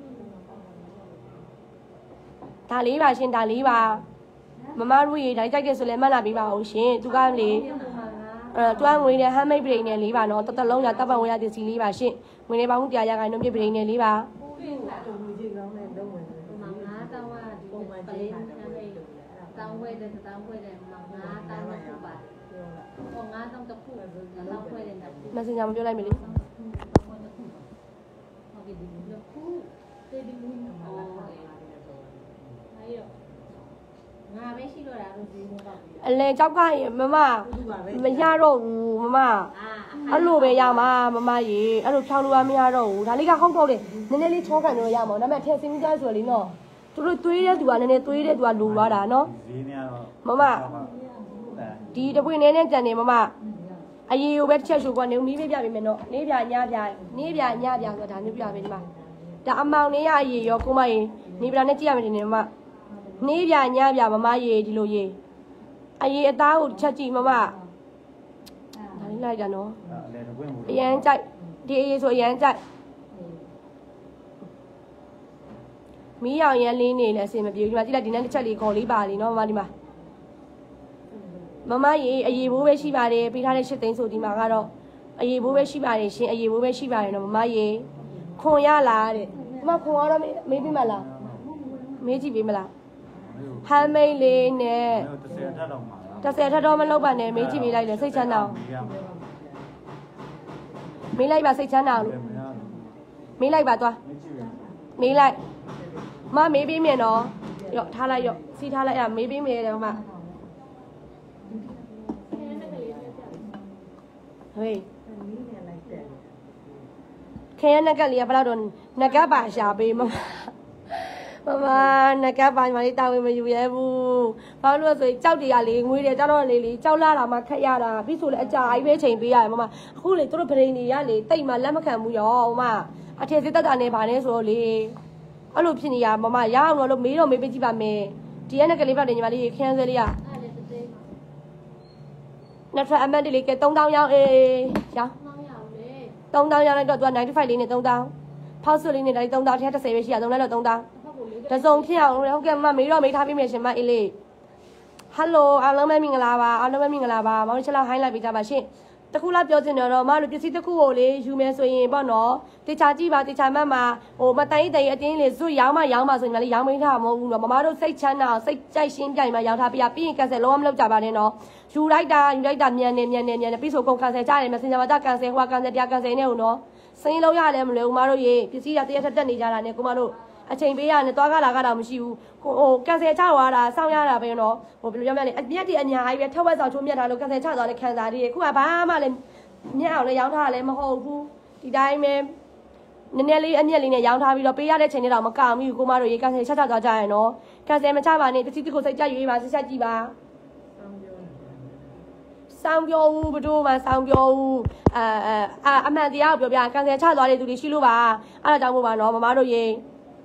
ဒါလေးပါရှင်ဒါလေးပါမမတို့ရေဒါကြိုက်တယ်ဆိုလဲမှတ်လာပေးပါအောင်ရှင်သူကလေတွားငွေနဲ့ဟမ်းမိတ်ပြိနေလေးပါနော်တလုံးရတပ်ပံဝရတစ်စီလေးပါရှင်ငွေနဲ့ပေါင်း100ရာခိုင်နှုန်းပြပြိနေလေးပါတုံးကြီးကောင်းတဲ့လုံးဝင်တယ်မငါတောင်းว่าပုံမှန်လေးတောင်းဝဲတယ်တောင်းဝဲတယ်မငါတောင်းလို့ပါဟောငါတောင်းတခုတောင်းဝဲတယ်တခု Messenger မပြောလိုက်မလို့ဟုတ်ကဲ့ဒီလိုခုတေးဒီလူဟောအဲ့ရောငါပဲရှိတော့တာလို့ဒီလိုပေါ့အလဲကြောက်ကရမမမရတော့ဘူးမမအဲ့လိုပဲရမှာမမရေအဲ့လိုဖြောင်းလို့မရတော့ဘူးဒါလေးကဟုတ်တော့တယ်နည်းနည်းလေးချောကန်တော့ရမှာဒါပေမဲ့ထည့်စင်းကြဆိုလေနော်သူတို့သွေးတဲ့သူကနည်းနည်းသွေးတဲ့သူကလိုသွားတာနော်မမဒီတပွင့်နဲ့ကြံနေမမအရေးကိုပဲတစ်ချက်ရှိုးကနေမီးပေးပြပေးမယ်နော်နေပြညပြနေပြညပြဆိုတာဒါမျိုးပြပေးဒီမှာဒါအမောင်လေးရအရေးရောကိုမရေနေပြနဲ့ကြည့်ရမယ်တင်နေမမနေပြညပြမမရေဒီလိုရေအရေးအသားကိုချက်ကြည့်မမဒါလေးလိုက်တာနော်အရန်ကြိုက်ဒီအရေးဆိုအရန်ကြိုက်မီးရောင်ရန်လေးနေလဲအစင်မပြေဘူးဒီမှာကြည့်လိုက်ဒီနေ့တစ်ချက်လေးခေါ်လေးပါလीနော်မမဒီမှာမမရေအရေးဘိုးပဲရှိပါတယ်ပေးထားတဲ့8သိန်းဆိုဒီမှာကတော့အရေးဘိုးပဲရှိပါတယ်ရှင်အရေးဘိုးပဲရှိပါတယ်နော်မမရေခွန်ရလားတဲ့မမခွန်ရတော့မေးပေးမလားမေးကြည့်ပေးမလားဟမ်းမိတ်လေးနဲ့30ထပ်တော့မလုပ်ပါနဲ့မေးကြည့်ပေးလိုက်လေစိတ်ချမ်းသာအောင်မေးလိုက်ပါစိတ်ချမ်းသာအောင်လို့မေးလိုက်ပါသွားမေးလိုက်မမေးပေးမယ်နော်ရော့ထားလိုက်ရော့စီးထားလိုက်ရမေးပေးမယ်တဲ့မမဟေးခဲရနက်ကလေးကဘယ်တော့နက်ကပါရှာပေးမမနက်ကပါညီမလေးတာဝန်မယူရဲဘူးဘာလို့လဲဆိုရင်ကြောက်တွေကလေငွေတွေကြောက်တော့လေကြောက်လာတာမှခက်ရတာပြီးဆိုလေအကြာကြီးပဲချိန်ပေးရတယ်မအခုလေတို့ဗရိန်တွေကလေတိတ်မှလက်မခံဘူးရောမအထည်စစ်တက်တာနဲ့ဗာနေဆိုတော့လေအဲ့လိုဖြစ်နေရမရအောင်လို့မေးတော့မေးပေးကြည့်ပါမယ်ဒီရက်နက်ကလေးပြောတယ်ညီမလေးခန်းစဲလေးကနောက်ထပ်အမတ်လေးက3000ရောင်းအေးရောင်း3000ရောင်းလိုက်တော့သူက95လေးနဲ့3000ဖောက်ဆွလေးနဲ့ဒါလေး3000ထက်30ပဲရှိရ3လိုက်တော့3000တစုံဖြစ်အောင်ဟုတ်ကဲ့မမေးတော့မေးထားပေးမယ်ရှင်မအေးလေးဟယ်လိုအားလုံးပဲမင်္ဂလာပါအားလုံးပဲမင်္ဂလာပါမောင်လေးချက်လောက်ဟိုင်းလိုက်ပေးကြပါရှင်တခုလောက်ပြောချင်တော့မလို့ပစ္စည်းတစ်ခုကိုလေယူမယ်ဆိုရင်ပေါ့နော်တေချာကြည့်ပါတေချာမှတ်မှာဟိုမတိုင်းတိုင်အတင်းလေးဇွတ်ရောင်းမှဆိုရင်လည်းရောင်းမင်းထားမှာမဟုတ်ဘူးနော်မမတို့စိတ်ချမ်းသာအောင်စိတ်ကြိုက်ရှင်းပြိုင်မှရောင်းထားပြပြီးရင်ကန်ဆယ်လုံးဝမလုပ်ကြပါနဲ့နော်ယူလိုက်တာမြန်နေပြီးဆိုကုန်ကန်ဆယ်ကြတယ်မစင်ကြပါကြကန်ဆယ်ဟိုကန်ဆယ်ပြကန်ဆယ်နဲ့ဦးနော်စင်းလုံးရတယ်မလို့မမတို့ရေပစ္စည်းရတရက်ထက်တက်နေကြတာနဲ့ကိုမတို့အချိန်ပေးရတယ်သွားကားလာကတော့မရှိဘူးဟိုကန်ဆယ်ချသွားတာစောင့်ရတာပဲနော်ဟိုဘယ်လိုပြောမလဲအမြက်တွေအများကြီးပဲထက်ဝက်ဆောင်ချိုးမြက်တာလို့ကန်ဆယ်ချသွားတဲ့ခံစားတွေခုကဘာမှလည်းညအောင်လည်းရောင်းထားလည်းမဟုတ်ဘူးဒီတိုင်းပဲနည်းနည်းလေးအမြက်လေးနဲ့ရောင်းထားပြီးတော့ပေးရတဲ့ချိန်တွေတော့မကောင်းဘူးကိုမတို့ရေကန်ဆယ်ချက်ချသွားကြရနော်ကန်ဆယ်မချပါနဲ့တတိတကိုစိတ်ကြရွေးပါဆက်ဆက်ကြည့်ပါစောင်းပြောဦးဘတို့မှစောင်းပြောဦးအမှန်တရားကိုပြောပြကန်ဆယ်ချသွားတဲ့သူတွေရှိလို့ပါအဲ့ဒါကြောင့်မို့ပါနော်မမတို့ရေ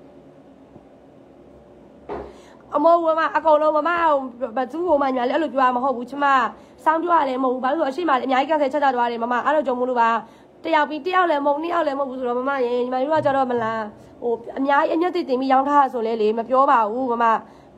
အမောမအကောင်လုံးမဘသူ့ဟိုမှညာလေအဲ့လိုပြောရမဟုတ်ဘူးချမစောင်းပြောရလည်းမဟုတ်ဘူးဘာလို့ဆိုအရှိမအများကြီးကန်ဆယ်ချက်ချသွားတယ်မမအဲ့လိုကြုံမလို့ပါတယောက်ပြီးတယောက်လည်းမဟုတ်နှစ်ယောက်လည်းမဟုတ်ဘူးဆိုတော့မမရေညီမတို့ကကြတော့မလားဟိုအများကြီးအမျက်တင်ပြီးရောင်းထားဆိုလဲလေမပြောပါဘူးမမ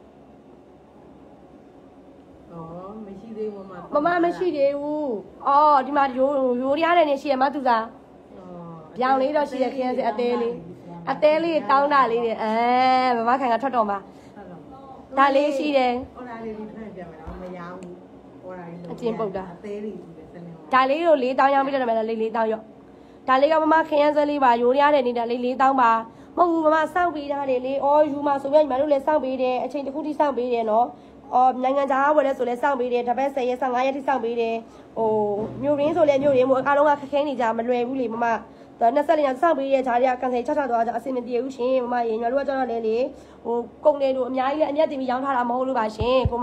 မရှိသေးဘူးမမရှိသေးဘူးအော်ဒီမှာရိုးရရတယ်နေရှိရမသူစားပြောင်းလေးတော့ရှိရခင်းစအသေးလေးတောင်းတာလေးတွေမမခံကထွက်တော်မှာဒါလေးရှိတယ်ဟောဒါလေးဒီဖက်ပြန်မယ်နော်မရဘူးဟောဒါလေးအချင်းပုတ်တာအသေးလေးကြီးပဲစနေဒါလေးကို4000ရောင်းပြီးတော့မယ်ဒါလေး4000ရော့ဒါလေးကမမခင်းစလေးပါရိုးရရတယ်နေတာလေး4000ပါမဟုတ်ဘူးမမစောင့်ပေးထားတယ်လေအော်ယူမှာဆိုပြညီမတို့လည်းစောင့်ပေးတယ်အချိန်တစ်ခုထိစောင့်ပေးတယ်နော်အော်နိုင်ငံခြားဝယ်လဲဆိုလဲစောင့်ပေးတယ်တပတ်10ရက်15ရက်ထိစောင့်ပေးတယ်ဟိုမြို့ရင်းဆိုလဲမြို့ရင်းမို့အားလုံးကခက်ခဲနေကြမလွယ်ဘူးလေမမ 24ညစောင့်ပြီးရဲ့ဂျားတွေကကန်ဆယ်ချသွားကြအဆင်မပြေဘူးရှင်မမရေညီတို့ကကျတော့လေဟိုကုန်တယ်တို့အများကြီးလည်းအမျက်တင်ပြီးရောင်းထားတာမဟုတ်လို့ပါရှင်ကိုမ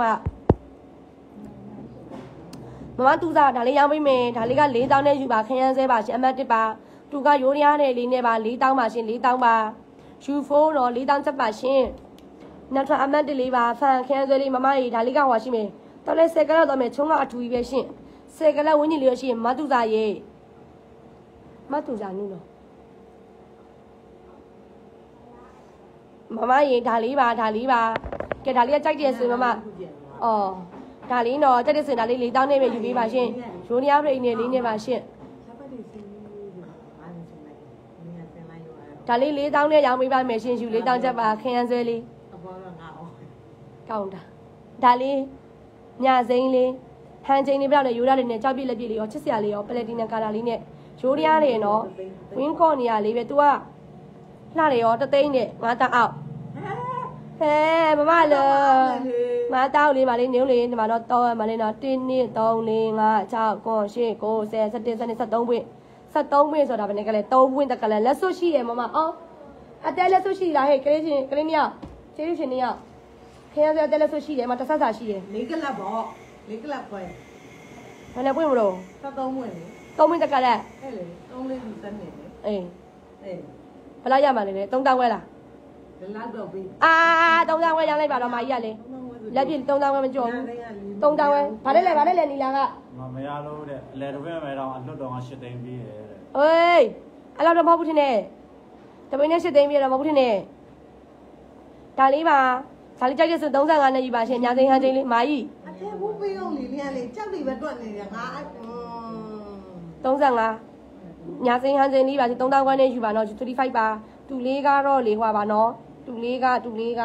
မတူစားဒါလေးရောင်းပေးမယ်ဒါလေးက4000နဲ့ယူပါခရမ်းဆဲပါရှင်အမတ်1ပါသူကရိုးရားနဲ့လေးနဲ့ပါ4000ပါရှင်4000ပါယူ4တော့4000ချက်ပါရှင်နောက်ထပ်အမတ်1လေးပါဖန်ခရမ်းဆဲလေးမမရေဒါလေးကဟွာရှိမယ်တော်လဲ10ကလောက်တော့မယ်ချုံကအထူကြီးပဲရှင်10ကလောက်ဝင်းကြီးလေးရရှိရင်မတူစားရေမတူစားနုလို့မမရေဒါလေးပါကဲဒါလေးကကြိုက်တယ်ဆိုရင်မမအော်ဒါလေးတော့ကြိုက်တယ်ဆိုရင်ဒါလေး4000နဲ့ပဲယူပေးပါရှင်ရိုးနီယာရိတ်နဲ့လေးနဲ့ပါရှင်ဒါလေး4000နဲ့ရောင်းပေးပါမယ်ရှင်ယူ4000ချက်ပါခရမ်းဆွဲလေးကောင်းတာဒါလေးညစိမ်းလေးဟန်ချိန်လေးပြောက်နဲ့ရိုးသားလေးနဲ့ကြောက်ပြည့်လက်ပြည့်လေးရောချစ်စရာလေးရောပလက်တီနမ်ကာလာလေးနဲ့ရိုးနီယာတွေနော်ဝင်းကော့နေရလေးပဲ तू ကလှတယ်ရောတသိန်းနဲ့ငါတောက်အောက်ဟဲမမလောမတောက်လေးမလေးနင်းလေးဒီမှာတော့တောက်ရမလေးနော်1 2 3 4 5 6 9 10 11 12 13ပွင့်73ပွင့်ဆိုတာဘယ်နဲ့ကလဲ3ပွင့်တက်ကလဲလက်စွပ်ရှိရမမအော်အတဲလက်စွပ်ရှိလားဟဲ့ကလေးချင်းကလေးမြောက်ကျေးဇူးရှင်နေရောက်ခရမ်းစဲအတဲလက်စွပ်ရှိတယ်မတစ်ဆက်စာရှိတယ် 4ကလပ်ပေါ့4ကလပ်ခွဲဘယ်နဲ့ပွင့်မလို့ 73ပွင့်လေ 3ပွင့်တက်ကလဲဟဲ့လေ3လေးယူစနေလေအေးဘယ်လောက်ရမှာလဲ3000ဝဲလားဒီလောက်တော့ပြီ 3000ဝဲရောင်းလိုက်ပါတော့မာကြီးကလေလက်ပြ3000ဝဲမကြော်ဘူး3000ဝဲဗါလဲနီလာကမရလို့တဲ့အလဲတစ်ဖက်ပဲတော့အလွတ်တော်က8သိန်းပြီးတယ်တဲ့အေးအဲ့လောက်တော့မဟုတ်ဘူးထင်တယ်တပိနဲ့8သိန်းပြီးတော့မဟုတ်ဘူးထင်တယ်ဒါလေးပါဒါလေးကြိုက်တဲ့ဆို35နဲ့ယူပါရှင်ညာသိန်းဟန်ချင်းလေးမာကြီးအထဲဘူးပေးအောင်လေလျာလေကြောက်တွေပဲတွက်နေတယ်ငါ 35ညာသိန်းဟန်ချင်းလေးပါရှင်3000ခွဲနဲ့ယူပါတော့35ပါတူလေးကတော့လေဟွာပါနော်တူလေးကဒါလေး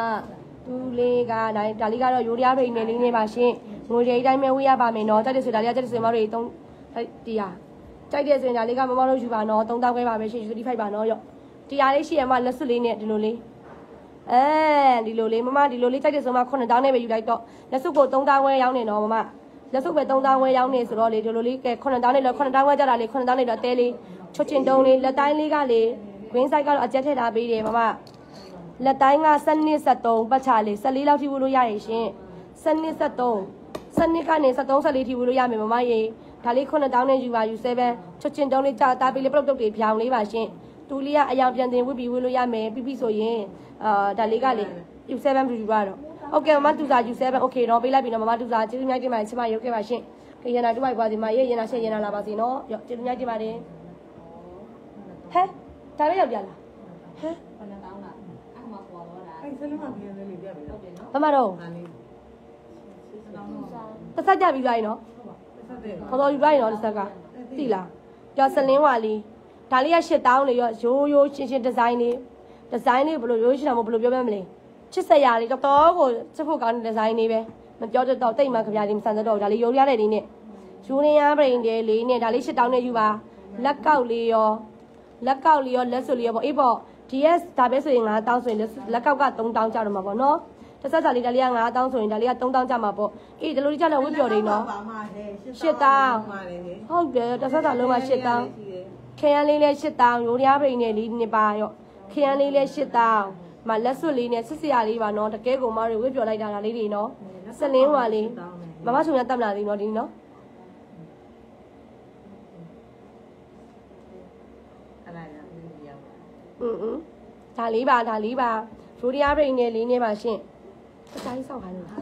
ကတော့ရိုးရားဖိနေလေးနဲ့ပါရှင်ငိုကြေးတိုင်းပဲဝေးရပါမယ်နော်ကြိုက်တဲ့ဆိုဒါလေးကကြိုက်တဲ့ဆိုမတို့3တရားကြိုက်တဲ့ဆိုရင်ဒါလေးကမမတို့ယူပါနော်3000ခွဲပါပဲရှင်35ပါနော်ရော့တရားလေးရှိရမှလက်စွပ်လေးနဲ့ဒီလိုလေးဒီလိုလေးမမဒီလိုလေးကြိုက်တဲ့ဆိုမှ9000နဲ့ပဲယူလိုက်တော့လက်စွပ်ကို3000ခွဲရောင်းနေနော်မမလက်စွပ်ပဲ3000ခွဲရောင်းနေဆိုတော့လေဒီလိုလေးကဲ9000နဲ့လော9000ခွဲကြတာလေ9000နဲ့တော့တဲလေးချွတ်ချင်တုံးလေးလက်တိုင်းလေးကလေ green side ကတော့အကျက်ထည့်ထားပေးတယ်မမလက်တိုင်းက73ပတ်ချလေး14လောက်ထိဝလို့ရရရှင်73ကနေ73ထိဝလို့ရမယ်မမရေဒါလေး9000နဲ့ယူပါယူ7ချွတ်ချင်တုံးလေးကြာတာပေးလေးပလုတ်တုတ်တွေဖြောင်းလေးပါရှင်တူလေးကအယောင်ပြန်တင်ဝပြီးဝလို့ရမယ်ပြီးဆိုရင်ဒါလေးကလေယူ7ယူပါတော့ဟုတ်ကဲ့မမတူစာယူ7โอเคတော့ပေးလိုက်ပြီနော်မမတူစာကျေးဇူးများတင်ပါတယ်ချမရုပ်ခဲ့ပါရှင်ခေရနာတူပါပါစီမရေရနာရှေ့ရနာလာပါစီနော်ကျေးဇူးများတင်ပါတယ်ဟဲ့ဒါလေးရောက်ပြလားဟမ်ဘယ်နှတောင်းလားအဲ့မှာပေါ်တော့လားအဲ့ဆလုံးမပြင်းလေးပြပြီဟုတ်တယ်နော်ဘာမှတော့တစ်ဆက်ကြပြီးသွားရင်နော်ခေါ်တော်ယူသွားရင်နော်တစ်ဆက်ကသိလားကြောက်စလင်းဝါလေးဒါလေးက8000လေးရောရိုးရှင်းဒီဇိုင်းလေးဘယ်လိုရိုးရှင်းတာမဘယ်လိုပြောပြမလဲချစ်စရာလေးတော်တော်ကိုစစ်ဖို့ကောင်းတဲ့ဒီဇိုင်းလေးပဲမပြောတော့တိတ်မှကြပြလေးမဆန်တော့ဒါလေးရိုးရတဲ့လေးနဲ့ယူနေရပရင်တဲ့လေးနဲ့ဒါလေး8000နဲ့ယူပါလက်ကောက်လေးရောလက်စွပ်လေးရောပေါ့အေးပေါ့ DS ဒါပဲဆိုရင်9000ဆိုရင်လက်ကောက်က3000ကျတော့မှာပေါ့နော်တစ်ဆက်စာလေးဒါလေးက9000ဆိုရင်ဒါလေးက3000ကျမှာပေါ့အေးဒီလိုကြလည်းဝတ်ပြော်နေနော်8000ဟုတ်တယ်တစ်ဆက်စာလုံးမှာ8000ခရမ်းလေးလည်း8000ရိုးရားပိန်နဲ့လေးနှစ်ပါရော့ခရမ်းလေးလည်း8000မလက်စွပ်လေးနဲ့စစ်စရာလေးပါနော်တကယ်ကိုမတွေဝတ်ပြော်လိုက်တာလေးတွေနော်စလင်းဟွာလေးမမချုံရတက်မလာသေးနော်ဒီနော်ဒါလေးပါရိုးရပိန်နဲ့လေးနဲ့ပါရှင်အစားကြီးစောက်ခိုင်းလို့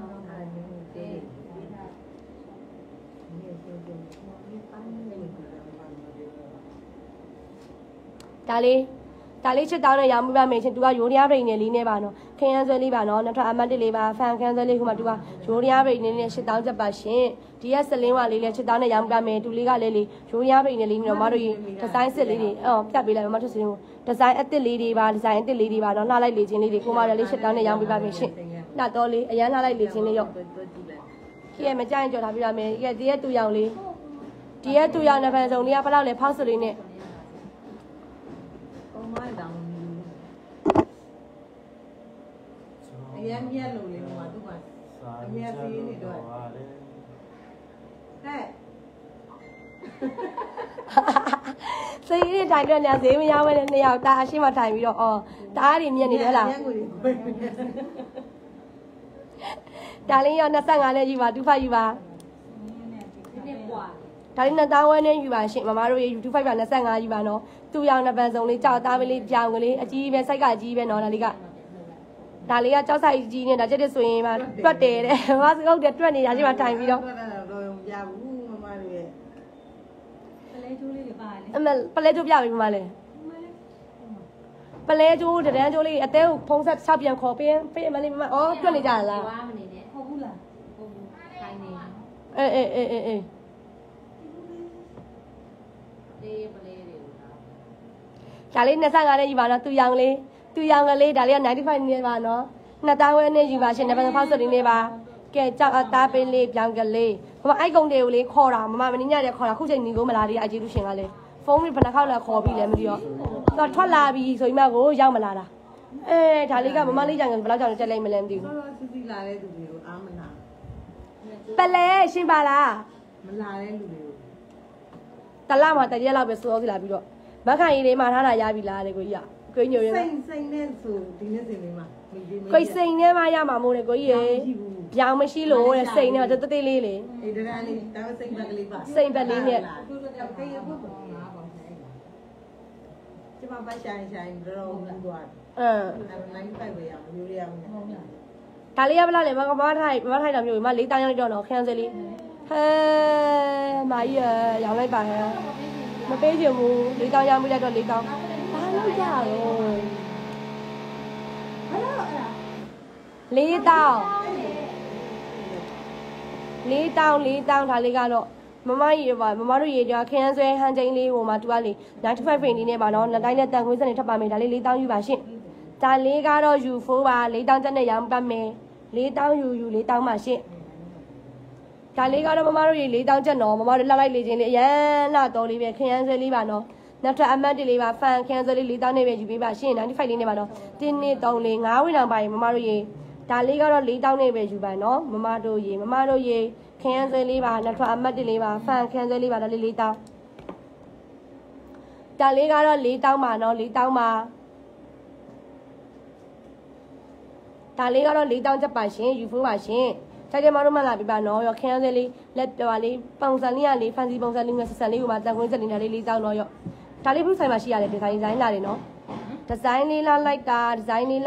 ဒါလေး7000နဲ့ရောင်းပြပါမယ်ရှင်သူကရိုးရပိန်နဲ့လေးနဲ့ပါနော်ခရမ်းဆွဲလေးပါနော်နောက်ထပ်အမတ်တစ်လေးပါဖန်ခရမ်းဆွဲလေးခုမှသူကရိုးရပိန်နဲ့8000ကျပ်ပါရှင်ဒီကစလင်းဝါလေးလည်း7000နဲ့ရောင်းပြမယ်တူလေးကလည်းလေရိုးရပိန်နဲ့လေးနဲ့တော့မတို့ဒီဒီဇိုင်းစစ်လေးတွေဖြတ်ပေးလိုက်မတို့စလင်းဒီဇိုင်းအစ်စ်လေးတွေပါတော့လှလိုက်လေချင်းလေးတွေကိုမရလေး8000နဲ့ရောင်းပြပါမယ်ရှင်နှတော့လေးအရန်လှလိုက်လေချင်းလေးရောခေမကြိုင်ကြော်ထားပြပါမယ်ဒီရဲ့တူရောင်လေးဒီရဲ့တူရောင်နှစ်ဖန်စုံလေးကဘယ်လောက်လဲဖောက်စွလေးနဲ့အရမ်းမြတ်လို့လေဟိုမှာသူ့မှာအမြတ်သေးနေတော့ဟဲ့စိတ်လေးတိုင်တွက်နေဈေးမရဘဲနဲ့2ယောက်တာအရှိမထိုင်ပြီးတော့အော်တားတွေမြင်နေတယ်လားဒါလေးရော25နဲ့ယူပါ25ယူပါနှစ်กว่าဒါလေး2000ဝန်းနဲ့ယူပါရှင်မမတို့ရေ YouTube 5ပါ25ယူပါနော်သူ့ရောင်နှစ်ပန်စုံလေးကြောက်သားပေးလေးပြောင်ကလေးအကြီးပဲစိုက်ကကြီးပဲနော်ဒါလေးကကြောက်ဆိုင်ကြီးနဲ့ဒါချက်တဲ့ဆိုရင်မှတွက်တယ်တဲ့မစကုတ်တဲ့တွက်နေတာရှိမှထိုင်ပြီးတော့တော့ရဘူးမမတို့ရဲ့ပလဲကျိုးလေးတွေပါလေအမပလဲကျိုးပြပြီမလဲပလဲကျိုးတန်းကျိုးလေးအသေးကိုဖုံးဆက်6ပြန်ခေါ်ပေးမလေးမအော်တွက်နေကြလားဝါမနေနဲ့ဟုတ်ဘူးလားဟုတ်ဘူးခိုင်းနေအေးလေးပလေးတွေဒါလေး25နဲ့ယူပါနော်သူရောင်ကလေးဒါလေးက95နဲ့ပါနော်2000ဝန်းနဲ့ယူပါရှင်နံပါတ်ဖောက်စတင်နေပါကဲကြောက်အသားပေးလေးပြောင်းကလေးမမအိုက်ကုံတွေကိုလေးခေါ်တာမမမင်းညတဲ့ခေါ်တာခုချိန်ညီကိုမလာသေးအကျေးလူရှင်ကလည်းဖုန်းလေးဘယ်နှခေါက်လာခေါ်ပြီးလဲမသိတော့တော့ထွက်လာပြီဆိုပြီးမှကိုရောက်မလာတာဒါလေးကမမလေးကြောင်ဘယ်လောက်ကြောင်တက်လိုက်မလဲမသိဘူးတော့စီစီလာတဲ့လူတွေကိုအားမနာပလဲရှင်းပါလားမလာတဲ့လူတွေကိုတလားမှတရက်လောက်ပဲစိုးစီလာပြီးတော့မက်ခိုင်လေးမှာထားတာရပြီလားတဲ့ကိုကြီးကကိုညိုရဲစိတ်နဲ့ဆိုဒီနေ့စင်လေးမှာကိုစိန်နဲ့မှရမှာမို့လေကိုကြီးရေပြောင်းမရှိလို့တဲ့စိန်နဲ့တသေးလေးလေအေးဒါလေးဒါစိတ်ဘက်ကလေးပါစိန်ဘက်လေးနဲ့သူတို့ကတေးရဖို့ပေါ့ငါပေါ့ကျမပတ်ဆိုင်တော့ဘူးသွား 95ပဲရအောင်မျိုးရအောင်ဟုတ်လားဒါလေးရပလားလေမထိုင်တာမျိုးမလေးတောင်းရောက်တော့တော့ခန်းစလေးဟဲမာကြီးရောင်းလိုက်ပါဟဲမပေးချင်ဘူးလေးတောင်းရောက်မိလိုက်တော့လေးတောင်းဘာလို့ရရောလေးတောင်းဒါလေးကတော့မမကြီးပါမမတို့ရေကြခန်းဆွဲဟန်ချင်းလေးဟိုမှာတူကလေ95ဖိန်လေးနဲ့ပါနော်လက်တိုင်းနဲ့တန်ခွေးစနေထပ်ပါမယ်ဒါလေးလေးတောင်းယူပါရှင့်ဒါလေးကတော့ U4 ပါလေးတောင်းချက်နဲ့ရောင်းပတ်မယ်လေးတောင်းယူလေးတောင်းပါရှင့်ဒါလေးကတော့မမတို့ရေလေးတောင်းချက်နော်မမတို့လောက်လိုက်လေချင်းလေးအရန်လာတော်လေးပဲခန်းဆွဲလေးပါနော်နောက်ထပ်အမတ်တွေလေးပါဖန်ခန်းဆွဲလေးလေးတောင်းနေပဲယူပေးပါရှင့်95လေးနဲ့ပါနော်1 2 3 4 5ဝင်းအောင်ပါရင်မမတို့ရေဒါလေးကတော့လေးတောင်းနေပဲယူပါနော်မမတို့ရေခန်းဆွဲလေးပါနောက်ထပ်အမတ်တွေလေးပါဖန်ခန်းဆွဲလေးပါဒါလေးလေးတောင်းဒါလေးကတော့လေးတောင်းပါနော်လေးတောင်းပါဒါလေးကတော့လေးတောင်းချက်ပါရှင်ယူဖို့ပါရှင်တိုက်တယ်မတို့မှလာပြပါနော်ရောခန်းစဲလေးလက်ပြပါလေးပုံစံလေးကလေးဖန်စီပုံစံလေးနဲ့ဆက်ဆက်လေးကိုမှတန်ခွင်းစက်နေတာလေးလေးတောင်းတော့ရောဒါလေးဘုဆိုင်မှာရှိရတယ်ဒီဇိုင်းလာတယ်နော်ဒီဇိုင်းလေးလာလိုက်တာလောက်တာပေါ့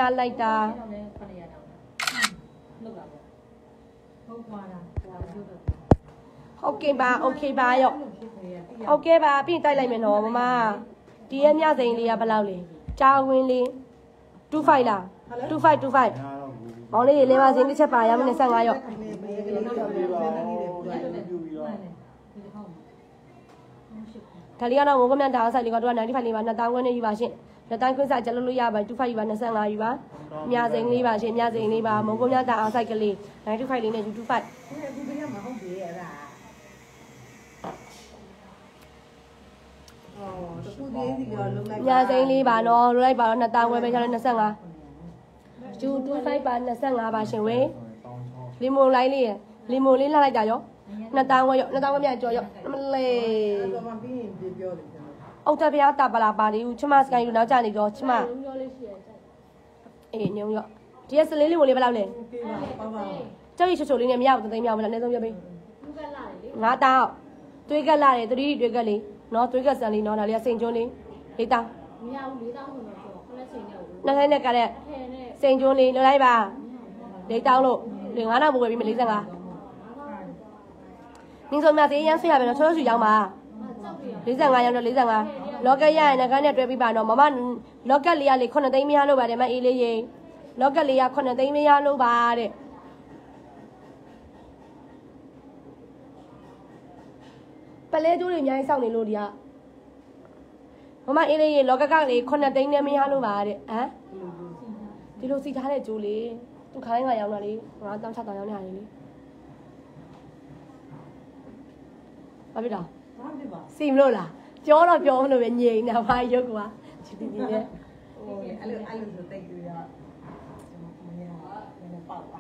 ဟုတ်ပါလားโอเคပါရောโอเคပါပြင်တိုက်လိုက်မယ်နော်မမဒီရဲ့မြစိန်လေးကဘယ်လောက်လဲကြာဝင်းလေး25လား25မောင်လေးလေးပါစင်းတစ်ချက်ပါရမယ်25ရောဒါလေးကတော့ငိုကမြန်တာဆိုင်လေးကတော့95လေးပါ2000ဝန်းနဲ့ယူပါရှင်လက်တိုင်းခွင့်စာကျလို့ရပါ25ယူပါ25ယူပါမြစိန်လေးပါရှင်မြစိန်လေးပါမုံကုန်းမြတာအောင်ဆိုင်ကလေး95လေးနဲ့ယူ25 ဒီကမဟုတ်သေးရဲ့လားအော်တခုသေးစီတော့လုံးလိုက်ညာစိန်လေးပါနော်လိုလိုက်ပါတော့2000ဝယ်ပဲချလိုက်25ယူ25ပါ25ပါရှင်ဝေးလီမိုလိုက်လေးရလီမိုလေးလှလိုက်တာရော2000ဝယ်ရော2000ဝယ်မြန်ကြော်ရောမလေးတော့မပြီးရင်ပြောတယ်ကျွန်တော်အောက်တပြားတာပလာပါလေးဦးချမစကန်ယူနောက်ကြနေတော့ချမပြောလေးရှိရကြအေးညုံရောဒီကစလေးလေးမိုလေးဘယ်လောက်လဲပြေးပါပါပါကျောက်ရီချိုချိုလေးနဲ့မရဘူးသိမ်းမြောက်မလားအနည်းဆုံးပြောပေးလူကလာတယ်လေ 9တောင်းတွေးကက်လာတယ်3တွေးကက်လေးနော်တွေးကက်စံလေးနော်ဒါလေးကစိန်ကျွန်းလေး4တောင်းမရဘူး4000ဆိုတော့ခလက်ချိန်နဲ့ဘူးနှစ်ထိုင်းနဲ့ကတဲ့ထဲနဲ့စိန်ကျွန်းလေးလွတ်လိုက်ပါ4တောင်းလို့9တောင်းပို့ပေးပြီး45နင်းစုံမြသေးရမ်းဆွေးရပဲနော်ချောချောချူရောက်ပါ 45ရောက်တော့45လော့ကက်ရရင်ငကန်းနဲ့တွဲပြီးပါတော့မမလော့ကက်လေးကလေ9သိန်းမရလို့ပါတယ်မအေးလေးရေလော့ကက်လေးက9သိန်းမရလို့ပါတဲ့ပလဲကျိုးတွေအများကြီးစောင့်နေလို့ဒီကမမအေးလေးရေလော့ကက်ကလေ9သိန်းနဲ့မရလို့ပါတဲ့ဟမ်ဒီလိုစီထားတဲ့ကျိုးလေးသူခိုင်းကရောက်လာလေ9တောင်း6တောင်းရောက်နေရတယ်လေဘာဖြစ်တာဘာဖြစ်ပါစီမလို့လားပြောတော့ပြောမလို့ပဲငြိမ်နေပါရုပ်ကွာချစ်တီတီနဲ့ဟိုအဲ့လိုဆိုတိတ်ကြရမရဘူးပေါ့ပါ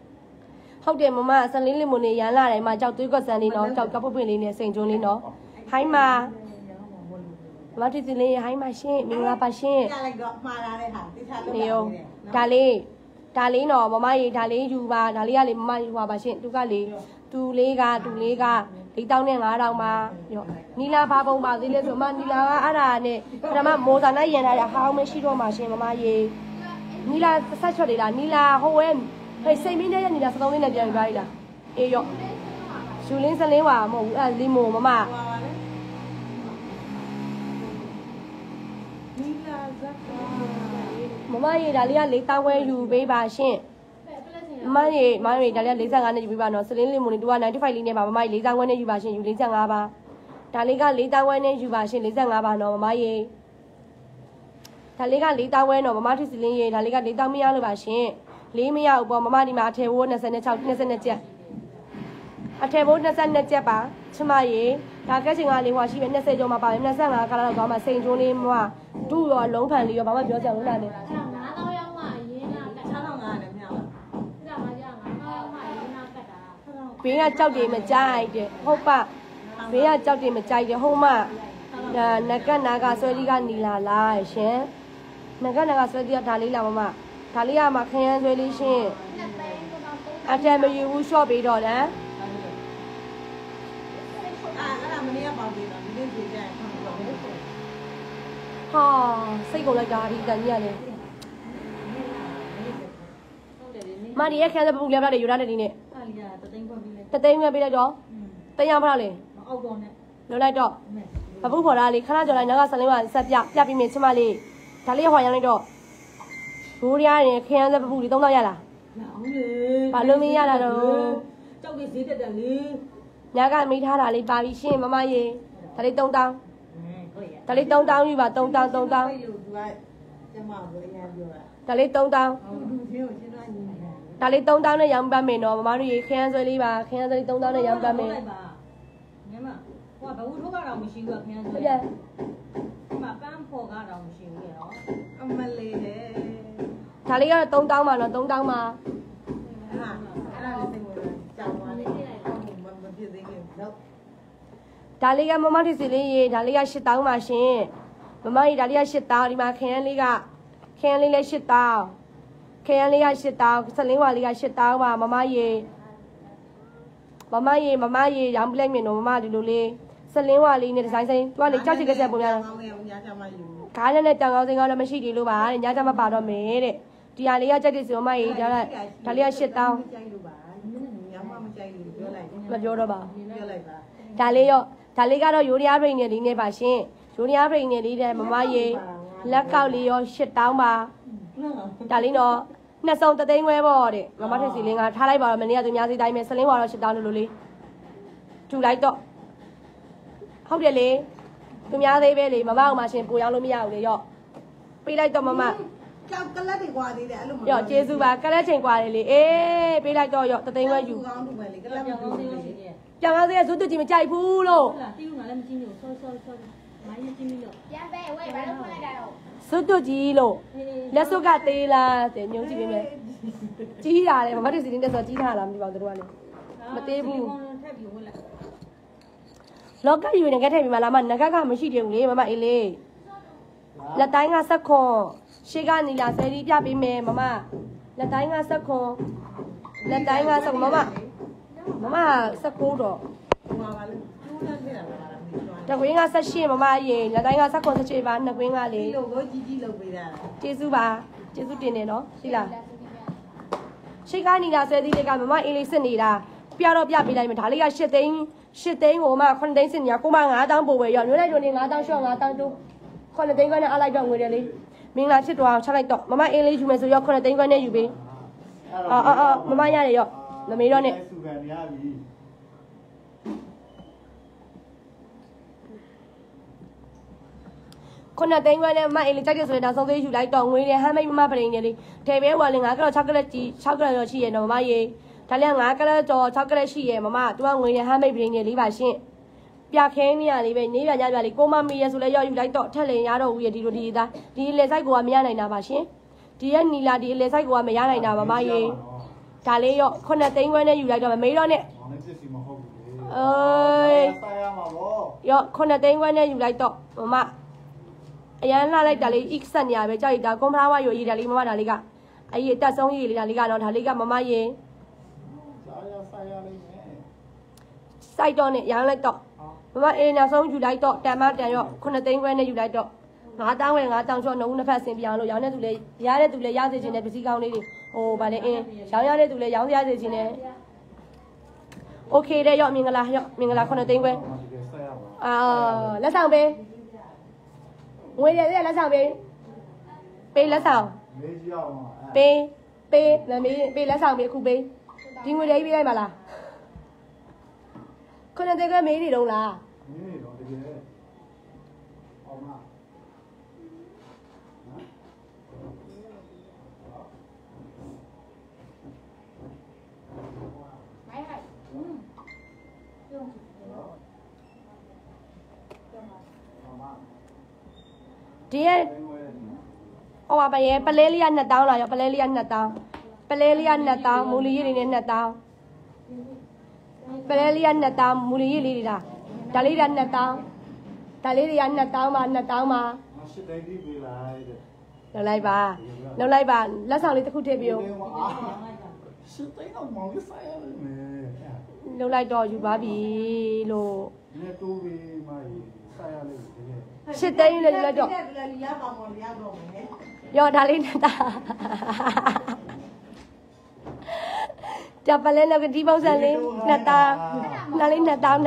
ဟုတ်တယ်မမဆန်လေးလီမိုနေရန်လာတယ်မကြောက်သွေးကွက်ဆန်လေးနော်ကြောက်ကပုတ်ပွင့်လေးနဲ့စိန်ကျွန်းလေးနော်ဟိုင်းမှာမထီစီလေးဟိုင်းမှာရှင်းမင်္ဂလာပါရှင်းပြလိုက်တော့မှားလာတဲ့ဟာတိကျလို့နေရောဒါလေးတော့မမရေဒါလေးယူပါဒါလေးကလေမမယူပါပါရှင်းသူကလေသူလေးက4,000နဲ့5,000ပါရောနီလာဘာပုံပါသေးလဲဆိုမနီလာကအဲ့ဒါနဲ့ပထမမော်စာနဲ့ရန်လာတာဟောင်းမရှိတော့မှရှင်မမရေနီလာဆက်ချော်လေလားနီလာဟိုဝဲဟဲ့စိတ်မင်းနဲ့နီလာ73လေးနဲ့ပြန်ပြပါလိလားအေးရောရှူလင်းစလင်းပါမဟုတ်ဘူးအဲ့လီမိုမမနီလာဇက်ကမမရေဒါလေးက4,000ဝဲယူပေးပါရှင့်မရေဒါလေးက45နဲ့ယူပေးပါနော်စလင်းလီမိုနီတူက95လေးနဲ့ပါမမရေ4,000ဝဲနဲ့ယူပါရှင့်ယူ45ပါဒါလေးက4,000ဝဲနဲ့ယူပါရှင့်45ပါနော်မမရေဒါလေးက4,000ဝဲနော်မမထစ်စလင်းရေဒါလေးက4,000မရလို့ပါရှင့်4မရဘူးပေါ့မမဒီမှာအထည်ဘိုး26ကျပ်အထည်ဘိုး22ကျပ်ပါချမရေဒါကက်ချင်ကလေးဟွာရှိပဲ20ကျော်မှာပါမယ်25ကလာတော့သွားမှာစိန်ချိုးလေးမမဒုရောလုံးဖန်လေးရောဘာမှပြောကြဘူးလားနဲ့ 9,000ရောက်မှအရင်ကကတ်တာ 6,500နဲ့မြောက်လားပြတာမှကြာ9,000ရောက်မှအရင်ကကတ်တာဘေးကကြောက်တယ်မကြိုက်တဲ့ဟုတ်ပါဘေးကကြောက်တယ်မကြိုက်တဲ့ဟုတ်မနကနာကဆွဲလေးကနီလာလားရှင်နကနာကဆွဲလေးကဒါလေးလားမမဒါလေးကမှခရမ်းဆွဲလေးရှင်အတံမယူဘူးရှော့ပေးတော့တယ်အဲ့ဒါမနေ့ကပေါင်းပြီးတော့ဒီနေ့ပြေးကြရင်ခေါင်းတော့ဟာစိတ်ကုန်လိုက်တာဒီတန်ကြီးကလည်းဟုတ်တယ်လေနေမဒီရဲ့ခန်းစပူလက်ပြတဲ့ယူရတဲ့ဒီနေ့အားလီယာတသိန်းခွက်ပြီးလဲတသိန်းပဲပေးလိုက်တော့တရံဖလားလေမအောက်တော့နဲ့လွတ်လိုက်တော့ဘဘူးခေါ်တာလေခဏကြော်လိုက်နောက်ကဆလင်းကဆက်ပြပြီးမြင်ချမလေးဒါလေးဟွာရမ်းလိုက်တော့ဘိုးရရင်ခရမ်းစပူဒီ3000ရလားရအောင်လေဘာလို့မရတာတော့ကြောက်ကြီးဈေးတက်တယ်လေညကမိထားတာလေးပါပြီရှင်မမရေဒါလေး3000 ဟုတ်ရဲ့ဒါလေး3000ယူပါ3000 အဲ့လိုသူကကျမကိုအရင်ပြောတာဒါလေး3000 သူချင်းကိုရှင်းတော့ညီတယ်ဒါလေး3000နဲ့ရောင်းပတ်မယ်နော်မမတို့ရေခရမ်းဆွဲလေးပါခရမ်းဆွဲလေး3000နဲ့ရောင်းပတ်မယ်လိုက်ပါငယ်မဟိုကဘဝထုတ်ကတော့မရှိဘူးခင်ဗျာဟုတ်ဆိုရဲ့ဒီမှာပန်းဖော်ကတော့မရှိဘူးရဲ့နော်အမလေးတဲ့ဒါလေးကတော့3000ပါနော်3000ပါအဲ့ဒါလေးစိတ်ဝင်ကြောင်သွားတယ်မပြည့်သေးခင်တော့ဒါလေးကမမတို့စီလေးရေဒါလေးက8000ပါရှင်မမကြီးဒါလေးက8000ဒီမှာခရမ်းလေးလည်း8000ခရမ်းလေးက8000စလင်းဝါလေးက8000ပါမမရေရောင်းပလိုက်မယ်နော်မမဒီလိုလေးစလင်းဝါလေးနဲ့ဒီဇိုင်းဆိုင်သူကလေကြောက်ချစ်ကြက်ပုံများကောင်းငယ်ညာချမယူခါနဲ့တောင်ကောင်းစင်ကတော့မရှိသေးလို့ပါတဲ့ညကြမပါတော့မယ်တဲ့ဒီဟာလေးကကြက်တဲ့စီမမကြီးဒါလေးက8000 ကြိုက်လို့ပါညမမကြိုက်လို့ပြောလိုက်မပြောတော့ပါပြောလိုက်ပါဒါလေးကတော့ယိုရီးယားပရိန်နဲ့လေးနဲ့ပါရှင်ယိုရီးယားပရိန်နဲ့လေးတဲ့မမရေလက်ကောက်လေးရော8000ပါဒါလေးတော့နှစ်စုံ3သိန်းခွဲပေါ့တဲ့မမထက်စီလင်းကထားလိုက်ပါတော့မနေ့ကသူများစီတိုင်းမဲ့စလင်းဝါတော့8000လို့လေးထူလိုက်တော့ဟုတ်တယ်လေသူများသေးပဲလေမမအောင်မရှင်ပူရောင်းလို့မရဘူးလေရော့ပေးလိုက်တော့မမကြောက်ကလတ်တွေကွာသေးတယ်အဲ့လိုရော့ကျေးဇူးပါကလက်ချိန်กว่าလေလေအေးပေးလိုက်တော့ရော့3သိန်းခွဲယူကောင်းတူပဲလေကလတ်ပြောမင်းတူကောင်းဘူးသေးလေလို့ရှိတယ်ပြောင်းကောင်းသေးတဲ့ဇွတ်တူကြီးမကြိုက်ဘူးလို့ဟုတ်လားတီးဦးကလည်းမကြည့်လို့ဆောမိုင်းမကြည့်လို့ပြန်ပဲဝဲဘာလို့ဖွင့်လိုက်တာတော့ဇွတ်တူကြီးလို့လက်စွပ်ကသေးလားတဲ့ညုံကြည့်ပေးမယ်ကြီးတာလေမမတို့စီတင်းတက်ဆိုကြီးထားလားမသိပါဘူးတို့ကလေ မသေးဘူးထပ်ပြီးဝင်လိုက်လောကယူနေခဲ့တဲ့ပြီမလားမငကကမရှိသေးဘူးလေမမအေးလေးလက်တိုင်းကဆက်ခွန်ရှေ့ကနီလာဆယ်ဒီပြပေးမယ်မမလက်တိုင်းကဆက်ခွန်လက်တိုင်းကဆက်မမ16တော့ဟိုပါလေကျူးလက်နေတာပါလားမသိတကွင်းက18မမအရင်လက်တိုင်းကဆက်ခွန်18ပါနှစ်ကွင်းကလေဒီလိုကိုကြီးလုပ်ပေးတာကျေးဇူးပါကျေးဇူးတင်တယ်နော်ရှိလားရှေ့ကနီလာဆယ်ဒီလေးကမမအေးလေးစစ်နေတာပြတော့ပြပေးလိုက်မယ်ဒါလေးက8သိန်းကိုမှ9သိန်းစစ်နေရကိုမ9000ပို့ပဲရောညိုလိုက်ညိုနေ9000ရှော့9000တိုး9သိန်းခွဲနဲ့အလိုက်တော့ငွေတယ်လေမင်္ဂလာဖြစ်သွားအောင်ချလိုက်တော့မမအေးလေးယူမယ်ဆိုရော9သိန်းခွဲနဲ့ယူပေးမမရတယ်ရောမမေတော့နဲ့စုခံရပြီ 9သိန်းခွဲနဲ့မအေးလေးကြိုက်တယ်ဆိုရင်နောက်ဆုံးသေးယူလိုက်တော့ငွေတယ်ဟမ်းမိတ်မမပရိန်နေလေးထဲပဲဟွာလေ9ကလော6ကလက်ကြီး6ကလက်ရောရှိရနော်မမရေဒါလည်း9ကလက်ကျော်6ကလက်ရှိရမမသူကငွေရဟမ်းမိတ်ပရိန်နေလေးပါရှင့်ပြခဲနေရလေးပဲနေပြညပြလေးကိုမမီရဆိုလဲရောယူလိုက်တော့ထက်လင်ရတော့ဦးရဒီလိုဒီသားဒီလေဆိုင်ကိုကမရနိုင်တာပါရှင်ဒီရဲ့နီလာဒီလေဆိုင်ကိုကမရနိုင်တာမမရေဒါလေးရော9သိန်းခွဲနဲ့ယူလိုက်တော့မမေးတော့နဲ့။ဘာနဲ့ဖြစ်စီမဟုတ်ဘူးလေဆိုင်ရမှာပေါ့ရောခုနှစ်သိန်းခွဲနဲ့ယူလိုက်တော့မမအရန်လှလိုက်တာလေး x ဆက်နေရပဲကြောက်ရတာကွန်ဖလာဝါယူရည်ဒါလေးမမဒါလေးကအဲ့ဒီတက်ဆုံးရည်လေးဒါလေးကတော့ဒါလေးကမမရေဆိုင်ရလိမ့်မယ်စိုက်တော့နဲ့ရောင်းလိုက်တော့မမအေးနောက်ဆုံးယူလိုက်တော့တန်မတန်ရောခုနှစ်သိန်းခွဲနဲ့ယူလိုက်တော့9,000ဝယ်9,000ချော့နှုတ်နှစ်ဖက်ဆင်ပြအောင်လို့ရောင်းတဲ့သူလည်းရတဲ့သူလည်းရစေခြင်းနဲ့ပစ္စည်းကောင်းလေးတွေဟိုဗာလေအင်းရောင်းရတဲ့သူလည်းရောင်းရစေခြင်းနဲ့โอเคတဲ့ရော့မင်္ဂလာရော့မင်္ဂလာခုနှစ်သိန်းခွဲဆိုင်ရပါလက်ဆောင်ပေးငွေရတဲ့လက်ဆောင်ပေးပေးလက်ဆောင်မေးကြည့်အောင်ပေးမမေးပေးလက်ဆောင်ပေးအခုပေးဒီငွေလေးပေးလိုက်ပါလားခုနှစ်သိန်းခွဲမေးနေတော့လားနေတော့တကယ်အောင်မဒီရဲ့ဟိုပါရဲ့ပလဲလေးက2000လာရောပလဲလေးက2000ပလဲလေးက2000မူလီရည်တွေနဲ့2000ပလဲလေးက2000မူလီရည်လေးတွေလားဒါလေးက2000ဒါလေးတွေက2000ပါ2000ပါရှစ်သိန်းပြီးပြီလားတဲ့လောက်လိုက်ပါလက်ဆောင်လေးတစ်ခုထည့်ပြအောင်ရှစ်သိန်းတော့မောင်လေးဆိုင်ရလိမ့်မယ်လောက်လိုက်တော့ယူပါပြီလို့နေတူပြီးမှဆိုင်ရလိမ့်မယ်တကယ်ရှစ်သိန်းလေးလိုက်တော့ဒီကလီရပါမော်လီရတော့မယ်ရောဒါလေးနဲ့တာကြပလဲလောက်ကဒီပုံစံလေးနှစ်တာဒါလေးနှစ်တာ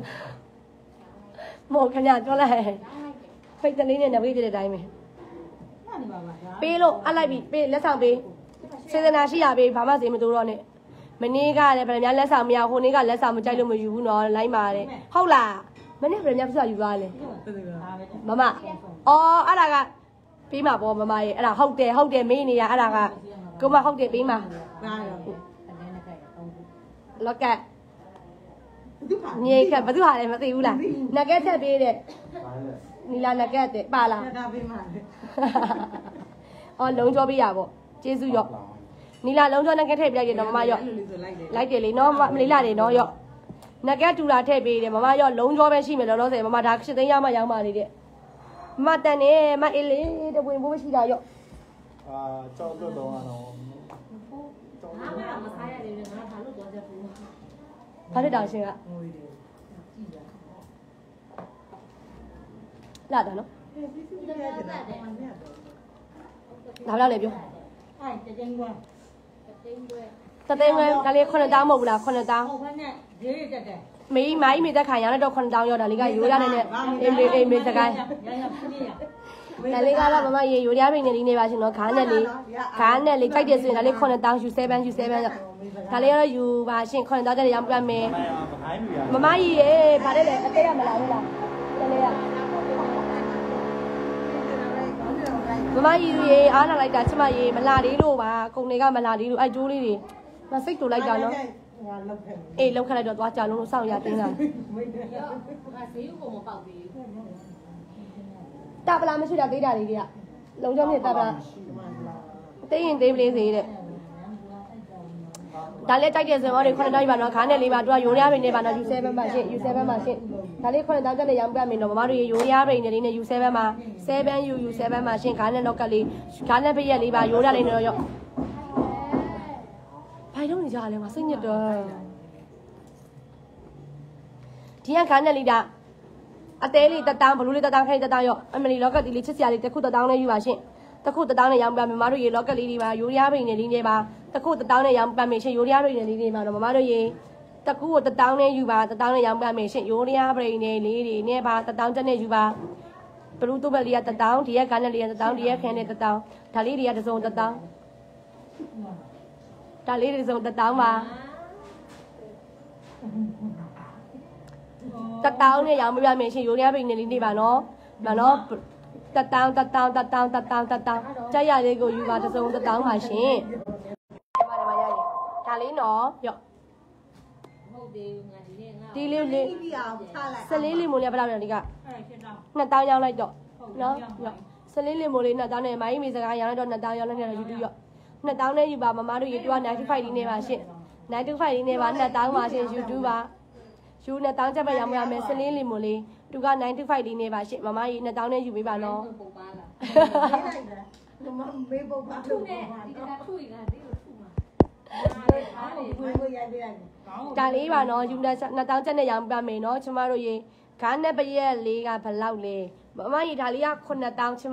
မော်ခင်ဗျာပြောလိုက်ဖိတ်တလေးနဲ့နဘေးတဲ့တိုင်းပဲမှန်နေပါပါဒါပေးလို့အပ်လိုက်ပြီပေးလက်ဆောင်ပေးစေတနာရှိရပေးဘာမှစေမတိုးတော့နဲ့မနေ့ကလည်းဗရမလက်ဆောင်မရဟိုနေ့ကလက်ဆောင်မကြိုက်လို့မယူဘူးနော်လိုင်းပါတဲ့ဟုတ်လားမနေ့ဗရမပြဿနာယူသွားတယ်ဒါပဲမမအော်အဲ့ဒါကပေးမှာပေါ့မမရေအဲ့ဒါဟုတ်တယ်မေးနေရအဲ့ဒါကကိုမဟုတ်တယ်ပေးမှာဒါရောလောက်ကတ်ဒီပါညေကဘသူဟာလဲမသိဘူးလားနဂက်ချက်ပေးတဲ့ပါလေနီလာနဂက်တဲ့ပါလားဒါပေးမှာလေအော်လုံးကြောပေးရပေါ့ကျေးဇူးရော့နီလာလုံးကြောနဂက်ထည့်ပြလိုက်တယ်နော်မမရော့အဲ့လိုလေးဆိုလိုက်တယ်လိုက်တယ်လေနော်မလေးလာတယ်နော်ရော့နဂက်တူလာထည့်ပေးတယ်မမရော့လုံးကြောပဲရှိမယ်လောလောဆယ်မမဒါရှစ်သိန်းရမှရောင်းပါလေတဲ့မတန်နေမအေးလေးတပွင့်ဘိုးမရှိတာရော့ကြောက်တော့တော့တော့ငါမစားရတယ်ငါဘာလို့သွားကြဘူးဘာဖြစ်တာရှင်ကငွေတွေကြည့်ရလာတာနော်ပစ္စည်းတွေရတယ်မရတော့ဒါဘယ်လောက်လဲပြောအဲ့တကြိမ်ကွာတင်းွယ်တသိန်းဝဲဒါလေး9000မဟုတ်ဘူးလား9000 ဟိုဘက်နဲ့ဈေးတက်တယ်မေးမိုင်းမေးသက်ခံရတော့9000ရောက်တာလေးကရိုးရတဲ့နဲ့အေးမေးစကိုင်းရပြည့်ရဒါလေးကတော့မမရေရိုးရပိန်နေလေးနေပါရှင်နော်ခါနဲ့လေးကြိုက်တယ်ဆိုရင်ဒါလေး9000ယူ7ရောက်ဒါလေးကတော့ယူပါရှင်9000တက်ရောင်းပြမယ်မခိုင်းဘူးရမမကြီးရေဗါတဲ့လေအသေးရမလားဟုတ်လားတလေးရမမကြီးရေအားနာလိုက်တာချမရေမလာသေးလို့ပါကုံတွေကမလာသေးလို့အဲ့ကျိုးလေးတွေမစိတ်တူလိုက်တာနော်ငါလောက်ခဲ့အေးလောက်ခလိုက်တော့သွားကြလုံးလို့စောင့်ရတင်းလာရောငါဈေးကိုမပေါက်သေးဘူးတပလာမရှိတာသေးတာလေးတွေကလုံချုံးမြင့်တပလာသိရင်သေးပလေးစေတဲ့ဒါလေးတိုက်တဲ့စင်မောတွေ9000ပါနော်ခါနဲ့လေးပါသူကယိုးရပိန်နေပါနော် U7 မှာရှင်း U7 မှာရှင်းဒါလေး9000တက်နဲ့ရောင်းပြမယ်နော်မမတို့ရေယိုးရပိန်နေလေးနဲ့ U7 မှာ 7U U7 မှာရှင်းခါနဲ့နောက်ကလေးခါနဲ့ဖရက်လေးပါယိုးရလေးနဲ့တော့ရော့ဘာလို့နေကြလဲမစိတ်ညစ်တော့ဒီကခါနဲ့လေးဒါအသေးလေးတက်တောင်းဘလူးလေးတက်တောင်းခိုင်းတက်တောင်းရော့အမလီလောက်ကဒီလေးချစ်စရာလေးတစ်ခုတက်တောင်းလေးယူပါရှင့်တစ်ခုတက်တောင်းနဲ့ရောင်းပြမယ်မမတို့ရေလောက်ကလေးတွေပါယိုးရပိန်နေလေးနဲ့ပါတစ်ခုတက်တောင်းနဲ့ရောင်းပြမယ်ရှင့်ယိုးရပိန်နေလေးတွေပါတော့မမတို့ရေတစ်ခုကိုတက်တောင်းနဲ့ယူပါတက်တောင်းနဲ့ရောင်းပြမယ်ရှင့်ယိုးရပိန်နေလေးတွေနဲ့ပါတက်တောင်းချက်နဲ့ယူပါဘလူးတုပ်ဘက်လေးကတက်တောင်းဒီကခါနဲ့လေးကတက်တောင်းဒီကခဲနဲ့တက်တောင်းဒါလေးတွေကတစ်စုံတက်တောင်းဒါလေးတွေစုံတက်တောင်းပါတက်တောင်းနဲ့ရောင်းပြမယ်ရှင်ယိုးရပိန်နေလေးတွေပါနော်မနော်တက်တောင်းကြက်ရလေးကိုယူပါတစ်စုံတက်တောင်းပါရှင်ဒီမှာရရင်ဒါလေးနော်ရော့ဟုတ်သေးဘူးငါဒီနေ့ငါဒီလေးလေးဒီအောင်ချလိုက်စလေးလီမိုလေးဘယ်လောက်လဲဒီကအဲ့ရှင်းတော့ 2000ရောင်းလိုက်တော့နော်ရော့စလေးလီမိုလေး2000နဲ့မိုင်းမီစကားရောင်းလိုက်တော့2000ရောင်းလိုက်တော့ယူတူရော့2000နဲ့ယူပါမမတို့ရေတူက95လေးနဲ့ပါရှင်95လေးနဲ့ပါ2000ပါရှင် YouTube ပါယူနဲ့တောင်းချက်ပဲရောင်းရမယ်စလင်းလီမိုလေးသူက925လေးနေပါရှင်မမကြီး2000နဲ့ယူပေးပါနော်ပုတ်ပါလားမမေးပုတ်ပါထုနဲ့ဒီကထုရတာဒီလိုထုမှာဘယ်ရိုက်ပြရတယ်ဒါလေးပါနော်ယူနဲ့2000ချက်နဲ့ရောင်းပြမယ်နော်ကျမတို့ရေခါနဲ့ပရက်လေးကဘယ်လောက်လဲမမကြီးဒါလေးက9000ကျမ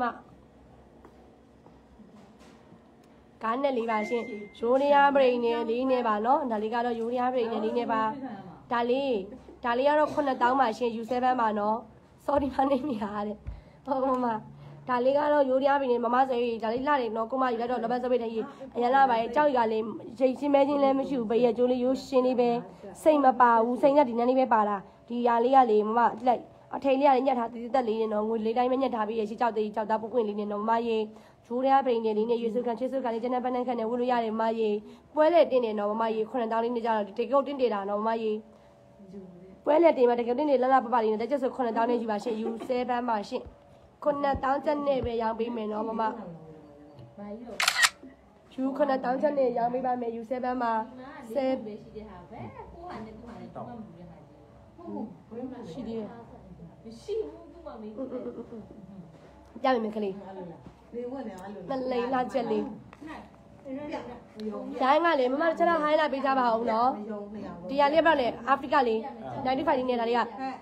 ကားနဲ့လေးပါရှင်ရိုးနီယာပရိန်နဲ့လေးနဲ့ပါနော်ဒါလေးကတော့ရိုးနီယာပရိန်နဲ့လေးနဲ့ပါဒါလေးကတော့9000ပါရှင် U7 ပါနော် sorry မနေမိရတဲ့ဟုတ်ကဲ့မဒါလေးကတော့ရိုးနီယာပရိန်နဲ့မမဆိုရင်ဒါလေးလှတယ်နော်ကိုမကြီးလည်းတော့လဘစပိတ်တကြီးအရင်လာပါရဲ့ကြောက်ကလေးရိတ်ချင်းမဲချင်းလည်းမရှိဘူးဘယ်ရကျိုးလေးရိုးရှင်းလေးပဲစိတ်မပါဘူးစိတ်နဲ့ဒီနန်းလေးပဲပါလာဒီຢာလေးကလေမမလိုက်အထိန်လေးကလည်းညက်ထားတည်တည်လေးနဲ့နော်ငွေလေးတိုင်းပဲညက်ထားပြီးရရှိကြောက်သေးကြောက်သားပုတ်ပွင့်လေးနဲ့နော်မမရေဂျိုးရပရိန်လေးနဲ့ရွေးစုခံချစ်စုခံလေးကျန်တဲ့ပန်းနှန်းခန့်နဲ့ဝလို့ရတယ်မမရေပွဲလေတင်းနေနော်မမရေ9000လေးနဲ့ကြတော့တကုတ်တင်းနေတာနော်မမရေပွဲလေတင်းမှာတကုတ်တင်းနေလှလှပပလေးနဲ့တက်ချက်ဆို9000နဲ့ယူပါရှင် U7 ပါရှင်9000ချက်နဲ့ပဲရောင်းပေးမယ်နော်မမဘာကြီးတော့ယူ9000ချက်နဲ့ရောင်းပေးပါမယ် U7 မှာဆဲပဲရှိတဲ့ဟာပဲကိုကနဲ့သူ့ဟာနဲ့တော့မဘူးတဲ့ဟာကြီးရှိသေးတယ်မရှိဘူးသူ့မှာမေးဘူးပြမယ်ကလေးလေဝင်နေအဲ့လိုမလိန်လာချက်လေးနိုင်ဒိုင်းကလေမမကျွန်တော်ဟိုင်းလာပေးကြပါအောင်နော်မယုံနေအောင်ဒီရလေးပေါ့လေအာဖရိကလေး95လေးနဲ့ဒါလေးက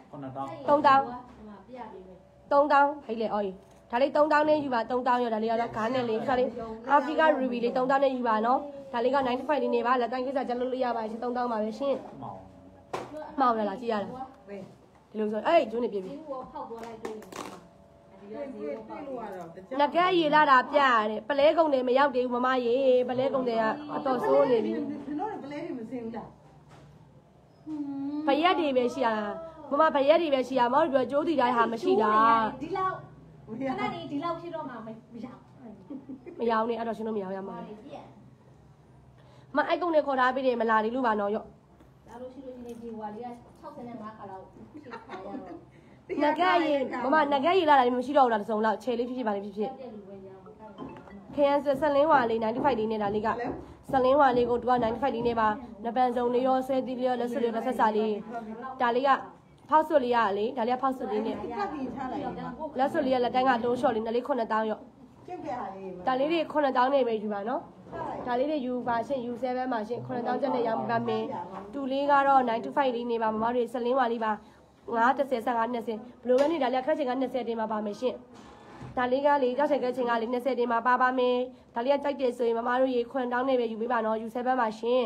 9000 ပြပေးမယ် 3000ဟိတ်လေအော်ဒါလေး3000နဲ့ယူပါ3000ရောဒါလေးကတော့ဂါးနဲ့လေးခါလေးအာဖရိကရူဘီလေး3000နဲ့ယူပါနော်ဒါလေးက95လေးနေပါလက်တိုင်းကိစ္စကျလို့လို့ရပါတယ်3000ပါပဲရှင်မောင်မှောက်လာကြည့်ရတာပဲဒီလိုဆိုအဲ့ဂျုံးနေပြပြဒီကိုဖောက်သွားလိုက်တွေ့နေမှာဒီကပြေးဒီကိုပြေးဖောက်လို့သွားရတော့တငကဲရေလာတာပြရတယ်ပလဲကုံတွေမရောက်သေးဘူးမမရေပလဲကုံတွေကအတော်ဆိုးနေပြီဒီလိုပလဲတွေမစင်ဘူးလားဘရက်တွေပဲရှိရတာမမဘရက်တွေပဲရှိရမဟုတ်ဘူးကျိုးတီတိုင်းဟာမရှိတာဒီလောက်ခဏလေးဒီလောက်ဖြစ်တော့မှမရောက်မရောနေအဲ့တော့ရှင်တို့မရောရမှာပါလေပြက်မအဲ့ကုံတွေခေါ်ထားပြီးတယ်မလာသေးလို့ပါနော်ရော့ဒါလို့ရှိလို့ဒီနေ့ဒီဟွာလေးက65ခါလောက်ဖြစ်ခါရတော့ငကဲရေမမငကဲရေလာတာမရှိတော့ဘူးလားတစ်စုံလောက်ခြေလေးဖြစ်ဖြစ်ပါလေးဖြစ်ဖြစ်တဲ့လူပဲရအောင်ကောက်နေတော့ခရမ်းဆက်လင်းဝါလေး95လေးနဲ့ဒါလေးကဆက်လင်းဝါလေးကိုသူက95လေးနဲ့ပါနပန်စုံလေးရောဆဲသီးလေးရောလက်စွပ်လေးလက်ဆက်စာလေးဒါလေးကဖောက်စွပ်လေးရလေဒါလေးကဖောက်စွပ်လေးနဲ့ခက်ပြီးထားလိုက်လက်စွပ်လေးကလက်တိုင်းကတိုးရှော့လေးနဲ့လေး9000ရော့ကျုပ်ပြဟာလေးဒါလေးတွေ9000နဲ့ပဲယူပါနော်ဒါလေးတွေယူပါရှင် U7 ပါရှင်9000ကျပ်နဲ့ရောင်းပါမယ်တူလေးကတော့925လေးနေပါမမတို့ဆက်လင်းဝါလေးပါ930 15 20ဘလိုပဲနေဒါလေးခက်ချင်က20တင်ပါပါမယ်ရှင်ဒါလေးကလေကြောက်ချက်ကဲချင်ကလေ20တင်ပါပါမယ်ဒါလေးကကြိုက်တယ်ဆိုရင်မမတို့ရေ9000နဲ့ပဲယူပေးပါနော် U7 ပါရှင်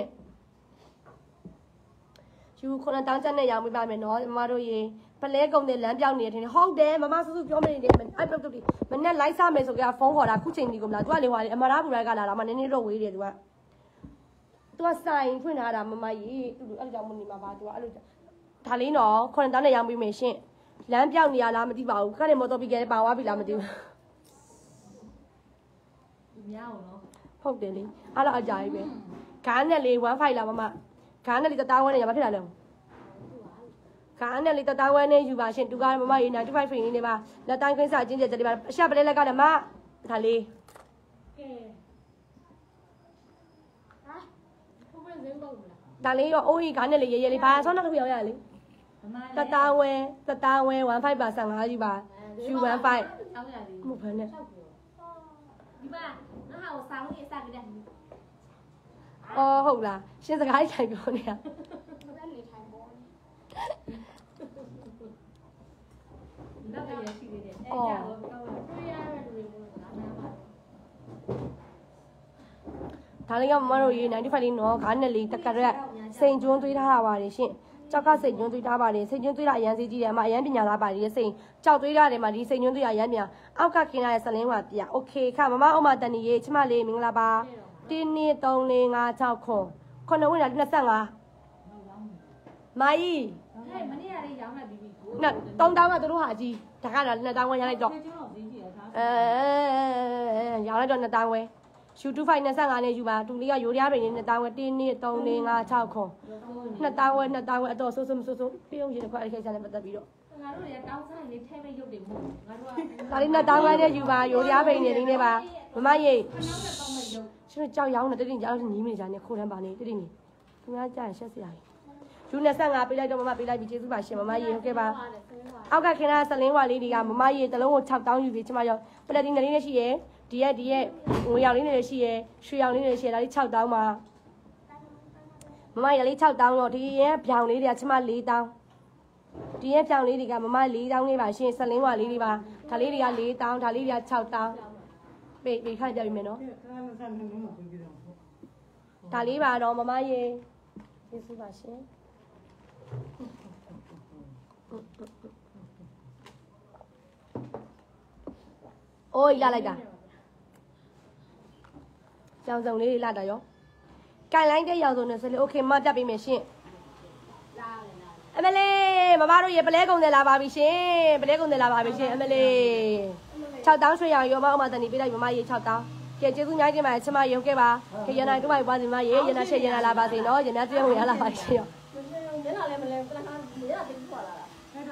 ယူ9000ကျပ်နဲ့ရောင်းပေးပါမယ်နော်မမတို့ရေပလဲကုံတဲ့လမ်းပြောင်းနေတယ်ထင်တယ်ဟုတ်တယ်မမဆူဆူပြောမနေတယ်အဲ့ပုတ်တုတ်ဒီမနဲ့လိုက်စားမယ်ဆိုကြဖုန်းခေါ်တာခုချိန်ဒီကိုမလား तू ကလေဟွာလေအမရာဘူရိုက်ကလာတာမနည်းနည်းတော့ဝေးတယ် तू က तू ကဆိုင်ဖွင့်ထားတာမမကြီးတူတူအဲ့လိုကြောင့်မနေမှာပါ तू ကအဲ့လိုဒါလေးနော်9000နဲ့ရောင်းပေးမယ်ရှင်လမ်းပြောင်းနေရလားမသိပါဘူးခက်နေမော်တော်ဘီကဲပါသွားပြီလားမသိဘူးဒီများအောင်နော်ဟုတ်တယ်လေအဲ့လိုအကြိုက်ပဲဂါးနဲ့လေ15လားမမဂါးနဲ့လေ1000ဝန်းနဲ့ရမဖြစ်တာလဲခါနဲ့လေတသားဝဲနဲ့ယူပါရှင်သူကမမရေ95 free နေပါလက်တိုင်းခွင်းစာအချင်းကျက်တွေပါအရှက်ပလဲလက်ကဓမ္မဒါလေးကဲဟာဘုရားဇင်းတော့ဘူးလားဒါလေးရောအိုးကြီးခါနဲ့လေရဲရဲလေးဘာဆောင်းနောက်တစ်ခုရောက်ရလေတသားဝဲ15ပါ15ယူပါယူ15 6ရည်မှုဖန်နဲ့ဒီမှာငါ့ဟာကိုဆောင်းနေစပြီတဲ့အော်ဟုတ်လားရှင်စကားကြီးထိုင်ပြောနေတာနောက်ကရရှိသေးတယ်အဲ့ကြောက်တော့တွေ့ရတဲ့လူတွေကိုငါများပါဒါလေးကမမတို့ရေ95လေးနော်ခါနဲ့လေတကရက်စိန်ကျွန်းသွေးထားတာပါတယ်ရှင်ကြောက်ကစိန်ကျွန်းသွေးထားပါတယ်စိန်ကျွန်းသွေးတာအရန်စီးကြီးတယ်အမအရန်ပညာသားပါတယ်စိန်ကြောက်သွေးရတယ်မှာဒီစိန်ကျွန်းသွေးရအရန်ပညာအောက်ကခင်းရတဲ့ဆလင်းဝါပြโอเคခမမအမတန်ကြီးရေချမလေးမင်္ဂလာပါ1 2 3 4 5 6ခွန်ခုနဝင်တာ25မာကြီးဟဲ့မနေ့ကလေးရောင်းလိုက်ပြီးပြီကိုနော်3000ကသူတို့ဟာကြီးဒါကတော့2000ဝယ်ရလိုက်တော့ကျွန်းတော်ဈေးကြီးရထားရောင်းလိုက်တော့2000ဝယ်ရှူ25နဲ့ယူပါတူလေးကရိုးရားပင်နဲ့2000ဝယ်1 2 3 4 5 6ခွန်2000ဝယ်2000ဝယ်အတော်ဆိုးဆိုးမဆိုးဆိုးပြုံးရတဲ့ခွက်အခိုက်စားနဲ့ပတ်သက်ပြီးတော့ငါတို့ရတောင်းစားလေးထဲမဲ့ရုပ်တွေမဟုတ်ငါတို့ကဒါလေး2000ဝယ်နဲ့ယူပါရိုးရားပင်နဲ့လေးနဲ့ပါမမရေနောက်တော့မဲ့ရုပ်ရှင်ကြောက်ရောင်းနေတိတိကြောက်ညီးမိနေကြနေခိုးတန်းပါနေတိတိနေသူများကြာရင်ရှက်စရာကြီးယူ25ပေးလိုက်တော့မမပေးလိုက်ပြီကျေးဇူးပါရှင်မမရေဟုတ်ကဲ့ပါအောက်ကခင်ဗျာစလင်းဝါလေးတွေကမမရေတလုံးကို6000ယူပြီကျမရောပလက်တီနလေးနဲ့ရှိရယ်ဒီရက်ငွေရောင်လေးနဲ့ရှိရယ်ရွှေရောင်လေးနဲ့ရှိရယ်ဒါလေး6000ပါမမရေလေး6000တော့ဒီရဲ့ဗျောင်လေးတွေကကျမ4000ဒီရဲ့ဗျောင်လေးတွေကမမ4000လေးပါရှင်စလင်းဝါလေးတွေပါဒါလေးတွေက4000ဒါလေးတွေက6000ပေးခိုင်းကြပြီမယ်နော်ဒါလေးပါတော့မမရေကျေးဇူးပါရှင်အိုးရလိုက်တာကြောင်စုံလေးလာတာရောကန်လိုက်တဲ့ရောင်စုံနဲ့ဆိုလေโอเคမပြပေးမယ်ရှင်အမလေးမမတို့ရေပလဲကုန်တယ်လာပါပြီရှင်ပလဲကုန်တယ်လာပါပြီရှင်အမလေး6000ရွှေရောင်ရောမအောင်မတန်နေပေးလိုက်မမရေ6000ကဲကျေးဇူးများတင်ပါတယ်ချမရုံခဲ့ပါခေရနာတို့ပါပွားစီမရေရနာချက်ရနာလာပါစေနော်ရနာကျွေးဝင်ရလာပါရှင်ရောရနာလည်းမလဲပလခါရနာတင်ပွားလာတာ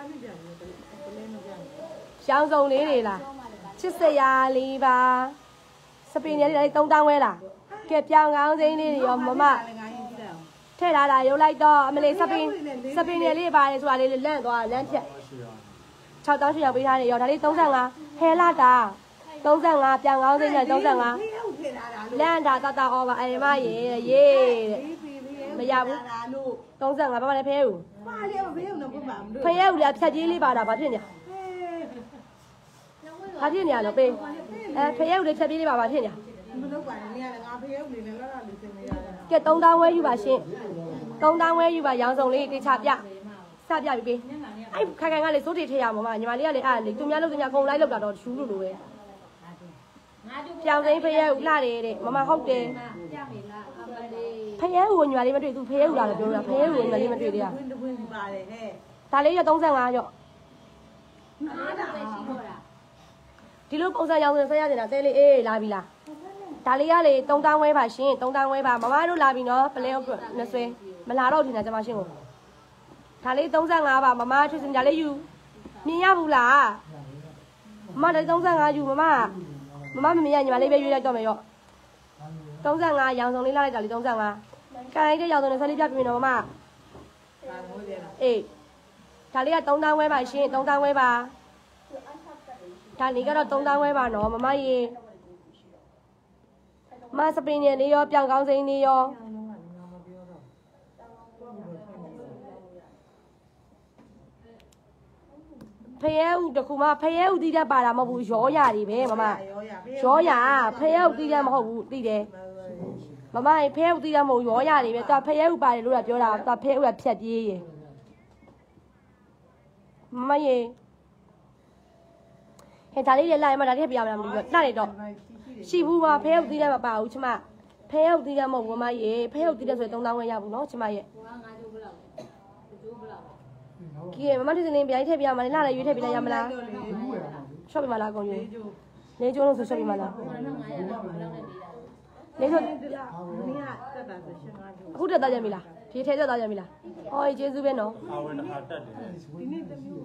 ရောင်စုံလေးတွေလားချစ်စရာလေးပါစပင်းရလေး3000ဝဲလားကဲပြောင်းကောင်းစိမ်းလေးတွေရောမမထည့်ထားတာရုပ်လိုက်တော့အမလေးစပင်းရလေးပါတယ်ဆိုတာလေးလန့်သွားလန့်ဖြတ်6000ရွှေရောင်ပေးထားတယ်ရောဒါလေး35ဟဲလာတာ35ပြန်ကောင်းစိမ်းနဲ့35လန့်တာတအော်ပါအဲ့မရေမရဘူး35ဘာမှလည်းဖဲဦးပါလေမဖေးဘူးနော်ဘာမှမလို့ဖဲဦးလားဖြတ်ကြီးလေးပါတာဘာဖြစ်နေဘာဖြစ်နေရတော့ပေးဖဲဦးလေးဖြတ်ကြီးလေးပါဘာဖြစ်နေမလုပ်ပါနဲ့နေရငါဖေးဦးနေလည်းလောလောလေးစင်နေရတယ်ကဲ3000ဝဲယူပါရှင်3000ဝဲယူပါရောင်စုံလေးတေချာပြစပြပြီပေးအဲ့ခိုင်ခိုင်ကလေစိုးတေထည့်ရမှာညီမလေးကလေအဲ့လေသူများလုပ်သူများအကုန်လိုက်လောက်တာတော့ရှူးလို့လိုပဲပြောင်းစိမ်းဖရဲဦးလှတယ်တဲ့မမဟုတ်တယ်ဖရဲဦးကိုညီမလေးမတွေ့သူဖရဲဦးလာလို့ပြောတာဖရဲဦးကိုညီမလေးမတွေ့သေးတာတွင်းပါတယ်ဟဲ့ဒါလေးရ35ရော့ဒီလိုပုံစံရောင်စင်ဆက်ရတင်တာတဲလေးအေးလာပြီလားဒါလေးကလေ3000ဝဲပါရှင်3000ဝဲပါမမတို့လာပြီနော်ပလဲနှစ်ဆွဲမလာတော့တင်တာကျွန်မရှင်းကိုဒါလေး35ပါမမထွေးစင်ဒါလေးယူမြင်ရဘူးလားမမလေး35ယူမမမမြင်ရညီမလေးပဲရွေးလိုက်တော့မယ်ရော့35ရောင်စုံလေးလာလိုက်တာလေး35ကန်လိုက်တဲ့ရောင်စုံနဲ့ဆက်လေးပြပြမယ်နော်မမအေးဒါလေးက3000ဝဲပါရှင်3000ဝဲပါဒါလေးကတော့3000ဝဲပါနော်မမရေမစပင်းနေလေးရောပြောင်ကောင်းစိမ်းလေးရောဖရဲဦးတခုမှဖရဲဦးတီးတတ်ပါတာမဟုတ်ဘူးရောရတွေပဲမမရောရဖရဲဦးတီးတတ်မဟုတ်ဘူးတီးတယ်မမဖရဲဦးတီးတတ်မဟုတ်ရောရတွေပဲသူဖရဲဦးပါတယ်လို့ပြောတာသူဖရဲဦးကဖြတ်ပြေးရေမရေဟဲ့ဒါလေးရလိုက်မှဒါလေးပြရမလားမသိဘူးနှာနေတော့ရှိဘူးပါဖဲဟုတ်သေးတယ်မပါဘူးချမဖဲဟုတ်သေးတယ်မဟုတ်ဘူးမရေဖဲဟုတ်သေးတယ်ဆိုရင်3000ဝယ်ရဘူးနော်ချမရဲ့ကဲမမတို့စနေပြိုင်ထည့်ပြရမလားနှာလည်းရွေးထည့်ပြလိုက်ရမလားရှော့ပြမလားကုန်ရွေးလေးကျိုးလို့ဆိုရှော့ပြမလားလေးကျိုးမင်းကတက်တာဆိုရှင်ငါတို့အခုတက်သားကြပြီလားဒီထဲတက်သားကြပြီလားဟောကျေးဇူးပဲနော်အာဝင်တာတက်တယ်ဒီနေ့တမျိုး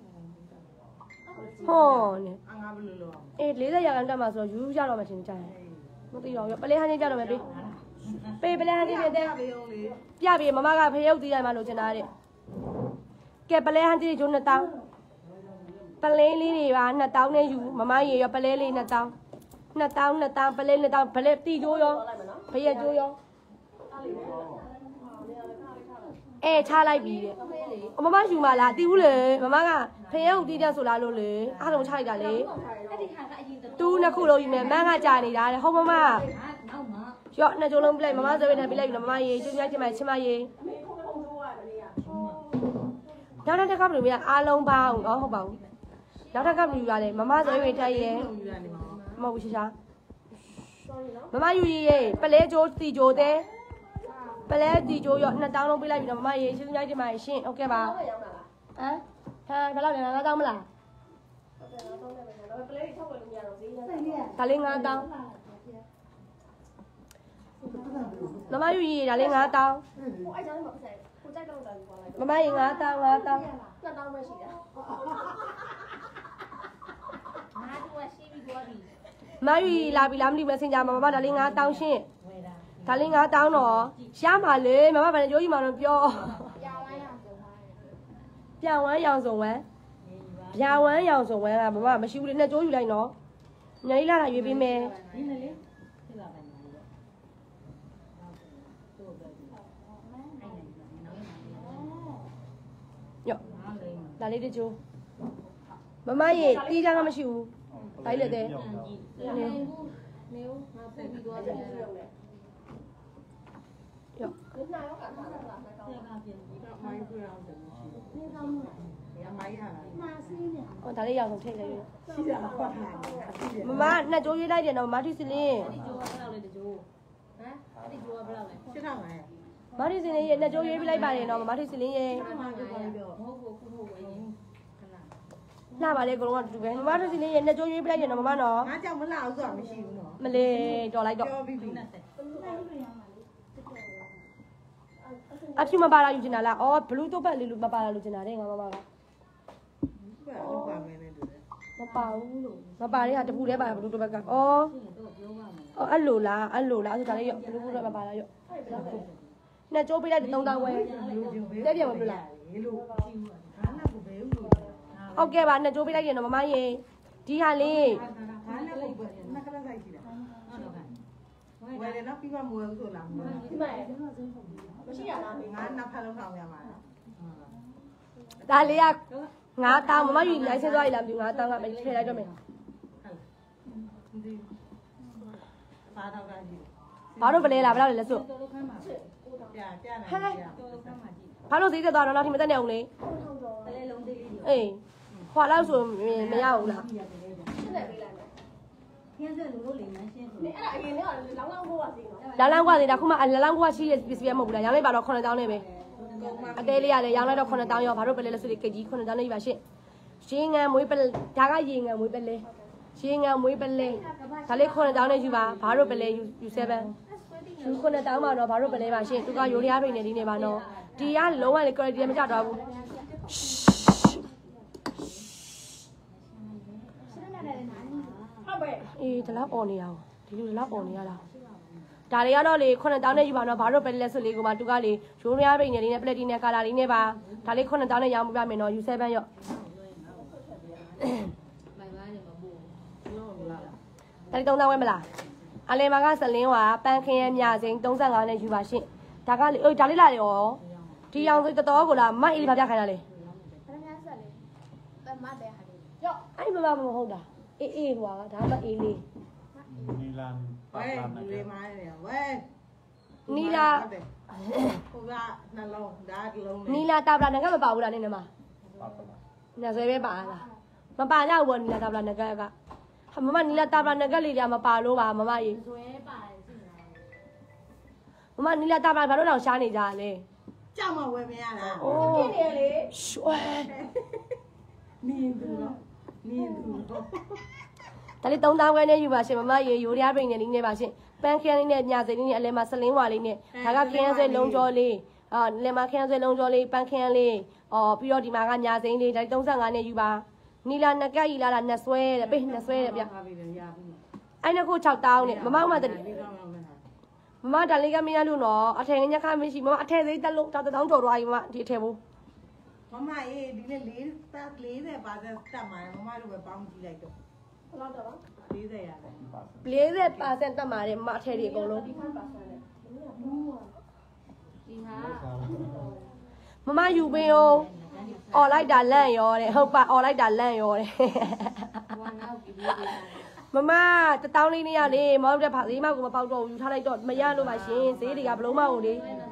ဟောနေငါဘယ်လိုလုပ်အေး40ရာခိုင်တက်မှာဆိုယူရတော့မှချင်းကြတယ်မသိတော့ရပလဲဟန်းချင်းကြတော့မယ်ပေးပလဲဟန်းချင်းတဲ့ပြပြီမမကဖရုပ်တီးတိုင်းမှာလို့ချင်တာတဲ့ကဲပလဲဟန်းချင်းကျိုး2000ပလဲလေးတွေပါ2000နဲ့ယူမမရေရပလဲလေး2000ပလဲ2000ပလဲတီကျိုးရောဖရဲကျိုးရောအဲချလိုက်ပြီတဲ့မမယူမလားတီးဘူးလေမမကဖရဲကိုတီးတဲ့ဆိုလားလို့လေအားလုံးချလိုက်တာလေတူးနှစ်ခုလုံးယူမယ်မန်းကကြာနေတာတဲ့ဟုတ်မမရော့နှစ်ကြိုးလုံးပြလိုက်မမဆိုရထပ်ပြလိုက်ပြီမမရေကျုံများချင်းမချင်းမရေနောက်တစ်ခါဘယ်လိုမရအားလုံးပေါင်းဟုတ်ပါဘူးနောက်တစ်ခါဘယ်လိုယူရလဲမမဆိုရထပ်ရဲမဟုတ်ဘူးရှာမမယူရေပလဲကျိုးတီကျိုးတဲ့ပလဲတီကျိုးရော2000လုံးပေးလိုက်ပြီတော့မမရေကျုံများချင်းမရှင်းဟုတ်ကဲ့ပါဟမ်ဟာဘယ်လောက်လဲ9000မလားဒါလေး9000မမယူရေဒါလေး9000မမရေ9000ပဲရှိတာမယူလာပြီလားမသိဘူးစင်ကြမှာမမဒါလေး9000ရှင်းဒါလေး9000တော့ရမှာလေမမဗန်ကြိုးကြီးမှတော့ပြောပြန်ဝမ်းရောင်စုံဝမ်းဗျာဝမ်းရောင်စုံဝမ်းကမမမရှိဘူးလေနှစ်ကြိုးယူလိုက်နော်ညာလေးလာတာရွေးပေးမယ်ဒီနေ့လေးဖြစ်လာတယ်နော်ရော့ဒါလေးတကြိုးမမရေတီးချမ်းကမရှိဘူးတိုင်းလက်တဲ့နေဦးငါဆက်ပြီးသွားတယ်ရော့မိုင်းခွေအောင်တယ်မရှိဘူး။မိုင်းရလား။ဟောဒါလေးရောင်စုံထိတ်လိုက်ရရှိတာဟုတ်တယ်။မမနှစ်ကြိုးရွေးလိုက်တယ်နော်မတီစီလင်းဒီဂျိုးကဘယ်လောက်လဲဒီဂျိုးဟမ်ဒီဂျိုးကဘယ်လောက်လဲရှင်းတော့မယ်မတီစီလင်းရေနှစ်ကြိုးရွေးပေးလိုက်ပါတယ်နော်မတီစီလင်းရေမဟုတ်ဘူးခုဟုတ်ဝယ်ရင်လှပါလေအကုန်လုံးကတူပဲမမတီစီလင်းရေနှစ်ကြိုးရွေးပေးလိုက်တယ်နော်မမနော်။ငါကြောင့်မလှအောင်ဆိုတာမရှိဘူးနော်မလေးတော်လိုက်တော့။ပြောပြီးပြီအဖြူမပါလာယူချင်တာလားအော်ဘလူးတော့ပတ်လေးလို့မပါလာလို့ချင်တာတဲ့ငါမမက။ဟုတ်ပါမယ်နဲ့တူတယ်မပါဘူးလို့မပါတဲ့ဟာတပူတည်းပါဘလူးတော့ဘက်ကအော်တော့ပြောပါမယ်အော်အဲ့လိုလားဆိုဒါလေးရောဘလူးတော့မပါလာရောနှစ်ကြိုးပေးလိုက်3000ဝယ်။လူချင်းပဲတက်ပြန်မလို့လား။ရေလို့ရှိဘူး။ဘာနာကိုဘဲဦးလို့ဟုတ်ကဲ့ပါနှစ်ကြိုးပေးလိုက်ရင်တော့မမရေဒီဟာလေး။ဘာနာကိုဘဲနက်ကလေးဆိုင်ရှိတာဟုတ်တော့ကဲ။ဝယ်တယ်နော်ပြီးမှမဝယ်ဘူးဆိုလားမဝယ်ဘူးဒီမှာမရှိရလားငါနှစ်ဖက်လုံးဆောင်ရမှာလားဒါလေးက9000မမယူလိုက်ဆင်းသွားရည်လားမသိဘူး9000ကပဲထည့်လိုက်တော့မယ်ဒီပါတော့ကကြီးဘာလို့ပလဲလားဘယ်လောက်လဲလက်စွပ်တော်လို့ခမ်းပါပဲပြပြနေပြတော်လို့ခမ်းပါကြည့်ဘာလို့ဈေးတက်သွားတော့နောက်ထပ်မတက်နေအောင်လေတလဲလုံးသေးလေးအေးခွာလောက်ဆိုမရဘူးလားခင်းစက်လူလို့လိမ့်မယ်ရှင်းဆိုလာလန်းကွာသေးတာခုမှလာလန်းကွာရှိရပစ္စည်းမဟုတ်ဘူးလားရောင်းလိုက်ပါတော့9000နဲ့ပဲအသေးလေးရတယ်ရောင်းလိုက်တော့9000ရောဘာလို့ပလဲလဲဆိုလေကကြီး9000နဲ့ယူပါရှင့်ရေငံမွေးပလဲဒါကရေငံမွေးပလဲရေငံမွေးပလဲဒါလေး9000နဲ့ယူပါဘာလို့ပလဲယူ7ယူ9000ပါတော့ဘာလို့ပလဲပါရှင့်သူကရိုးရားပိန်နေလေးနေပါတော့ဒီကလုံးဝလေ quality မကျတော့ဘူးအေးဒီလောက်អော်နေရအောင်ဒီလိုဒီလောက်អော်နေရလားဒါတွေကတော့လေ9000နဲ့ယူပါတော့ဘာလို့ပဲလဲဆိုလေကိုမတူကလေရိုးရပိန်နေလေးနဲ့ပလက်တီနဲ့ကာလာလေးနဲ့ပါဒါလေး9000နဲ့ရောင်းပြမယ်နော် U7 ရော့မိုင်ပိုင်းနေမှာပို့လုံးလားဒါလေး3000ဝဲမလားအလယ်မှာကစလင်းဝါပန်းခင်းရမြစိန်35နဲ့ယူပါရှင့်ဒါကလေအေးဒါလေးလာရောဒီရောင်စိတတော်ကိုလားမအေးလေးပါပြခိုင်းတာလေအဲ့မမမဟုတ်တာအေးဟွာဒါမှအေးလေးနီလန်ဝဲလူလေးမိုင်းနေဝဲနီလာဟိုကနှလုံးဒါလုံးနီလာတာပလာငကမပါဘူးလားနင်းနေမှာပါပလာညဆွဲပဲပါလားမပါတော့ဘူးနီလာတာပလာငကကဟာမမနီလာတာပလာငကလေးကြမပါလို့ပါမမရေဇွဲပါတယ်စီလားမမနီလာတာပလာဘာလို့တော့ရှားနေကြလဲကြောက်မဝဲမရလားအိုးဖြစ်နေလေရွှဲနင်းသူတော့နင်းသူတော့ဒါလေး3000ဝဲနဲ့ယူပါရှင်မမရေရိုးရပိန်နဲ့လေးနဲ့ပါရှင်ပန်းခင်းလေးနဲ့ညစိန်လေးနဲ့အလဲမှာစလင်းဝါလေးနဲ့ဒါကခင်းဆွဲလုံးကျော်လေးလဲမှာခင်းဆွဲလုံးကျော်လေးပန်းခင်းလေးပြီးတော့ဒီမှာကညစိန်လေးဒါ35နဲ့ယူပါနီလာနကက်ကြီးလာတာနှစ်ဆွဲတဲ့ပိတ်နှစ်ဆွဲတဲ့ဗျပါပြီလေရပြီအဲ့နှစ်ခု6000နဲ့မမမတည်းဒီကောင်မှမထားမမဒါလေးကမရလို့နော်အထည်ညက်ခမရှိမမအထည်သေးတက်လို့1000ကျော်သွားပြီမမဒီအထည်ဘူးမမအေးဒီနေ့40ပါသက်တက်မှာမမတို့ပဲပေါင်းကြည့်လိုက်တော့ဘယ်လောက်တော့40ရတယ် 40%တက်ပါတယ်မမအထည်တွေအကုန်လုံးဒီဟာမမယူပေးအောင်អော်လိုက်တာလန့်ရောတဲ့ဟုတ်ပါអော်လိုက်တာလန့်ရောတဲ့ဝါငါ့ကိုပြီးပြီးမမ1000လေးနဲ့ရလေမောင်တို့ဈေးမကိုမပေါက်တော့ဘူးယူထားလိုက်တော့မရလို့ပါရှင်ဈေးတွေကဘလုံးမဟုတ်လေ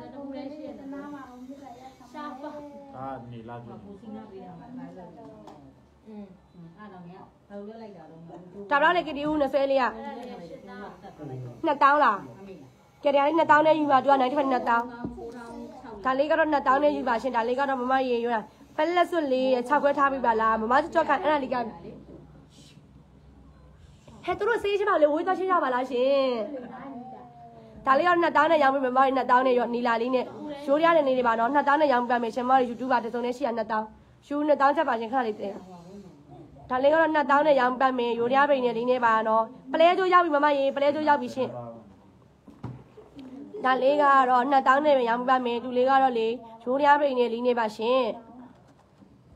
ရှာပါဒါနီလာဂျူကိုစီနာပေးတာမှလည်းအဲ့တော့ညဘာလို့လိုက်တာတော့ဒါဘလောက်လေကတီဦး20လေးကတက်တက်လိုက်တော့ 2000လားကြတယ်လေး2000နဲ့ယူပါသူက9000 2000ဒါလေးကတော့2000နဲ့ယူပါရှင်ဒါလေးကတော့မမရေရွာပလက်စွတ်လေး6ခွဲထားပြီပါလားမမကြော့ခန့်အဲ့ဒါလေးကဟဲ့သူတို့စေးချင်ပါလေဝေးသွားချင်းရပါလားရှင်ဒါလေးကတော့2000နဲ့ရောင်းပြီမမရေ2000နဲ့ရောနီလာလေးနဲ့ရိုးရတဲ့နေတွေပါနော်2000နဲ့ရောင်းပြမယ်ရှင်မရေ YouTube ပါတစ်စုံနဲ့ရှိရ2000ယူ2000ချက်ပါရှင်ခဏလေးတဲ့ဒါလေးကတော့2000နဲ့ရောင်းပြမယ်ရိုးရပိန်နဲ့လေးနဲ့ပါနော်ပလဲကျိုးရောက်ပြီမမရေပလဲကျိုးရောက်ပြီရှင်ဒါလေးကတော့2000နဲ့ရောင်းပြမယ်သူလေးကတော့လေရိုးရပိန်နဲ့လေးနဲ့ပါရှင်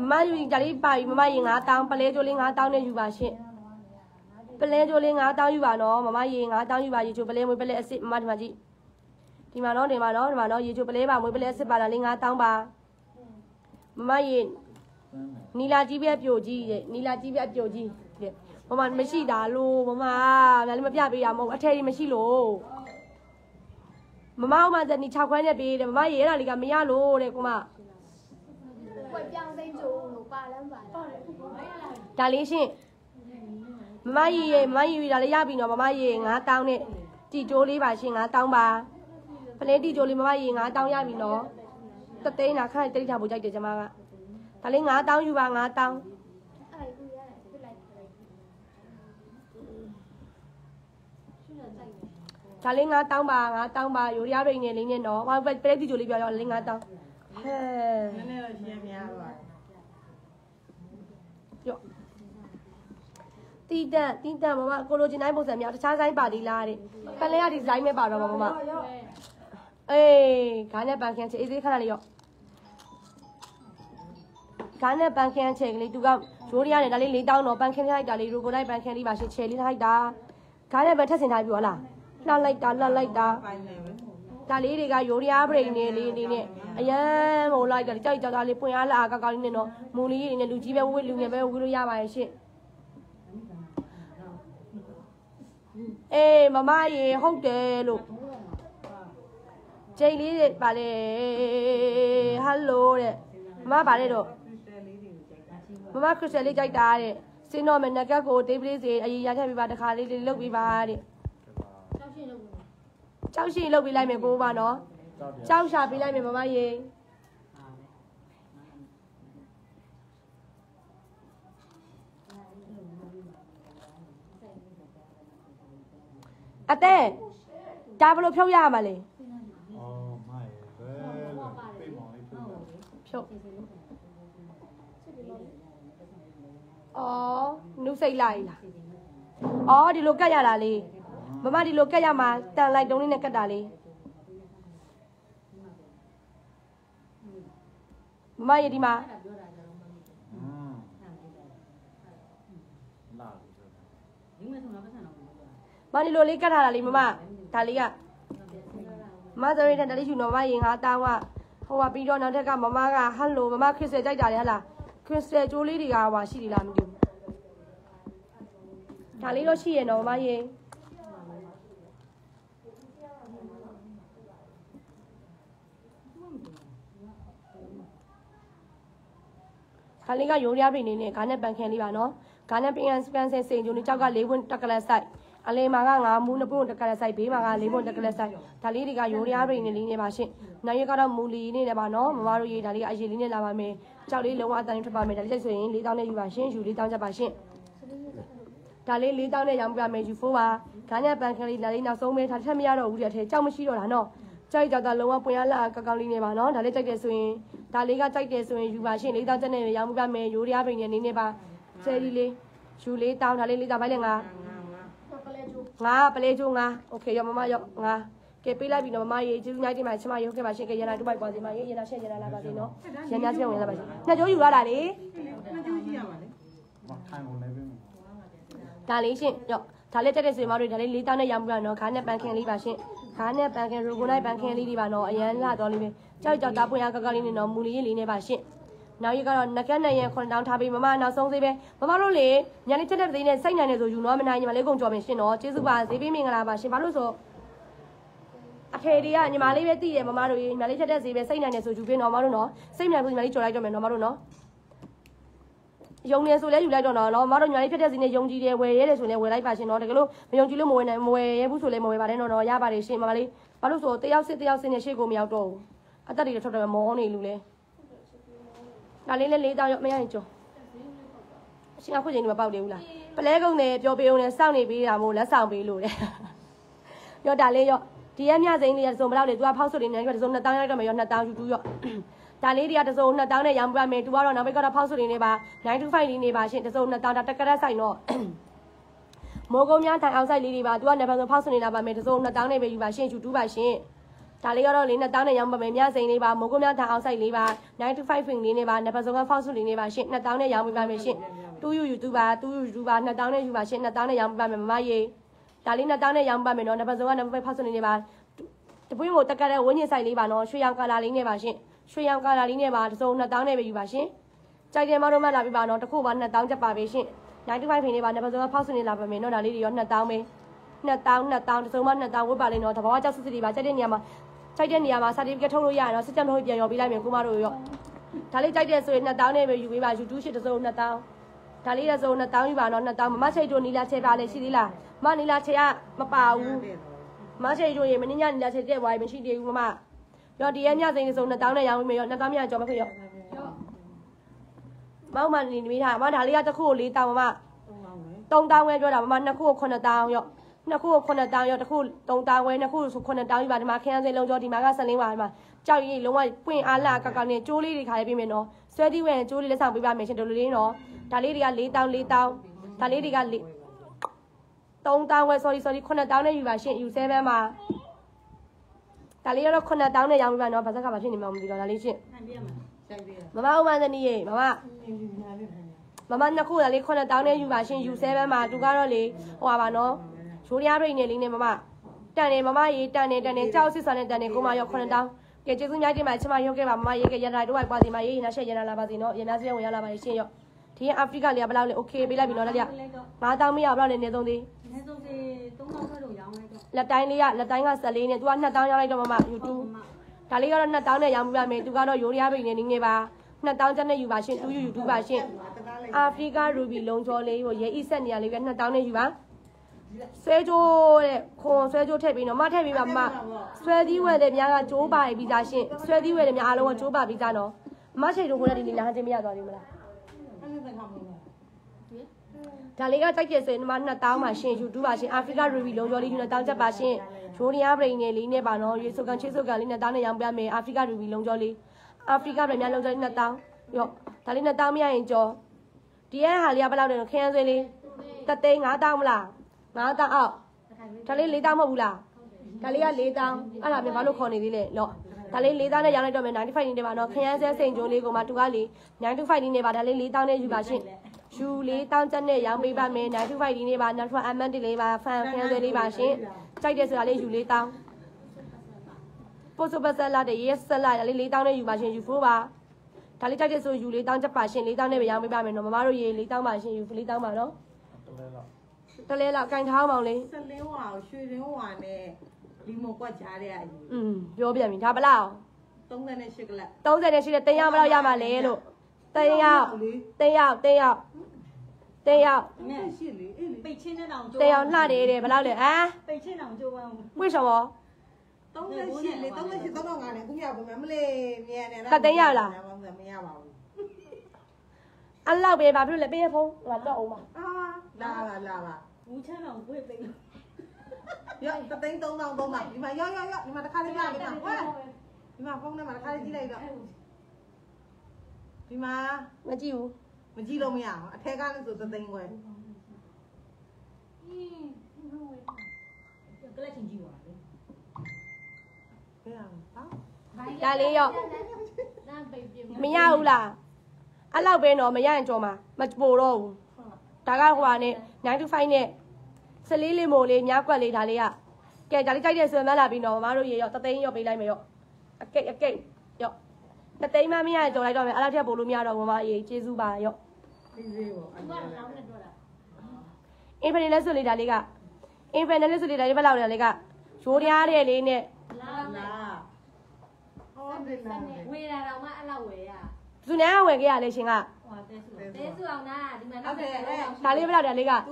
မမယူဒါလေးပါပြီမမရေ9000ပလဲကျိုးလေး9000နဲ့ယူပါရှင်ပလဲကျိုးလေး9000ယူပါနော်မမရေ9000ယူပါရေချိုပလဲမွေးပလဲအစ်စ်မမဒီမှာကြည့်ဒီမှာနော်ရေချိုပလဲပါမွေးပလဲအစ်စ်ပါလားလေး9000ပါမမရေနီလာကြီးပဲပြိုကြီးတဲ့နီလာကြီးပဲပြိုကြီးတဲ့မမမရှိတာလို့မမဒါလည်းမပြပေးရမဟုတ်အထယ်ကြီးမရှိလို့မမအောင်မဇနီ6ခွဲနဲ့ပေးတယ်မမရေအဲ့ဒါလေးကမရလို့တဲ့ကိုမ会变成就把人把。 ဒါလေးရှင်မမရေဒါလေးရပြီနော်မမရေ9000နဲ့တီတိုးလေးပါရှင်9000ပါပလဲတီတိုးလေးမမရေ9000ရပြီနော်တသိန်းလားခဏတိတ်ထားဖို့ကြိုက်တယ်ကျမကဒါလေး9000ယူပါ9000ဒါလေး9000ပါ9000ပါယူရပိန်နေလေးနဲ့နော်ဘာပလဲတီတိုးလေးပြောရလေး9000ဟဲ့နည်းနည်းတော့ရှင်းများပါရော့တီးတန့်မမကိုလိုချင်တိုင်းပုံစံများတခြားဆိုင်ပါသေးလားတဲ့ပလဲရဒီဇိုင်းပဲပါတော့မမအေးခါနဲ့ပန်ခန်းချေအေးသေးခဏလေးရော့ခါနဲ့ပန်ခန်းချေကလေးသူကရိုးရရတယ်ဒါလေး4000တော့ပန်ခန်းလိုက်တာလေးရိုကိုလိုက်ပန်ခန်းလေးပါရှေ့ချေလေးထားလိုက်တာခါနဲ့ပဲထက်စင်ထားပြီဟုတ်လားလှလိုက်တာပိုင်းနေပဲဒါလေးတွေကရိုးရပရိန်နေလေးနေနဲ့အရန်မို့လိုက်တာကြောက်ကြောက်သားလေးပွင့်အားလာကောက်လေးနဲ့တော့မူလေးနဲ့လူကြီးပဲဝစ်လူငယ်ပဲဝစ်လို့ရပါရဲ့ရှင့်အေးမမရေဟုတ်တယ်လို့ချိန်လေးပါလေဟယ်လိုတဲ့မမပါလေတော့မမခရစ်စတယ်လေးကြိုက်တာတဲ့စင်းတော့မနက်ကက်ကိုတေးပလေးစီအရေးရထည့်ပြပါတခါလေးလုပ်ပြပါတဲ့ကြောက်ရှိလုပ်ပြလိုက်မယ်ကိုပါနော်ကြောက်ရှာပြလိုက်မယ်မမရေအတဲဒါဘလို့ဖြုတ်ရမှာလဲဖြုတ်အော်နုစိတ်လိုက်လားအော်ဒီလိုကတ်ရတာလေမမဒီလိုကတ်ရမှာတန်လိုက်တုံးလေးနဲ့ကတ်တာလေမမရေဒီမှာမဒီလိုလေးကတ်ထားတာလေမမဒါလေးကမသရိတန်တလေးယူနော်မမရေ9000ကဟိုကပြီးတော့နောက်ထက်ကမမကဟယ်လိုမမခရစ်စတယ်ကြိုက်တာလေဟလားခရစ်စတယ်ကျိုးလေးတွေကဟွာရှိသေးလားမသိဘူးဒါလေးတော့ရှိရနော်မမရေခါလေးကရိုးရပိန်နေနဲ့ဂါနဲ့ပန်ခန်လေးပါနော်ဂါနဲ့ပန်စပန်ဆယ်စိန်ကျုံလေးကြောက်က4ဝန်းတက်ကလက်ဆိုင်အလဲမှာက9မူး2ပုတ်တက်ကလက်ဆိုင်ဘေးမှာက4ပုတ်တက်ကလက်ဆိုင်ဒါလေးတွေကရိုးရပိန်နေလေးနေပါရှင့်နောက်ရက်ကတော့မူလီနေတယ်ပါနော်မမတို့ရေးဒါလေးကအရေးလေးနဲ့လာပါမယ်ကြောက်လေးလုံးဝအတန်းထွက်ပါမယ်ဒါလေးဆိုရင်4000နဲ့ယူပါရှင့်ယူ4000ချက်ပါရှင့်ဒါလေး4000နဲ့ရောင်းပြမယ်ယူ4ပါဂါနဲ့ပန်ခန်လေးဒါလေးနောက်ဆုံးပဲဒါထက်မရတော့ဘူးတဲ့ထဲကြောက်မရှိတော့တာနော်ကြိုက်ကြတာလုံးဝပွင့်ရလာကောက်ကောက်လေးနေပါနော်ဒါလေးကြိုက်တယ်ဆိုရင်ဒါလေးကကြိုက်တယ်ဆိုရင်ယူပါရှင့်4000ချက်နဲ့ရောင်းပြမယ်ရိုးရပိန်နေနေပါဆယ်ဒီလေးယူ4000ဒါလေး4000ဖိုက်လေငါပလဲကျိုးငါโอเคရောမမရောငါကဲပေးလိုက်ပြီနော်မမရေကျေးဇူးများတင်ပါချမရုပ်ခဲ့ပါရှင်ကရနာတူပိုက်ပါစေမရေရနာရှက်ရနာလာပါစေနော်ရများပြောင်းဝင်လာပါရှင်နှစ်ကျိုးယူရတာလေနှစ်ကျိုးရှိရမှာလေထိုင်ကုန်နေပြီဒါလေးရှင်ရောဒါလေးတက်တဲ့ဆွေမတို့ဒါလေး4000နဲ့ရောင်းပြနော်ခါနဲ့ပန်ခင်းလေးပါရှင်ခါနဲ့ပန်ခင်းရိုကိုနိုင်ပန်ခင်းလေးတွေပါနော်အရန်လာတော့လေးပဲကြောက်ကြောက်တာပွင့်ရကောက်ကောက်လေးနဲ့နော်မူလီလေးနဲ့ပါရှင်နောက်ရက်ကတော့နကက်နဲ့ရ9000ထားပြီးမမနောက်ဆုံးသေးပဲမမတို့လေညာလေးချက်တဲ့သေးနဲ့စိတ်နိုင်နေဆိုယူနော်မနိုင်ညီမလေးကုန်ကြော်မယ်ရှင်နော်ကျေးဇူးပါဈေးပေးမင်္ဂလာပါရှင်ဘာလို့ဆိုအထေတွေကညီမလေးပဲတည်တယ်မမတို့ညီမလေးချက်တဲ့ဈေးပဲစိတ်နိုင်နေဆိုယူပေးနော်မမတို့နော်စိတ်နိုင်ဘူးညီမလေးကြော်လိုက်တော့မယ်နော်မမတို့နော်ယုံနေဆိုလဲယူလိုက်တော့နော်မမတို့ညီမလေးဖြစ်တဲ့ဈေးနဲ့ယုံကြည်တယ်ဝယ်ရဲတယ်ဆိုလဲဝယ်လိုက်ပါရှင်နော်တကယ်လို့မယုံကြည်လို့မဝယ်နိုင်မဝယ်ရဲဘူးဆိုလဲမဝယ်ပါနဲ့နော်ရပါတယ်ရှင်မမလေးဘာလို့ဆိုတယောက်စစ်နဲ့ရှေ့ကိုမရောက်တော့ဘူးအသက်တွေထွက်တယ်မောနေလူလဲဒါလေး4000ရောက်မရရင်ကြောအရှင်အခုချိန်ဒီမပေါက်သေးဘူးလားပလဲကုန်းနဲ့ပြောပေးအောင်နဲ့စောင့်နေပေးတာမို့လက်ဆောင်ပေးလို့တဲ့ရောဒါလေးရောဒီရက်မြစိန်လေးရစုံဘလောက်လေ तू ကဖောက်ဆွတ်နေတယ်ဒီစုံ2000ရောက်တော့မယ်ရော2000ယူတူရောဒါလေးတွေကတစုံ2000နဲ့ရောင်းပြမယ် तू ကတော့နောက်ဘက်ကတော့ဖောက်ဆွတ်နေနေပါ925လေးနေပါရှင်တစုံ2000ဒါတက်ကရက်ဆိုင်တော့မိုးကုန်းများထိုင်အောင်ဆိုင်လေးတွေပါ तू ကနှစ်ဖက်ဆုံးဖောက်ဆွတ်နေလာပါမယ်တစုံ2000နဲ့ပဲယူပါရှင်ယူတူပါရှင်ဒါလေးကတော့လေး2000နဲ့ရောင်းပါမယ်မြစိန်လေးပါမိုးကုန်းများထန်အောင်ဆိုင်လေးပါ925 fin လေးနဲ့ပါနံပါတ်ဆုံးက false လေးနဲ့ပါရှင်2000နဲ့ရောင်းပေးပါမယ်ရှင်2U YouTube ပါ2U ပါ2000နဲ့ယူပါရှင်2000နဲ့ရောင်းပေးပါမယ်မမရေဒါလေး2000နဲ့ရောင်းပါမယ်နော်နံပါတ်ဆုံးကနံပါတ် false လေးနဲ့ပါတပွင့်ကိုတက်ကတဲ့ဝင်းညင်ဆိုင်လေးပါနော်ရွှေရောင်ကာလာလေးနဲ့ပါရှင်ရွှေရောင်ကာလာလေးနဲ့ပါတစ်စုံ2000နဲ့ပဲယူပါရှင်ကြိုက်တယ်မတော့မှလာပြပါနော်တစ်ခုပါ2000ချက်ပါပဲရှင်95 fin လေးပါနံပါတ်ဆုံးက false လေးလာပါမယ်နော်ဒါလေးတွေရော2000ပဲ2000တစ်စုံမှ2000ဝတ်ပါလိမ့်နော်တဘောကြောက်စစ်စစ်လေးပါကြိုက်တဲ့နေရာမှာ certificate ထုတ်လို့ရရင်တော့စစ်ကြံထုတ်ပြန်ရောပေးလိုက်မယ်ကိုမတို့ရောဒါလေးကြိုက်တဲ့ဆိုရင်2000နဲ့ပဲယူပေးပါ YouTube ရှစ်တစ်စုံ2000ဒါလေးတစ်စုံ2000ယူပါနော်2000မမချိတ်တို့နီလာချဲပါလေရှိသေးလားမနီလာချဲကမပါဘူးမချိတ်တို့ရေမင်းညနီလာချဲတက်သွားပြီမရှိသေးဘူးမမရောဒီရဲ့မြစိန်တစ်စုံ2000နဲ့ရောင်းပေးမယ်ရော2000မြကြော်မခွေရောမောက်မနေမိထားမဒါလေးကတစ်ခုကို4000မမ3000ပဲပြောတာမမနှစ်ခုကို9000ရောနှစ်ခုကို9000ရောတစ်ခု3000ဝဲနှစ်ခုဆို9000ယူပါဒီမှာခရမ်းစင်းလုံးကျော်ဒီမှာကစလင်းပါဒီမှာကြောက်ရည်လုံးဝပွင့်အားလာကောက်ကောက်နဲ့ကျိုးလေးတွေခါလေးပေးမယ်နော်ဆွဲသီးဝဲကျိုးလေးလက်ဆောင်ပေးပါမယ်ရှင်တို့လေးနော်ဒါလေးတွေက4000ဒါလေးတွေက3000ဝဲ sorry 9000နဲ့ယူပါရှင်ယူ7မှာဒါလေးကတော့9000နဲ့ရောင်းပေးပါနော်ဘာစက်ကဘာဖြစ်နေမှမသိတော့ဒါလေးရှင်မမဥမ္မာသနီးရေမမနှစ်ခုဒါလေး9000နဲ့ယူပါရှင်ယူ7မှာသူကတော့လေဟိုပါနော်ရိုးရရိတ်နေလေးနဲ့မမတန်နေမမရေးတန်နေကြောက်စစ်စာနဲ့တန်နေကိုမရောက်9000ကဲကျေးဇူးများတင်ပါချမရုပ်ခဲ့ပါမမရေးကရတာတို့ဝိုက်ပါစီမရေးရင်လည်းရှက်ရလာပါစီနော်ရနာစရဝင်ရလာပါရှင်ရောဒီအာဖရိကလေးကဘယ်လောက်လဲโอเคပေးလိုက်ပြီနော်လက်ပြ9000မရဘယ်လောက်လဲနေသုံးသေးနေသုံးသေး3000ခွဲတော့ရောင်းလိုက်တော့လက်တိုင်းက14နဲ့ तू က2000ရောင်းလိုက်တော့မမ YouTube ဒါလေးကတော့2000နဲ့ရောင်းပြမယ် तू ကတော့ရိုးရရိတ်နေနေပါ2000ကျပ်နဲ့ယူပါရှင် 2 YouTube ပါရှင်အာဖရိကရူဘီလုံးချောလေးကိုရဲဤဆက်နေရလေးက2000နဲ့ယူပါဆွဲကြိုးတဲ့ခွန်ဆွဲကြိုးထည့်ပြီးတော့မထည့်ပြီးပါမဆွဲသီးဝယ်တဲ့များကကြိုးပါပြီးသားရှင်ဆွဲသီးဝယ်တဲ့များအားလုံးကကြိုးပါပြီးသားနော်မချိတ်တို့ကိုလည်းဒီလာချင်းမရသွားဘူးမလားဒါလေးကကြိုက်ကျဆိုရင်ဒီမှာ2000ပါရှင် YouTube ပါရှင်အာဖရိကရူဘီလုံးချောလေးယူ2000ချက်ပါရှင်ရိုးနီယာပရိန်နဲ့လေးနဲ့ပါနော်ရေစုကန်ချေစုကန်လေး2000နဲ့ရောင်းပြမယ်အာဖရိကရူဘီလုံးချောလေးအာဖရိကပြည်များလုံးချောလေး2000ရောဒါလေး2000မရရင်ကြောဒီရဲ့ဟာလေးကဘယ်လောက်လဲခရမ်းဆွေးလေး35000မလား9000အောက်ဒါလေး4000မဟုတ်ဘူးလားဒါလေးက4000အဲ့ဒါပြန်ဘာလို့ခေါ်နေသေးလဲလော့ဒါလေး4000နဲ့ရောင်းလိုက်တော့မယ်95နေတယ်ပါနော်ခရမ်းဆဲစိန်ကျိုးလေးကိုမှတူကလေ95နေပါဒါလေး4000နဲ့ယူပါရှင်ယူ4000ကျပ်နဲ့ရောင်းပေးပါမယ်95နေပါနောက်ထပ်အမန်တီလေးပါဖန်ခရမ်းဆဲလေးပါရှင်ကြိုက်တယ်ဆိုတာလေးယူ4000ပို့စပတ်ဆက်လာတဲ့ရက်ဆက်လာဒါလေး4000နဲ့ယူပါရှင်ယူဖို့ပါဒါလေးကြိုက်တယ်ဆိုယူ4000ကျပ်ပါရှင်4000နဲ့ပဲရောင်းပေးပါမယ်နော်မမတို့ရေ4000ပါရှင်ယူ4000ပါနော်တလဲလောက်ကင်ထားအောင်လေးစလင်းဝါကိုရွှေရင်းဝါနဲ့လီမိုကွက်ကြားတဲ့အကြီးပြောပြန်ပြီဒါဘလောက် 38ကလပ် 38တဲ့3ယောက်ဘလောက်ရမှာလဲလို့3ယောက်ရှိလေပိတ်ချင်းနဲ့တောင် 3ယောက်လှတယ်တဲ့ဘလောက်လဲပိတ်ချင်းတောင်ကြိုးပန်းဝိရှောရော 38လေ38 35နဲ့ခုရပါမယ်မလေးမြန်နေလား3ယောက်လားမရပါဘူးအဲ့လောက်ပဲဘာဖြစ်လို့လဲပေးရဖုန်းငါတော့အောင်ပါလာပါဘူးချမ်းအောင်ဝေ့ပိတ်ရော33000ဒီမှာရောဒီမှာတစ်ခါလေးပြပေးပါဒီမှာဖုန်းထဲမှာတစ်ခါလေးကြည့်လိုက်တော့ဒီမှာမကြည့်ဘူးမကြည့်လို့မရအောင်အထက်ကလည်းဆို3သိန်းခွဲကလပ်ချင်းကြည့်ပါလေဘယ်အောင်ဟာဒါလေးရောမရဘူးလားအဲ့လောက်ပဲတော့မရရင်ကြော်မှာမပိုတော့ဘူးဒါကဟိုဟာနဲ့95နဲ့စလေးလေးမို့လေးမြားကွက်လေးဒါလေးကကဲဒါလေးကြိုက်တဲ့ဆိုရင်မလာပြီးတော့မမတို့ရေရော3သိန်းရောပေးလိုက်မယ်ရောအကိတ်ရော3သိန်းမှမရရင်ကြော်လိုက်တော့မယ်အဲ့လောက်ထက်ပို့လို့မရတော့ဘူးမအေးကျေးဇူးပါရောသေးသေးပေါ့သူကတော့တောင်းနဲ့တော့တာအင်ဖယ်နဲ့ဆိုလေးဒါလေးကအင်ဖယ်နဲ့ဆိုလေးဒါလေးဘယ်လောက်လဲလေးကရိုးရားတဲ့လေးနဲ့လာဟုတ်တယ်လားဝေးတာတော့မှအဲ့လောက်ဝေးရသူနဲ့ဝယ်ခဲ့ရလေရှင်ကဟိုတဲစုအောင်နာဒီမှာနောက်ဒါလေးဘယ်လောက်ဒါလေးက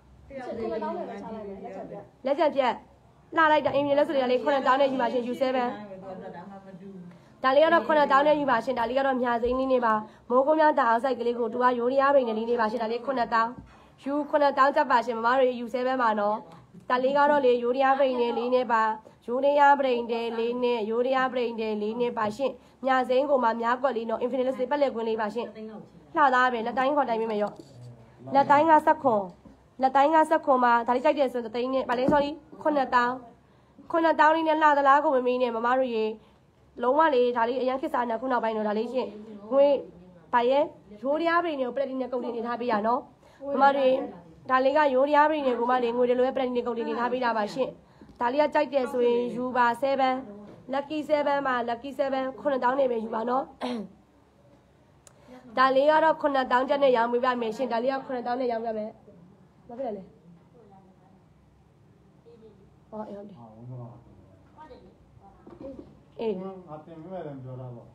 လက်ချက်ပြက်လှလိုက်တာအင်ဖယ်နဲ့ဆိုလေးဒါလေး9000နဲ့ယူပါရှင်ယူ7ဒါလေးကတော့9000နဲ့ယူပါရှင်ဒါလေးကတော့မြာစိမ့်လေးနေပါမိုးကုန်းများတာအောင်ဆိုင်ကလေးကိုသူကရိုးရားပရိန်နဲ့လေးနေပါရှင်ဒါလေး9000ယူ9000ချက်ပါရှင်မမတို့ယူ7ပါနော်ဒါလေးကတော့လေရိုးရားပရိန်နဲ့လေးနေပါရိုးရားပရိန်တဲ့လေးနဲ့ရိုးရားပရိန်တဲ့လေးနဲ့ပါရှင်မြာစိမ့်ကိုမှမြားကွက်လေးနော် infinite ပတ်လက်ကွင်းလေးပါရှင်လှသားပဲလက်တိုင်းခေါ်တိုင်းပေးမယ်ရောလက်တိုင်းကဆက်ခွန်မှာဒါလေးကြိုက်တယ်ဆို3သိန်းနဲ့ပါလေ sorry 9000 ခုနတောင်းလေးနဲ့လှသလားကိုမမီးနဲ့မမတို့ရေလုံးဝလေဒါလေးအရင်ခစ်စားနေခုနောက်ပိုင်းတော့ဒါလေးရှင့်ငွေပါရဲ့ရိုးရရားပရိနေကိုပလက်တီနဲ့ကုတ်တင်နေထားပေးရနော်မမတို့ဒါလေးကရိုးရရားပရိနေကိုမလေးငွေတလွဲပလက်တီနဲ့ကုတ်တင်နေထားပေးတာပါရှင့်ဒါလေးကကြိုက်တယ်ဆိုရင်ယူပါ7 lucky 7မှာ lucky 7 9000နေပဲယူပါနော်ဒါလေးကတော့9000ကျပ်နဲ့ရောင်းပေးပါမယ်ရှင်ဒါလေးက9000နဲ့ရောင်းပြမယ်မဖြစ်လဲဟောအေးဟုတ်တယ်အေးအတင်မဲ့တယ်ပြောတာပေါ့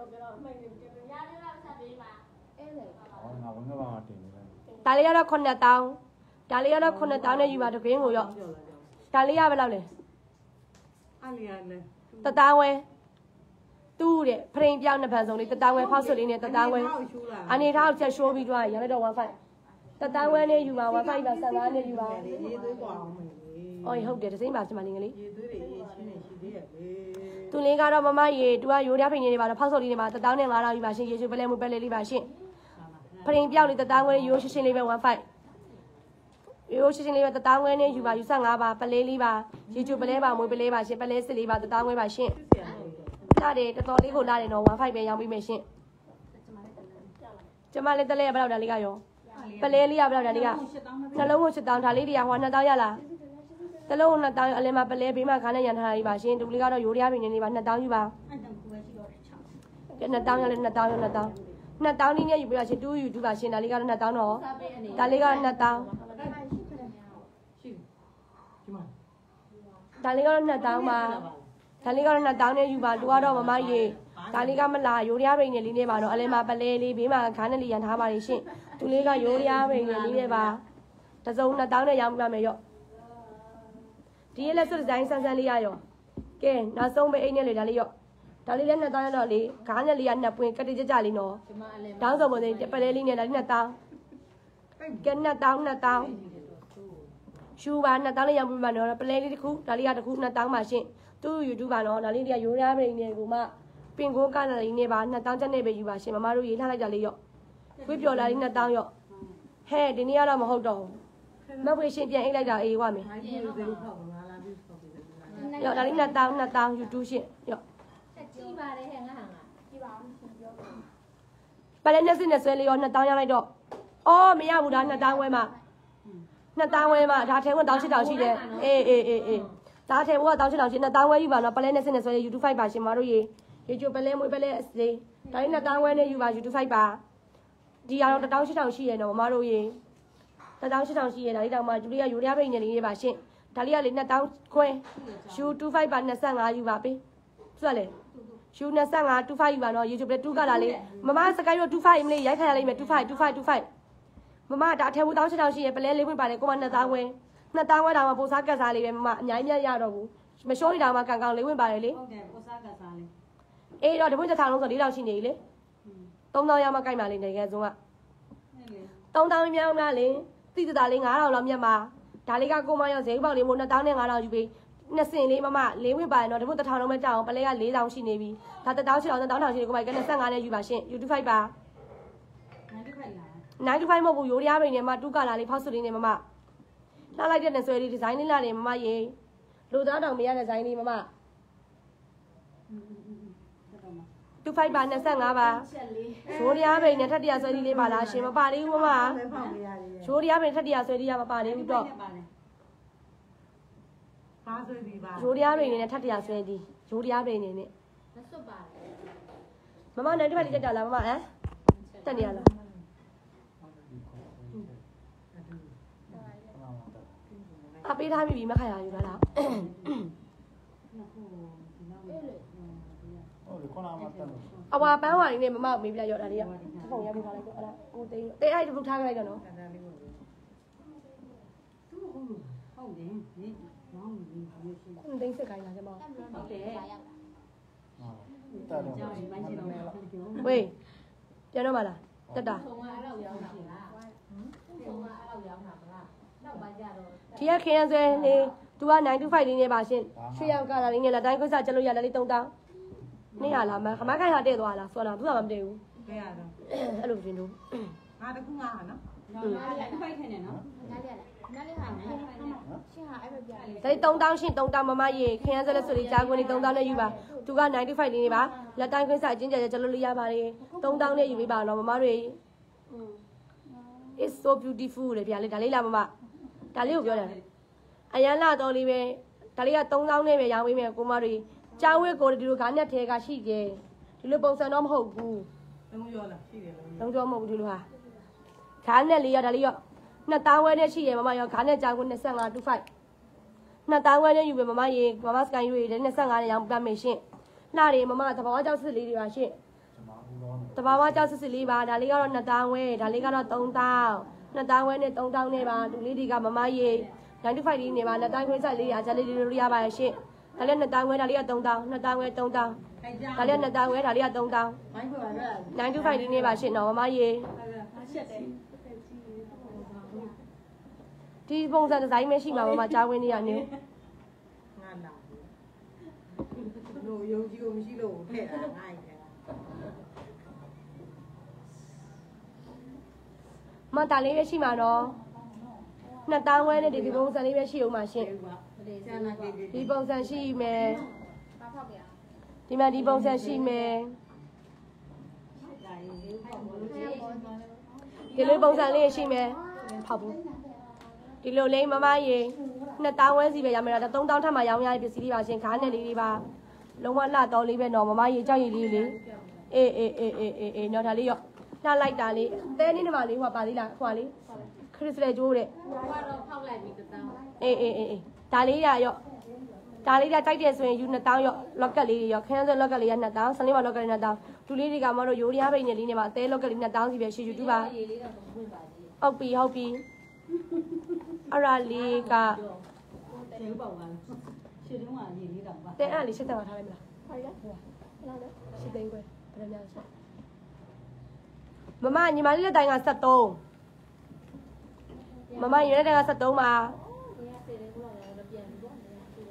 ငါဝင်ကပါတင်နေတယ်ဒါလေးကတော့9000ဒါလေးကတော့9000နဲ့ယူပါတကင်းကိုရောဒါလေးရဘယ်လောက်လဲအားလျာနဲ့တသားဝဲတူးတဲ့ဖရင်ပြောင်းနှစ်ဖန်စုံလေးတသားဝဲဖောက်ဆွတ်လေးနဲ့တသားဝဲအနေထားချက်ရှိုးပြီးသွားရရတော့15တသားဝဲနဲ့ယူပါ15ပါ15နဲ့ယူပါရေးသွေးပေါ်အောင်မယ်အော်ဟုတ်တယ်တစိမ့်ပါစမလေးငလေးရေးသွေးတွေရေးချင်းနေရှိသေးရဲ့လေသူလေးကတော့မမရေသူကရိုးသားဖိနေနေပါတော့ဖောက်ဆွတ်လေးနေပါ15000ယူပါရှင်ရေချိုပလဲမှုပလဲလေးပါရှင်ဖရင်ပြောင်းလေးတသားဝဲရိုးရှင်းရှင်းလေးပဲ15ရိုးရှင်းရှင်းလေးပဲတသားဝဲနဲ့ယူပါယူ15ပါပလဲလေးပါရေချိုပလဲပါမွေးပလဲပါရှင်ပလဲစစ်လေးပါတသားဝဲပါရှင်လာတယ်တော်တော်လေးကိုလာတယ်နော်15ပဲရောင်းပေးမယ်ရှင်ကျမလေးတလဲဘယ်လောက်ဒါလေးကရောပလဲလေးကဘယ်လောက်ဒါလေးကနှလုံးကို7000ဒါလေးတွေကဟို2000ရလားတလုံး2000အလဲမှာပလဲဘေးမှာခါနဲ့ရန်ထားတာလေးပါရှင်ဒူလေးကတော့ရိုးရရားပင်နေပါ2000ယူပါကဲ2000ရလဲ2000ရ2000 2000လေးနဲ့ယူပြပါရှင်2ယူ2ပါရှင်ဒါလေးကတော့2000တော့ဒါလေးက2000 ရှိဒီမှာဒါလေးကတော့2000ပါဒါလေးကတော့2000နဲ့ယူပါသူကတော့မမရေဒါလေးကမလာရိုးရရားပင်နေလေးနဲ့ပါတော့အလဲမှာပလဲလေးဘေးမှာခါနဲ့လေးရန်ထားပါလေရှင်သူလေးကရိုးရရားပင်နေလေးနဲ့ပါတစုံ2000နဲ့ရောင်းပြမယ်ရော့ဒီရက်လက်စွပ်ဒီဇိုင်းဆန်းဆန်းလေးရရောကဲနောက်ဆုံးပဲအိတ်နဲ့လေဒါလေးရော့ဒါလေးလည်း2000ရတော့လေခါနဲ့လေးက2ပွင့်ကတိကြကြလေးနော်တောင်းစုံပုံစံပလဲလေးနဲ့ဒါလေး2000ကဲ2000ရှူပါ2000လေးရောင်းပြမှာနော်ပလဲလေးတစ်ခုဒါလေးကတစ်ခု2000ပါရှင်သူ့ YouTube ပါနော်ဒါလေးတွေကရိုးရရားပင်နေကိုမှပင်ကိုကနာလေးနဲ့ပါ2000ကျပ်နဲ့ပဲယူပါရှင်မမတို့ရေးထားလိုက်ကြလေးရော့ခွေးပြော်လာလေး2000ရော့ဟဲ့ဒီနေ့ကတော့မဟုတ်တော့ဘူးမဖွေရှင်ပြန်အိတ်လိုက်တာအေးဝမယ်အားကြီးသေးလို့ဖောက်ငါလာပြီးဖောက်ပြီးတယ်ရော့ဒါလေး2000 YouTube ရှင်ရော့ကြည့်ပါတယ်ဟဲ့ငါဟာငါကြည့်ပါဦးရှင်ပြောပါပလဲနဲ့စစ်နဲ့ဆွဲလေးရော2000ရလိုက်တော့အော်မရဘူးဒါ2000ဝဲမှာ2000ဝဲမှာဒါထဲဝင်18000ရှိတယ်အေးဒါထဲဘုက18000ရှိ2000ဝဲယူပါနော်ပလဲနဲ့စစ်နဲ့ဆွဲလေး YouTube 5ပါရှင်မတို့ရေချိုပလဲမွေးပလဲအစေးဒါလေး2000ဝဲနဲ့ယူပါ YouTube 5ပါဒီရတော့18000ရှိရနော်မတို့ရေ18000ရှိရဒါလေးတောင်မှဂျူလီယာရိုးရပိတ်နေလေးပါရှင်ဒါလေးကလေ2000ခွဲရှူ25ပါ25ယူပါပေးဆိုရလေရှူ25 25ယူပါနော် YouTube 2ကလာလေမမစကိုင်းတော့25မလေးရိုက်ခါရလိမ့်မယ်25မမဒါအထက်ဘူး18000ရှိရပလဲလေးဝင်ပါလေကိုမ2000ဝဲ2000ဝဲတောင်မှပိုစားကတ်စားလေးပဲမမအများကြီးရတော့ဘူးမရှိုးနေတာမှကန်ကန်လေးဝင်ပါလေလေဟုတ်တယ်ပိုစားကစားလေးအေးတော့တပွင့်တစ်ထောင်လုံးဆို4000ရှိနေပြီလေ3000ရမှကိုက်ပါလိမ့်မယ်ကဲဆုံးက3000မြောင်းများလေတိတတာလေး9000လောက်မြတ်မှာဒါလေးကကိုမရောဈေးပေါက်လေးမို့2000နဲ့9000ယူပြီးနှစ်စင်လေးမမလေးဝင်ပါရတော့တပွင့်1000လုံးပဲကြောက်အောင်ပလဲက4000ရှိနေပြီဒါ1000 1000ရှိနေကိုမိုက်က25နဲ့ယူပါရှင့် YouTube 5ပါ95မဟုတ်ဘူးရိုးရရားပင်နဲ့မ2ကလာလေးဖောက်စွပ်လေးနဲ့မမလှလိုက်တဲ့ဆွဲလေးဒီဇိုင်းလေးလာတယ်မမရေလိုသားတောင်မရတဲ့ဇိုင်းလေးမမ25ပါ25ပါရိုးရရားပင်နဲ့ထက်တရဆွဲလေးပါလားရှင်မပါသေးဘူးမမရိုးရရားပင်ထက်တရဆွဲလေးရမပါသေးဘူးတော့ပါဆွေးပြီးပါရိုးရရားပင်နဲ့ထက်တရဆွဲသည်ရိုးရရားပင်နဲ့လက်စွပ်ပါတယ်မမနိုင်တစ်ဖက်လေးတက်ကြလားမမဟမ်တက်နေရလားအပေးထားပြီမခါရယူလားဟုတ်တယ်ခုနကမှတက်လို့အဝါပန်းဝါလေးနဲ့မမမေးပြလိုက်ရောဒါလေးကဖုန်းရပေးထားလိုက်တော့အဲ့ဒါကိုသိန်းတေးအဲ့ဒီဘုထားလိုက်တော့နော်ဒါလေးကိုဟုတ်တယ်ဒီမောင်းနေပြီရှိခုသိန်းစစ်ခိုင်းလာကြမဟုတ်တယ်တက်တော့ကြောင်းပိုင်းချင်တော့ပြောဝေးပြန်တော့မလားတက်တာဆုံးကအဲ့လောက်ရောင်းတာမလားဆုံးကအဲ့လောက်ရောင်းတာမလားနောက်ပါကြတော့ဒီကခင်းရဆွဲနေသူက925လေးနဲ့ပါရှင်ရွှေရောက်ကလာလေးနဲ့လက်တိုင်းခွစကျလို့ရလက်လေး3000နေရလားမခမခိုင်ဟာတဲ့သွားလားဆိုတော့သူကမတည့်ဘူးပြရတော့အဲ့လိုပြင်လို့ငါတခုငါဟာနော်နော်ဖိုက်ထနေနော်ငါးရက်那里喊幸好အဲ့ပဲပြတယ်ဒါ3000ရှင်3000မမရေခရမ်းစလက်ဆိုလေးကြားခွင့်3000နဲ့ယူပါသူက95လေးနေပါလက်တိုင်းခွင့်စာအချင်းကြကျလို့လို့ရပါတယ်3000နဲ့ယူပေးပါတော့မမတွေ It's so beautiful လေဗျာလေဒါလေးလားမမဒါလေးကိုပြောတယ်အရန်လာတော်လေးပဲဒါလေးက3000နဲ့ပဲရောင်းပေးမယ်ကိုမတွေကြားဝဲကိုဒီလိုခါနဲ့ထဲကရှိတယ်ဒီလိုပုံစံတော့မဟုတ်ဘူးလုံးရောလားရှိတယ်လုံးလုံးကြောမဟုတ်ဘူးဒီလိုဟာခါနဲ့လေးရဒါလေးရော2000ဝဲနဲ့ရှိရမမရောခါနဲ့ကြားခွင့်25 25 2000ဝဲနဲ့ယူပဲမမရေမမစကန်ယူရေ25နဲ့ရောင်းပြမယ်ရှင်လှတွေမမတဘာဝကြောက်စစ်လေးတွေပါရှင်တဘာဝကြောက်စစ်လေးပါဒါလေးကတော့2000ဝဲဒါလေးကတော့3000 2000ဝဲနဲ့3000နဲ့ပါဒီလေးတွေကမမရေ95လေးနေပါ2000ခွင့်ဆက်လေးရဂျာလေးတွေရပါရဲ့ရှင်ဒါလေး2000ဝဲဒါလေးက3000 2000ဝဲ3000ဒါလေး2000ဝဲဒါလေးက3000 ဘိုင်းခွာရ 95လေးနေပါရှင်နော်မမရေဒီပုံစံဒီဇိုင်းပဲရှိမှာမမကြားဝင်နေရနေငါလာလို့ယုံကြည်ကိုမရှိလို့ထည့်တာငါ့ရဲ့မတာလေးပဲရှိမှာတော့2000ဝဲနဲ့ဒီပုံစံလေးပဲရှိအောင်ပါရှင်ဆန္ဒကေကေဒီပုံစံရှိမယ်ပါဖောက်ပြဒီမှာဒီပုံစံရှိမယ်ဒီလိုပုံစံလေးရှိမယ်ဖောက်ဘူးဒီလိုလေးမမရေ2000ဝဲစီပဲရမယ်တော့3000ထပ်မှရောင်းရတဲ့ပစ္စည်းတွေပါရှင်ခါနဲ့လေးတွေပါလုံးဝလှတော်လေးပဲနော်မမရေကြောက်ရည်လေးလေးအေးနော်ဒါလေးရောလှလိုက်တာလေးတဲနေနေပါလေးဟိုပါသေးလားဟိုလေးခရစ်စတယ်ကျိုးတဲ့တော့ဖောက်လိုက်ပြီးတောင်းအေးဒါလေးရရော့ဒါလေးကကြိုက်တယ်ဆိုရင်ယူ2000ရော့လော့ကက်လေးရော့ခန်းစလော့ကက်လေးက2000စလင်းမလော့ကက်လေး2000ဒူလေးတွေကမတို့ရိုးရပိန်နေလေးနေမှာအသေးလော့ကက်လေး2000စီပဲရှိ YouTube ပါရေးလေးတော့ဖွင့်ပါသေးဟုတ်ပြီအဲ့ဒါလေးကကျေပေါက်ပါရှင်းတော့ရေလေးတော့ပါတဲအဲ့လေးရှစ်တန်ထားလိုက်မလားဟုတ်ရဟုတ်လားရှစ်သိန်းခွဲဘယ်လိုများဆက်မမညီမလေးလက်တိုင်က73မမညီမလေးလက်တိုင်က73ပါတယ်စေတယ်ကတော့လည်းပြန်ပြီးတော့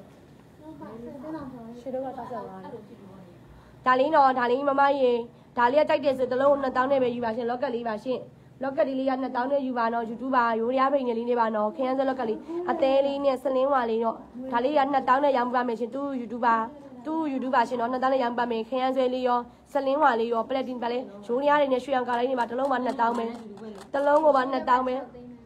ရှစ်တော့က85ဒါလေးနော်ဒါလေးမမရေဒါလေးကကြိုက်တယ်ဆိုတလုံး2000နဲ့ပဲယူပါရှင်လော့ကက်လေးပါရှင်လော့ကက်လေးက2000နဲ့ယူပါနော် YouTube ပါရိုးရပိန်နေလေးနေပါနော်ခရမ်းစလော့ကက်လေးအသေးလေးနဲ့စလင်းဝါလေးတော့ဒါလေးက2000နဲ့ရောင်းပါမယ်ရှင်သူ YouTube ပါသူ YouTube ပါရှင်နော်2000နဲ့ရောင်းပါမယ်ခရမ်းဆွဲလေးရောစလင်းဝါလေးရောပလက်တင်ပါလေရိုးရတွေနဲ့ရွှေအောင်ကားလေးနေပါတလုံးမှ2000ပဲတလုံးကိုပါ2000ပဲဟမ်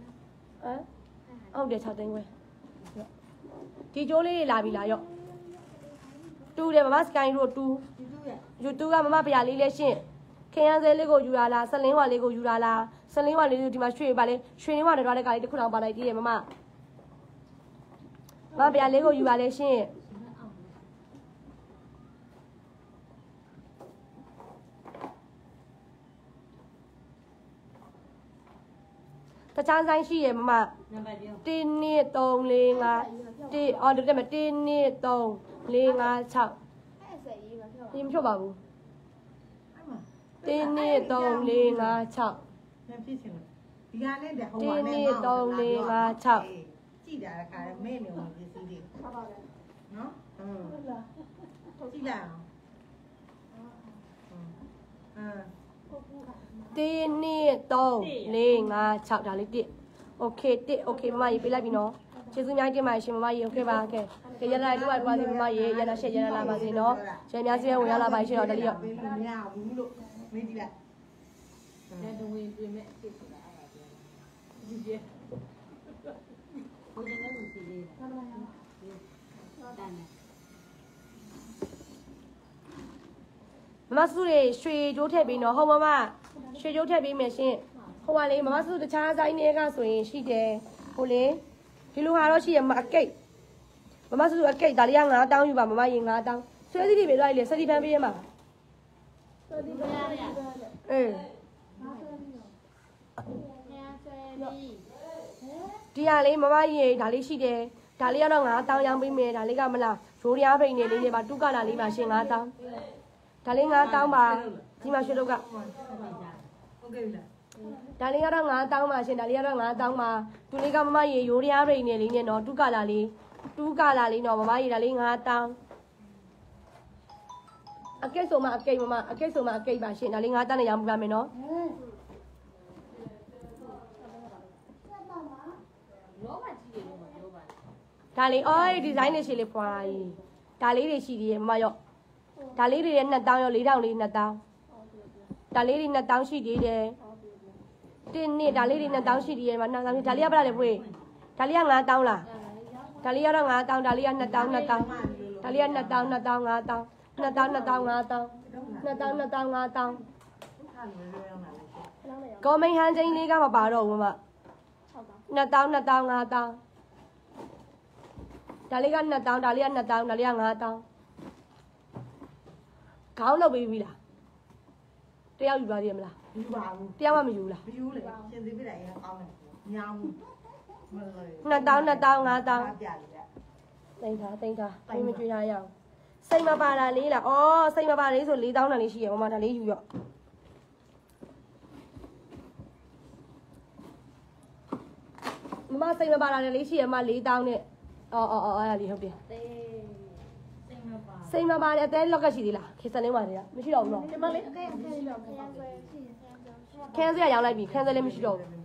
ဟုတ်တယ်6သိန်းပဲဒီကျိုးလေးတွေလာပြီလားရော့တူတယ်မမစကိုင်းတို့တူ YouTube ကမမပြာလေးလဲရှင်းခရမ်းစဲလေးကိုယူလာလားဆလင်းဝါလေးကိုယူလာလားဆလင်းဝါလေးဒီမှာရွှေပါလေရွှေရင်းဝါတွေထားတဲ့ကားလေးတစ်ခုတောင်ပါလိုက်သေးတယ်မမပြာလေးကိုယူပါလေရှင်းတခြားဆိုင်ရှိရမမနံပါတ်ပြော 1 2 3 4 5 1အော်ဒီတက်မှာ1 2 3 4 5 6 အဲ့ဆက်ရေးပါပြောဒီမဖြုတ်ပါဘူးအဲ့မှာ 1 2 3 4 5 6 ပြန်ဖြစ်ချင်လို့ဒီကနေ့တဲ့ဟိုမှာနဲ့ကြည့်တာခါမဲနေဝင်ပစ္စည်းတွေဟုတ်ပါဘူးနော်ကြည့်လိုက်အောင် 1 2 3 4 5 6ဒါလေး1โอเค1โอเคမမရေးပေးလိုက်ပြီနော်ကျေးဇူးများတင်ပါတယ်ရှင်မမရေးโอเคပါကဲကြရလိုက်တော့ပါစီမမရေးရနာရှက်ရနာလာပါစေနော်ရှင်များစီဝင်ရလာပါရှင်တော့တလီရောမရဘူးလို့မင်းကြည့်လိုက်တယ်တဝင်ပြင်မဲ့အစ်စ်ဆိုတာအဲ့ဒါပြောဒီပြဘုရားလည်းစီလေးတန်းတယ်မမစုတွေရွှေကြိုးထည့်ပြီးနော်ဟုတ်မမရွှေကြိုးထည့်ပြီးမယ်ရှင်ဟိုကလေမမစုတခြားဆိုင်တွေကဆိုရင်ရှိတယ်ဟိုလေဒီလိုဟာတော့ရှိရမအကိတ်မမစုအကိတ်ဒါလေးက9000ယူပါမမရေ9000ဆွဲစီတွေပဲလိုက်လေစတိပန်းပေးရမှာအေးဒီဟာလေးမမရေဒါလေးရှိတယ်ဒါလေးကတော့9000ရောင်းပေးမယ်ဒါလေးကမလားရိုးရဖိန်နေလေးနဲ့ပါတူကလာလေးပါရှင်9000ဒါလေး9000ပါဒီမှာရွှေတော့ကဟုတ်ကဲ့ပြီလားဒါလေးကတော့9000ပါရှင်ဒါလေးကတော့9000ပါသူလေးကမမရေရိုးရဖိန်နေလေးနဲ့နော်တူကလာလေးနော်မမရေဒါလေး9000အကိတ်ဆိုမှအကိတ်မမအကိတ်ဆိုမှအကိတ်ပါရှင်ဒါလေး9000နဲ့ရောင်းပြပါမယ်နော်လောကဒါလေးအော်ဒီဇိုင်းလေးရှိလေးဖွာကြီးဒါလေးတွေရှိသေးတယ်မမရော့ဒါလေးတွေလည်း2000ရော4000လေး2000ဒါလေးတွေ2000ရှိသေးတယ်တင်းနှစ်ဒါလေးတွေ2000ရှိသေးတယ်မ2000ဒါလေးကဘယ်လားလဲဖွေးဒါလေးက9000လားဒါလေးကတော့9000ဒါလေးက2000ဒါလေးက2000 5000 ကောမိန်ဟန်ချင်းလေးကမပါတော့ဘူးမ2000 5000ဒါလေးက2000ဒါလေးက2000ဒါလေးက5000ခေါင်းလုပ်ပြီးပြီလားတယောက်ယူပါသေးမလားယူပါဘူးတယောက်မှမယူလားမယူလေရှင်သေးပြလိုက်ရင်ကောင်းတယ်ညောင်းမလို့ 2000 5000 ပြတယ်တိန်ထားမကြွေးထားရအောင်စိတ်မပါတာလေးလားဩစိတ်မပါလေးဆို4000တန်လေးရှိရမမဒါလေးယူရော့မမစိတ်မပါတာလေးရှိရမ4000နဲ့အော်အဲ့ဒါလေးဟုတ်တယ်စိတ်မပါတဲ့အသေးလောက်ကရှိသေးလားခေစနေမှာတွေကမရှိတော့ဘူးနော်ဒီမလေးခန်းစရရောက်လိုက်ပြီခန်းစလည်းမရှိတော့ဘူး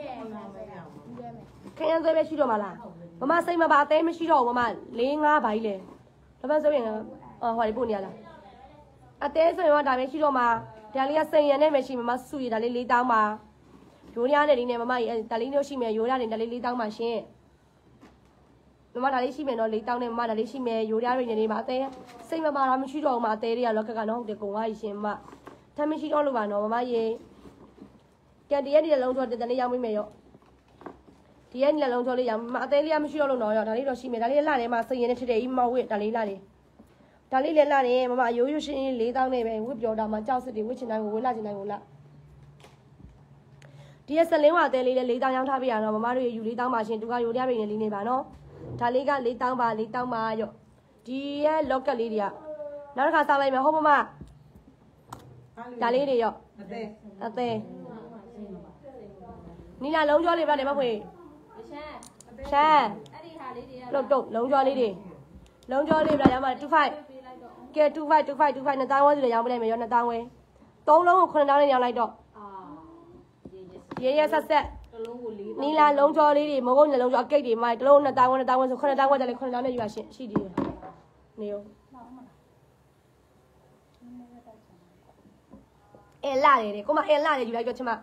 ခန်းစပဲရှိတော့မလားမမစိတ်မပါအသေးမရှိတော့ဘူးမမ4-5ဘာကြီးလဲဒါမှဆိုရင်ဟောဒီပို့နေရလားအသေးဆိုရင်ဒါပဲရှိတော့မှာဒါလေးကစိန်ရနဲ့မရှိမမစုရဒါလေး4000ပါရိုးရတဲ့ဒီနဲ့မမဒါလေးမျိုးရှိမယ်ရိုးရတဲ့ဒါလေး4000ပါရှင်မမဒါလေးရှိမယ်နော်4000နဲ့မမဒါလေးရှိမယ်ရိုးရတွေနေပါအသေးစိတ်မပါတာမရှိတော့ဘူးမအသေးတွေကလောက်ကနော်ဟုတ်တယ်ကုံသွားရှင်မထမ်းမရှိတော့လို့ပါနော်မမရေကြက်တရက်ဒီလုံးတော့တနေ့ရောက်မိမယ်ရောဒီရက်နေ့လုံးချောလေးရမအသေးလေးမရှိတော့လို့တော့ရောဒါလေးတော့ရှိမယ်ဒါလေးလှတယ်မှာစိတ်ရည်နဲ့ထစ်တယ်ဤမောက်ဝစ်ဒါလေးလှတယ်ဒါလေးလည်းလှတယ်မမရိုးရိုးရှင်း4000နဲ့ပဲဝစ်ပြောတာမှာကြောက်စစ်တွေဝစ်ချင်တိုင်းကိုဝစ်လှချင်တိုင်းကိုလှဒီရက်စလင်းဝအသေးလေးလည်း4000ရောင်းထားပြရတော့မမတို့ယူ4000ပါရှင်သူကရိုးရတွေနဲ့လေးနေပါနော်ဒါလေးက4000ပါ4000ပါရောဒီရက်လော့ကက်လေးတွေကနောက်တစ်ခါစောင်းလိုက်မယ်ဟုတ်မမဒါလေးတွေရောအသေးနီလာလုံးကျော်လေးပြတယ်မဖွေရှမ်းအဲ့ဒီဟာလေးတွေလုတ်တုတ်လုံးကျော်လေးတွေလုံးကျော်လေးပြရမှာ25ကဲ25နဲ့1000ဝန်းစီလည်းရောင်းပလိုက်မယ်ရော2000ဝန်း3လုံးကို9000နဲ့ရောင်းလိုက်တော့ရေဆက်နီလာလုံးကျော်လေးတွေမဟုတ်ဘူးလုံးကျော်အကိတ်တွေမိုက်တစ်လုံး2000ဝန်းဆို9000ဝန်းတယ်လေ9000နဲ့ယူပါရှင်ရှိသေးတယ်နေရောလာတယ်ကိုမလာတယ်ယူလိုက်တော့ချင်မ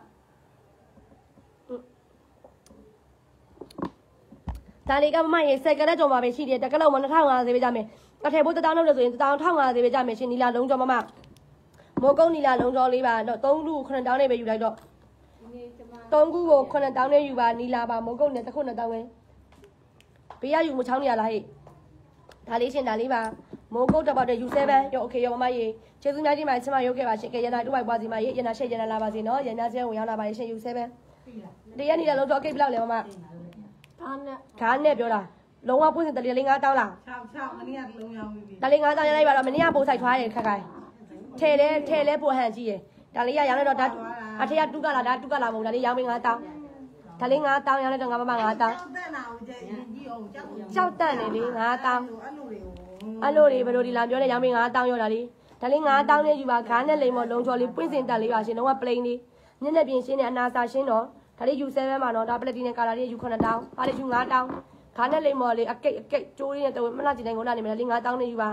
ဒါလေးကမမရေစက်ကလက်ကြော်မှာပဲရှိတယ်တကက်လောက်မှာ2500ပဲကြမယ်အထည်ဖို့1000လောက်လို့ဆိုရင်1500ပဲကြမယ်ရှင်နီလာလုံးကြော်မမမိုးကုန်းနီလာလုံးကြော်လေးပါတော့3ခု9000နဲ့ပဲယူလိုက်တော့3ခုကို9000နဲ့ယူပါနီလာပါမိုးကုန်းနဲ့တစ်ခု2000ပဲဘေးရယူမချောင်းနေရလားဟဲ့ဒါလေးရှင်ဒါလေးပါမိုးကုန်းတော့တဲ့ U7 ရော okay ရောမမရေကျေးဇူးများကြီးပါချင်မရုပ်ခဲ့ပါရှင်ကဲရနာတူပိုက်ပွားစီမရေရနာရှက်ရနာလာပါစေနော်ရနာကျဲဝင်ရောက်လာပါရှင် U7 တရက်နီလာလုံးကြော်အကိတ်ဘလောက်လဲမမခါနဲ့ပြောတာလုံးဝပွင့်စင်တလေး5000လား 6မနေ့ကလုံးရောင်းပြီဒါလေး5000ရလိုက်ပါတော့မနေ့ကပို့ဆိုင်ထွားတယ်ခက်ခိုင်ထဲလဲပို့ဟန်ကြီးရယ်ဒါလေးရရောင်းလိုက်တော့ဒါအထက်ကတူကလာဒါတူကလာမဟုတ်ဒါလေးရောင်းပေး5000ဒါလေး5000ရောင်းလိုက်တော့ငါမမ5000 တက်နာဦးကျရင်ကြီးအောင်ကြောက်တက်နေလေ5000အဲ့လိုတွေဘယ်လိုဒီလာပြောနေရောင်းပေး5000ရောဒါလေး5000နဲ့ယူပါခါနဲ့လိမ်မလုံးချော်လေးပွင့်စင်တက်လေးပါရှင်တော့ကပလိန်လေးညနေပြင်ရှင်းနေအနာစာရှင်းတော့ဒါလေး U7 မှာတော့ဒါပလက်တီနဲ့ကာလာလေး U9000 ဒါလေး U5000 ခါနဲ့လိမ်မော်လေးအကိတ်ကျိုးလေးနဲ့တော့မလှကြည့်တိုင်းကိုလာနေမယ်5000နဲ့ယူပါ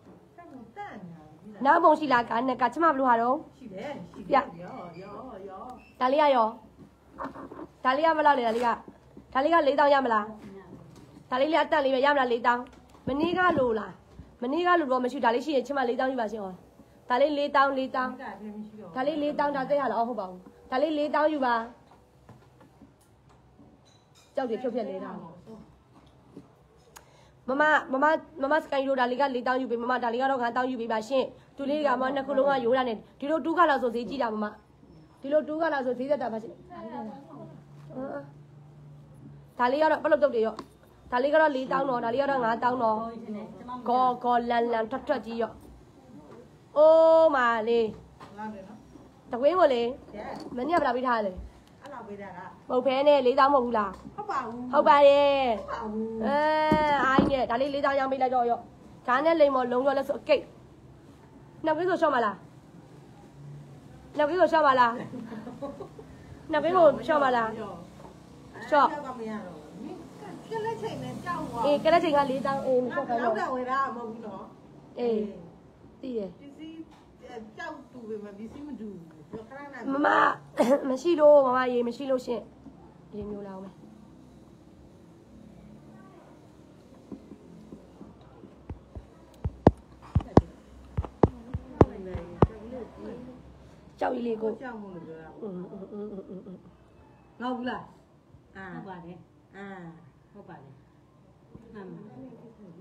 နောက်ပုံရှိလားခါနဲ့ကချမဘလို့ဟာတော့ရှိတယ်ရောဒါလေးရောဒါလေးကမလောက်လေဒါလေးက4000ရမလားဒါလေးလေးအတက်လေးပဲရမလား4000မနေ့ကလိုလားမနေ့ကလိုတော့မရှိဒါလေးရှိရင်ချမ4000ယူပါရှင်ဟောဒါလေး4000ဒါလေး4000ဒါသိရလားဟုတ်ပါဘူးဒါလေး4000ယူပါကြောက်တယ်ဖြုတ်ဖြက်နေတာမမစကိုင်းရိုးဒါလေးက4000ယူပေးမမဒါလေးကတော့5000ယူပေးပါရှင်သူလေးကမနှစ်ခုလုံးကရိုးတာနဲ့ဒီလို2ခါလောက်ဆိုဈေးကြည့်တာမမဒီလို2ခါလောက်ဆိုဈေးသက်တာပါရှင်ဒါလေးကတော့ဘယ်လိုတုတ်တယ်ရောဒါလေးကတော့4000တော့ဒါလေးကတော့5000တော့ကောလန်ထွက်ကြီးရောအိုးမာလေးတကွေးမို့လေမနေ့ကဘယ်လောက်ပေးထားလဲအဲ့လောက်ပေးတာကမဟုတ်ဖဲနဲ့4000မဟုတ်ဘူးလားဟုတ်ပါဘူးဟုတ်ပါရဲ့အိုင်းနဲ့ဒါလေး4000ရောင်းပေးလိုက်တော့ရောခါနဲ့လိမ်မော်လုံးတော့လဲဆိုအကိတ်နောက်ကိဆိုရှော့မလားနောက်ကိဆိုရှော့မလားနောက်ကိကိုရှော့မလားရှော့ကလက်ချိန်နဲ့ကြောက်သွားအေးကလေးချိန်က4တောင်းအေးမချက်ခိုင်းတော့တော့တော့ဝယ်တာမဟုတ်ဘူးနော်အေးသိတယ်ပစ္စည်းကြောက်တူပဲမပစ္စည်းမတူဘူးခဏခဏမမမရှိလို့မမရေမရှိလို့ရှင်ရေမျိုးလာအောင်မယ်ကြောက်ကြီးလေးကိုကြောက်မှုလို့ပြောတာอืมငေါ့ဘူးလားအာဟုတ်ပါတယ်အာဟုတ်ပါတယ်အမှန်ဒီလိုလိုက်ကြည့်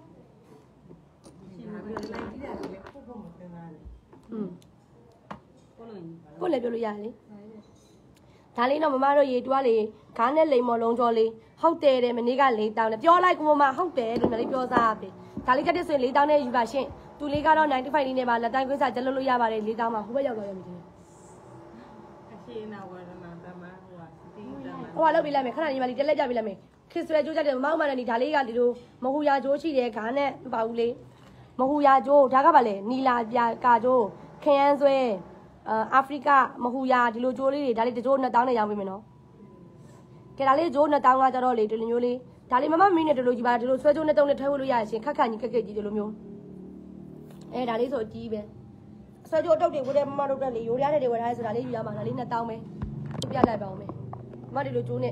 ရတယ်ပုတ်ပုတ်မတင်တာလေอืมကိုလိုရင်ကိုလည်းပြောလို့ရတယ်လေဒါလေးတော့မမတို့ရေတူကလေခါနဲ့လိမ်မော်လုံးကြောလေးဟုတ်တယ်တဲ့မနေ့က4တောင်းတယ်ပြောလိုက်ကိုမမဟုတ်တယ်လို့လည်းပြောစားပြီဒါလေးကတက်ဆိုရင်4တောင်းနဲ့ယူပါရှင်သူလေးကတော့95လေးနဲ့ပါလက်တိုင်းခွေးစားကျလုပ်လို့ရပါတယ်4တောင်းမှာဟိုဘက်ရောက်တော့ရမယ်အရှိနာဝရဏတမဟိုကစတိတမဟိုကလောက်ပြလိုက်မယ်ခဏညီမလေးတက်လက်ကြပြလိုက်မယ်ခစ်ဆွဲကြိုးကြတယ်မမနဲ့ဒီဒါလေးကဒီလိုမဟူယာကြိုးရှိတယ်ခါနဲ့မပါဘူးလေမဟူယာကြိုးဒါကပါလေနီလာပြကာကြိုးခရမ်းဆွဲအာဖရိကမဟူယာဒီလိုကြိုးလေးတွေဒါလေးတကြိုး2000နဲ့ရောင်းပေးမယ်နော်ကဲဒါလေးကြိုး2000ကကြတော့လေဒီလိုမျိုးလေးဒါလေးမမမင်းနဲ့ဒီလိုကြီးပါဒီလိုဆွဲကြိုးနဲ့တုံးနဲ့ထဲဝလို့ရရှင်ခက်ခက်ကြီးကက်ကြီးဒီလိုမျိုးဒါလေးဆိုအကြီးပဲဆွဲကြိုးအတုပ်တွေဝတ်တဲ့မမတို့တက်လေရိုးရတဲ့တွေဝယ်ထားဆိုတာလေးယူရမှာဒါလေး2000ပဲပြလိုက်ပါဦးမယ်မမဒီလိုကြိုးနဲ့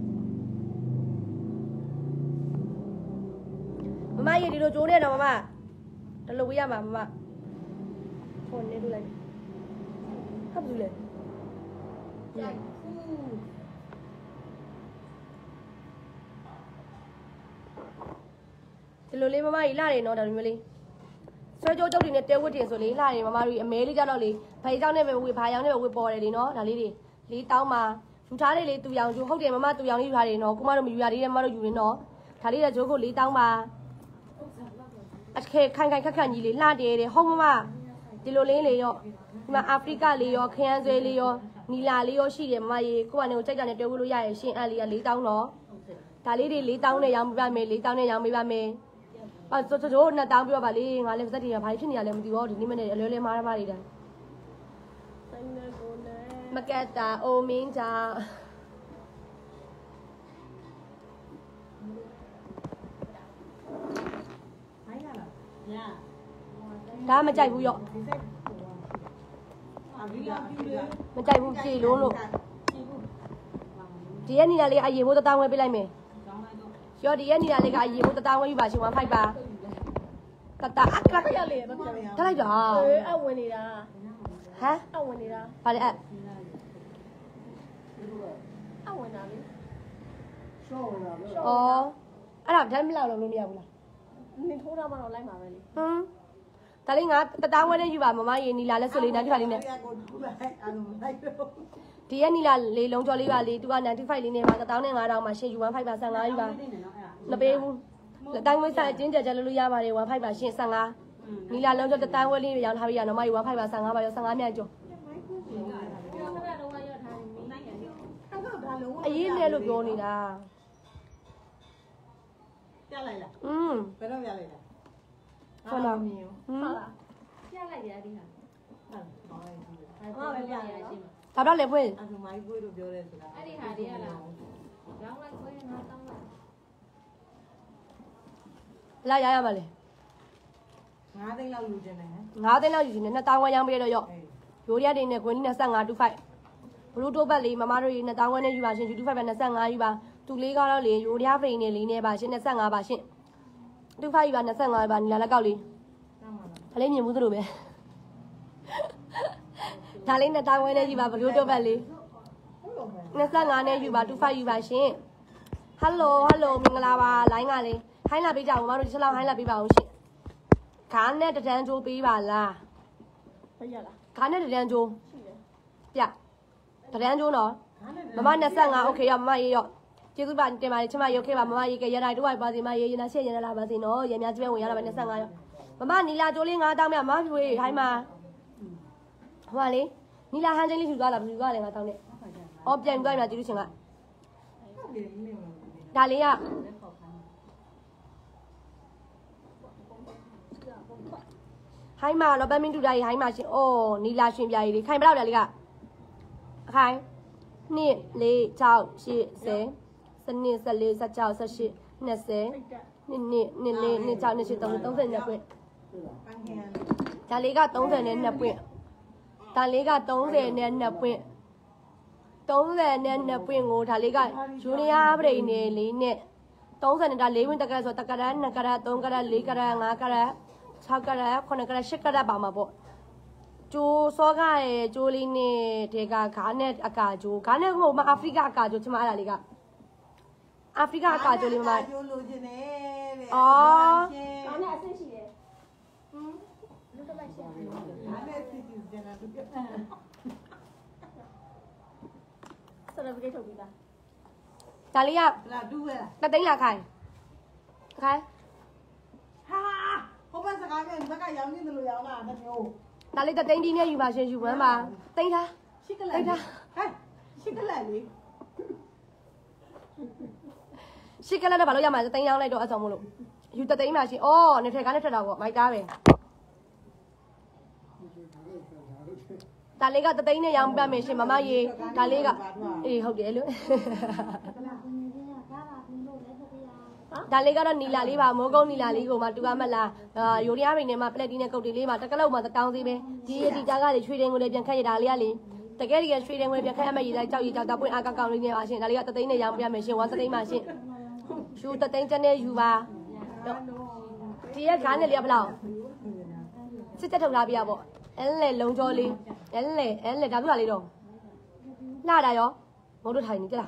မမရေဒီလိုကြိုးနဲ့တော့မမဒီလိုဝေးရမှာမမဖုန်းနေလို့လိုက်ဟုတ်ဘူးလေဒီလိုလေးမမကြီးလာတယ်နော်ဒါမျိုးလေးဆွဲကြိုးတုပ်တွေနဲ့တဲဝတ်တင်ဆိုလေးလာတယ်မမတို့အမဲလေးကြတော့လေဖိုင်ကြောင်းနဲ့ပဲဝေဖာရောင်းနဲ့ပဲဝေပေါ်တယ်လေနော်ဒါလေးတွေလေးတောင်းမှာယူထားတယ်လေသူရောင်ကျိုးဟုတ်တယ်မမသူရောင်လေးယူထားတယ်နော်ကိုမတို့မယူရသေးတယ်မမတို့ယူနေနော်ဒါလေးကဂျိုးကိုလေးတောင်းပါအခဲခိုင်ခိုင်ခက်ခက်ကြီးလေးလှတယ်တဲ့ဟုတ်မမဒီလိုလေးလေရောဒီမှာအာဖရိကလေးရောခရမ်းဆွဲလေးရောနီလာလေးရောရှိတယ်မမရေကိုကနေကိုကြိုက်ကြနဲ့တွဲဝလို့ရရဲ့ရှင်အလေးက4တောင်းတော့ဒါလေးတွေ4တောင်းနဲ့ရောင်းပေးပါမယ်4တောင်းနဲ့ရောင်းပေးပါမယ်ဆိုတော့2တောင်းပြပါလေငါလည်းစက်တွေကဘာဖြစ်နေရလဲမသိဘူးဒီနေ့မနေ့အလွဲလဲမားမားနေတာမကက်တာအိုမင်းချာညာဒါမကြိုက်ဘူးရော့အဘိဓါပြီးတယ်မကြိုက်ဘူးကြည်လုံးလို့ကြည့်ဘူးဒီရက်နီလာလေးအရေမိုးတတောင်းဝဲပေးလိုက်မယ်ကောင်းလိုက်တော့ရော့ဒီရက်နီလာလေးကအရေမိုးတတောင်းဝဲယူပါရှင်15ပါတတအခါရလေမပြောထားလိုက်တော့အဝင်နေတာဟမ်အဝင်နေတာဗါလေအဲ့အဝင်တာလေဩအဲ့ဒါဓာတ်မလောက်လို့မရဘူးလားနင်ထိုးတာမှတော့လိုက်မှာပဲလေဟမ်ဒါလေးငါတတောင်းဝဲနဲ့ယူပါမမရေနီလာလက်စွပ်လေး95လေးနဲ့ကိုထူလိုက်အလုံးလိုက်တော့ဒီရက်နီလာလေးလုံးကျော်လေးပါလေးသူက95လေးနဲ့ပါ1000နဲ့5000မှာရှင်ယူ15ပါ15ယူပါနေနော်အဲ့ဒါမပေးဘူးလက်တိုင်းဝဲဆိုင်အချင်းကြကြလို့လို့ရပါတယ်15ပါရှင်15နီလာလုံးကျော်တတောင်းဝဲလေးရောင်းထားပြီးရနော်မယူ15ပါ15ပါရော15မြန်ကျော်ပြောခဏတော့ရောက်ထားတယ်မင်းနိုင်ရတယ်အဲ့တော့ဒါလုံးဝအရေးနဲ့လို့ပြောနေတာပြလိုက်လားဘယ်တော့ပြလိုက်လားဟုတ်လားမြင်ရောဟုတ်လားပြလိုက်ရသည်ဟာဟုတ်ပါဘူးဘာပဲပြရရှင်းမှာဒါတော့လေဖွင့်အဲ့ဒါမိုင်းပွေးလို့ပြောရဲဆိုတာအဲ့ဒီဟာတွေကလားရောင်းလိုက်ခွဲငါတောင်းလိုက်လာရရမှာလေ 9သိန်းလောက်ယူခြင်းတယ်ဟမ် 9သိန်းလောက်ယူနေ2000ဝန်းရောင်းပေးတော့ရော့ရိုးရတဲ့နဲ့ခွင်း25 25ဘလူးတိုးဘက်လေးမမတို့ရေ2000ဝန်းနဲ့ယူပါရှင်25ပဲ25ယူပါသူလေးကတော့လေရိုးရဖိန်နဲ့လေးနဲ့ပါရှင်25ပါရှင်25ယူပါ25ပါနီလာလက်ကောက်လေးတောင်းပါလားဒါလေးမြင်မှုသလိုပဲဒါလေး2000ဝန်းနဲ့ယူပါဘလူးတိုးဘက်လေးဟုတ်တော့မယ် 25နဲ့ယူပါ25ယူပါရှင်ဟယ်လိုမင်္ဂလာပါလိုင်းကလေးဟိုင်းလာပေးကြအောင်မတို့ဒီချက်လောက်ဟိုင်းလာပေးပါအောင်ရှင်ခါနဲ့တဒန်းကျိုးပေးပါလားပြရလားခါနဲ့တဒန်းကျိုးရှိတယ်ပြတဒန်းကျိုးနော်မမ25โอเคရောမမရေရောကျေးဇူးပါတင်ပါတယ်ချမရုပ်ခဲ့ပါမမရေကရတိုင်းတို့ဝိုက်ပါစီမရေရနာရှက်ရနာလာပါစီနော်ရများကြီးပဲဝင်ရတာပဲ25ရောမမနီလာကျိုးလေး9တောင်းမြမဖြူဟိုင်းမှာဟိုပါလေနီလာဟန်ချင်းလေးဖြူသွားလားဖြူသွားတယ်9တောင်းနဲ့အော်ပြန်သွားပြီလားကျေးဇူးရှင်ကဟုတ်တယ်နေမှာဒါလေးကဟိုင်းမှာလောဘမင်းတူတာကြီးဟိုင်းမှာရှင်အော်နီလာရှင်ပြားကြီးလေးခိုင်ဘယ်လောက်လဲလေးကအခိုင်2 4 6 8 10 11 12 14 16 17 20 22 26 27 30ပွင့်ပန်းခင်ဒါလေးက32ပွင့်ဒါလေးက32ပွင့်32ပွင့်ကိုဒါလေးကယူနီယာပရိနေလေးနဲ့30နဲ့ဒါ4ပွင့်တကရက်ဆိုတကရက်2ကရက်3ကရက်4ကရက်5ကရက်6ကရက်9ကရက်10ကရက်ပါမှာပေါ့ကျိုးစောကရဲ့ကျိုးလေးနဲ့ဒီကဂါနဲ့အကာကျိုးဂါနဲ့မဟုတ်မအာဖရိကအကာကျိုးချမအဲ့ဒါလေးကအာဖရိကအကာကျိုးလေးမှာကျိုးလိုချင်တယ်တဲ့အော်ဒါနဲ့အဆင့်ရှိတယ်လူတစ်လိုက်ရှိတယ်ဒါနဲ့စစ်စစ်ကျန်တာသူက certificate ထုတ်ပြီးသားဒါလေးကလာတူးပဲတသိန်းလာခိုင်းခိုင်းဟာဟိုဘက်စကားပြန်ဘက်ကရောင်းနေတယ်လို့ရောင်းတာတမျိုးဒါလေးတသိန်းဒီနဲ့ယူပါရှင်ယူပန်းပါသိန်းလားရှစ်ကလက်ဟဲ့ရှစ်ကလက်လေးရှစ်ကလက်တော့ဘာလို့ရမှာလဲသိန်းရောင်းလိုက်တော့အဆောင်မလို့ယူတသိန်းပါရှင်အော်နေထက်ကားနဲ့ထက်တာပေါ့မိုက်တာပဲဒါလေးကတသိန်းနဲ့ရောင်းပြမယ်ရှင်မမရေဒါလေးကအေးဟုတ်တယ်လို့ဒါလေးကတော့နီလာလေးပါမိုးကုန်းနီလာလေးကိုမှတူရမလားယိုရီးယားပင်ထဲမှာပလက်တီနဲ့ကုတ်တီလေးမှာတကလောက်မှတောင်းသေးပဲဒီဒီကြားကလေရွှေတင်ကိုလည်းပြန်ခတ်ရတာလေးကလေတကယ်တကယ်ရွှေတင်ကိုလည်းပြန်ခတ်ရမယ့်ရေးတိုင်းကြောက်ရေးကြောက်တာပွင့်အားကောက်ကောက်လေးနဲ့ပါရှင်ဒါလေးကတသိန်းနဲ့ရောင်းပြမယ်ရှင်ဝါတသိန်းပါရှင်ယူတသိန်းကျနဲ့ယူပါဒီရဲ့ခါနဲ့လေးကဘလောက်စစ်တက်ထုတ်လာပြပေါ့အဲလေလုံးကျော်လေးအဲလေဒါပြလာလေးတော့လှတာရောမဟုတ်တော့ထိုင်နေကြလား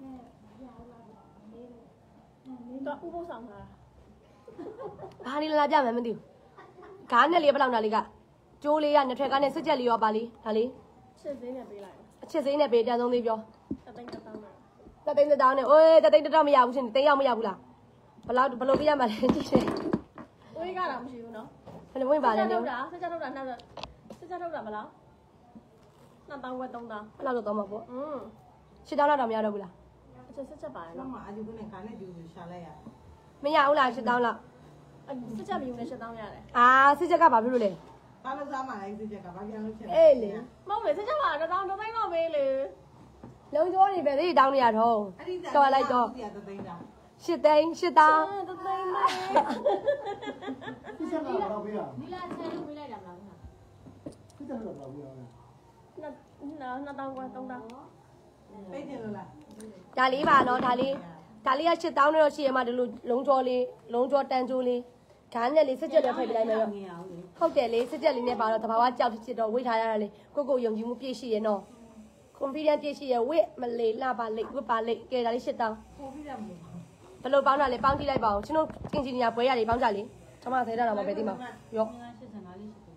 တော့ဥပုသ်ဆောင်တာဘာလေးလာပြမယ်မသိဘူးခါနဲ့လေးဘလောက်နာလေးကကျိုးလေးကနှစ်ထက်ကားနဲ့စစ်ချက်လေးရောပါလေးဒါလေးရှစ်စင်းနဲ့ပေးလိုက်အချစ်စိမ့်နဲ့ပေးတန်ဆုံးသေးပြောတသိန်းတစ်သောင်းနဲ့တသိန်းတစ်တောင်းနဲ့အိုးတသိန်းတစ်တောင်းမရဘူးရှင်သိန်းရောက်မရဘူးလားဘယ်လိုပြရမှာလဲကြည့်တယ်ဝေးကတော့မရှိဘူးနော်ဘယ်လိုဝင်ပါလဲဆက်နေထုတ်တာဆက်ထုတ်တာနှစ်ဆက်ထုတ်တာမလားနှစ်တောင်းဝက်သုံးတောင်းဘယ်လောက်တော့မှာပေါ့ရှစ်တောင်းတော့မရတော့ဘူးလားအချက်ဆက်ချက်ပါတယ်တော့နော်မှအယူကနေခါနဲ့တူရှာလိုက်ရမရဘူးလားရှစ်တောင်းလောက်ဆက်ချက်မယူနဲ့ရှစ်တောင်းရတယ်အာစစ်ချက်ကဘာဖြစ်လို့လဲဘာလို့စားမှလဲစစ်ချက်ကဘာပြန်လို့ချက်အေးလေမဟုတ်လေဆက်ချက်ပါတစ်တောင်းတစ်သိန်းတော့ပေးလေလုံကျော်နေပဲသိတောင်းနေရတော့အဲ့ဒီတော်လိုက်တော့တသိန်းတာရှစ်သိန်းရှစ်တောင်းတစ်သိန်းပဲဒီစက်ကတော့ပြရဒီလားဆယ်လို့ပေးလိုက်တာမလားဒီစက်ကတော့ပြရနှစ်တောင်းဝက်သုံးတောင်းပိတ်တယ်လို့လားဒါလေးပါနော်ဒါလေးကရှစ်တောင်းနဲ့တော့ရှိရမှာဒီလိုလုံကျော်လေးလုံကျော်တန်ကျိုးလေးခါနဲ့လေးစစ်ချက်လည်းဖိတ်ပြလိုက်မယ်ရောဟုတ်တယ်လေစစ်ချက်လေးနဲ့ပါတော့တဘာဝကြောက်ဖြစ်တော့ဝိထားရတာလေကိုယုံကြည်မှုပြည့်ရှိရနော် confidence ပြည့်ရှိရဝစ်မလေးလှပါလိဝစ်ပါလိကဲဒါလေးရှစ်တောင်းပို့ပြီးတယ်မလို့ဘယ်လိုပေါင်းတာလဲပေါင်းကြည့်လိုက်ပါဦးကျွန်တော်အင်ဂျင်နီယာဘွဲရတယ်ပေါင်းကြလေကျွန်မသေးတာတော့မပဲသိမှာရော့ 85လေးရှိတယ်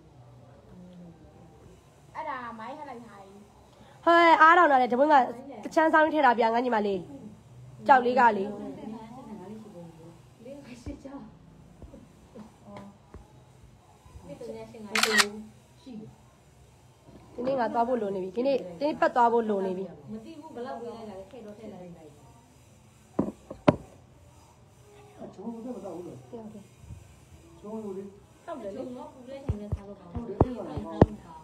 အဲ့ဒါမိုင်းဟလိုက်ဟာဟဲ့အားတော့လာတယ်တပွင့်ကတချမ်းဆောင်ထည့်တာပြန်ငန်းညီမလေးကြောက်လေးကလေ ဒီနေ့ငါသွားဖို့လိုနေပြီဒီနေ့ပတ်သွားဖို့လိုနေပြီမသိဘူးဘယ်လောက်ဝေးလိုက်တာလဲထဲတော့ထဲလိုက်လိုက်ချုံးလို့တော့ဘူးလို့ချုံးလို့လေဟုတ်တယ်လေကျွန်တော်ပူလဲနေနဲ့စားလို့ပါဟုတ်တယ်ဘူးအဲ့ဒါအဲ့တော့ဒါ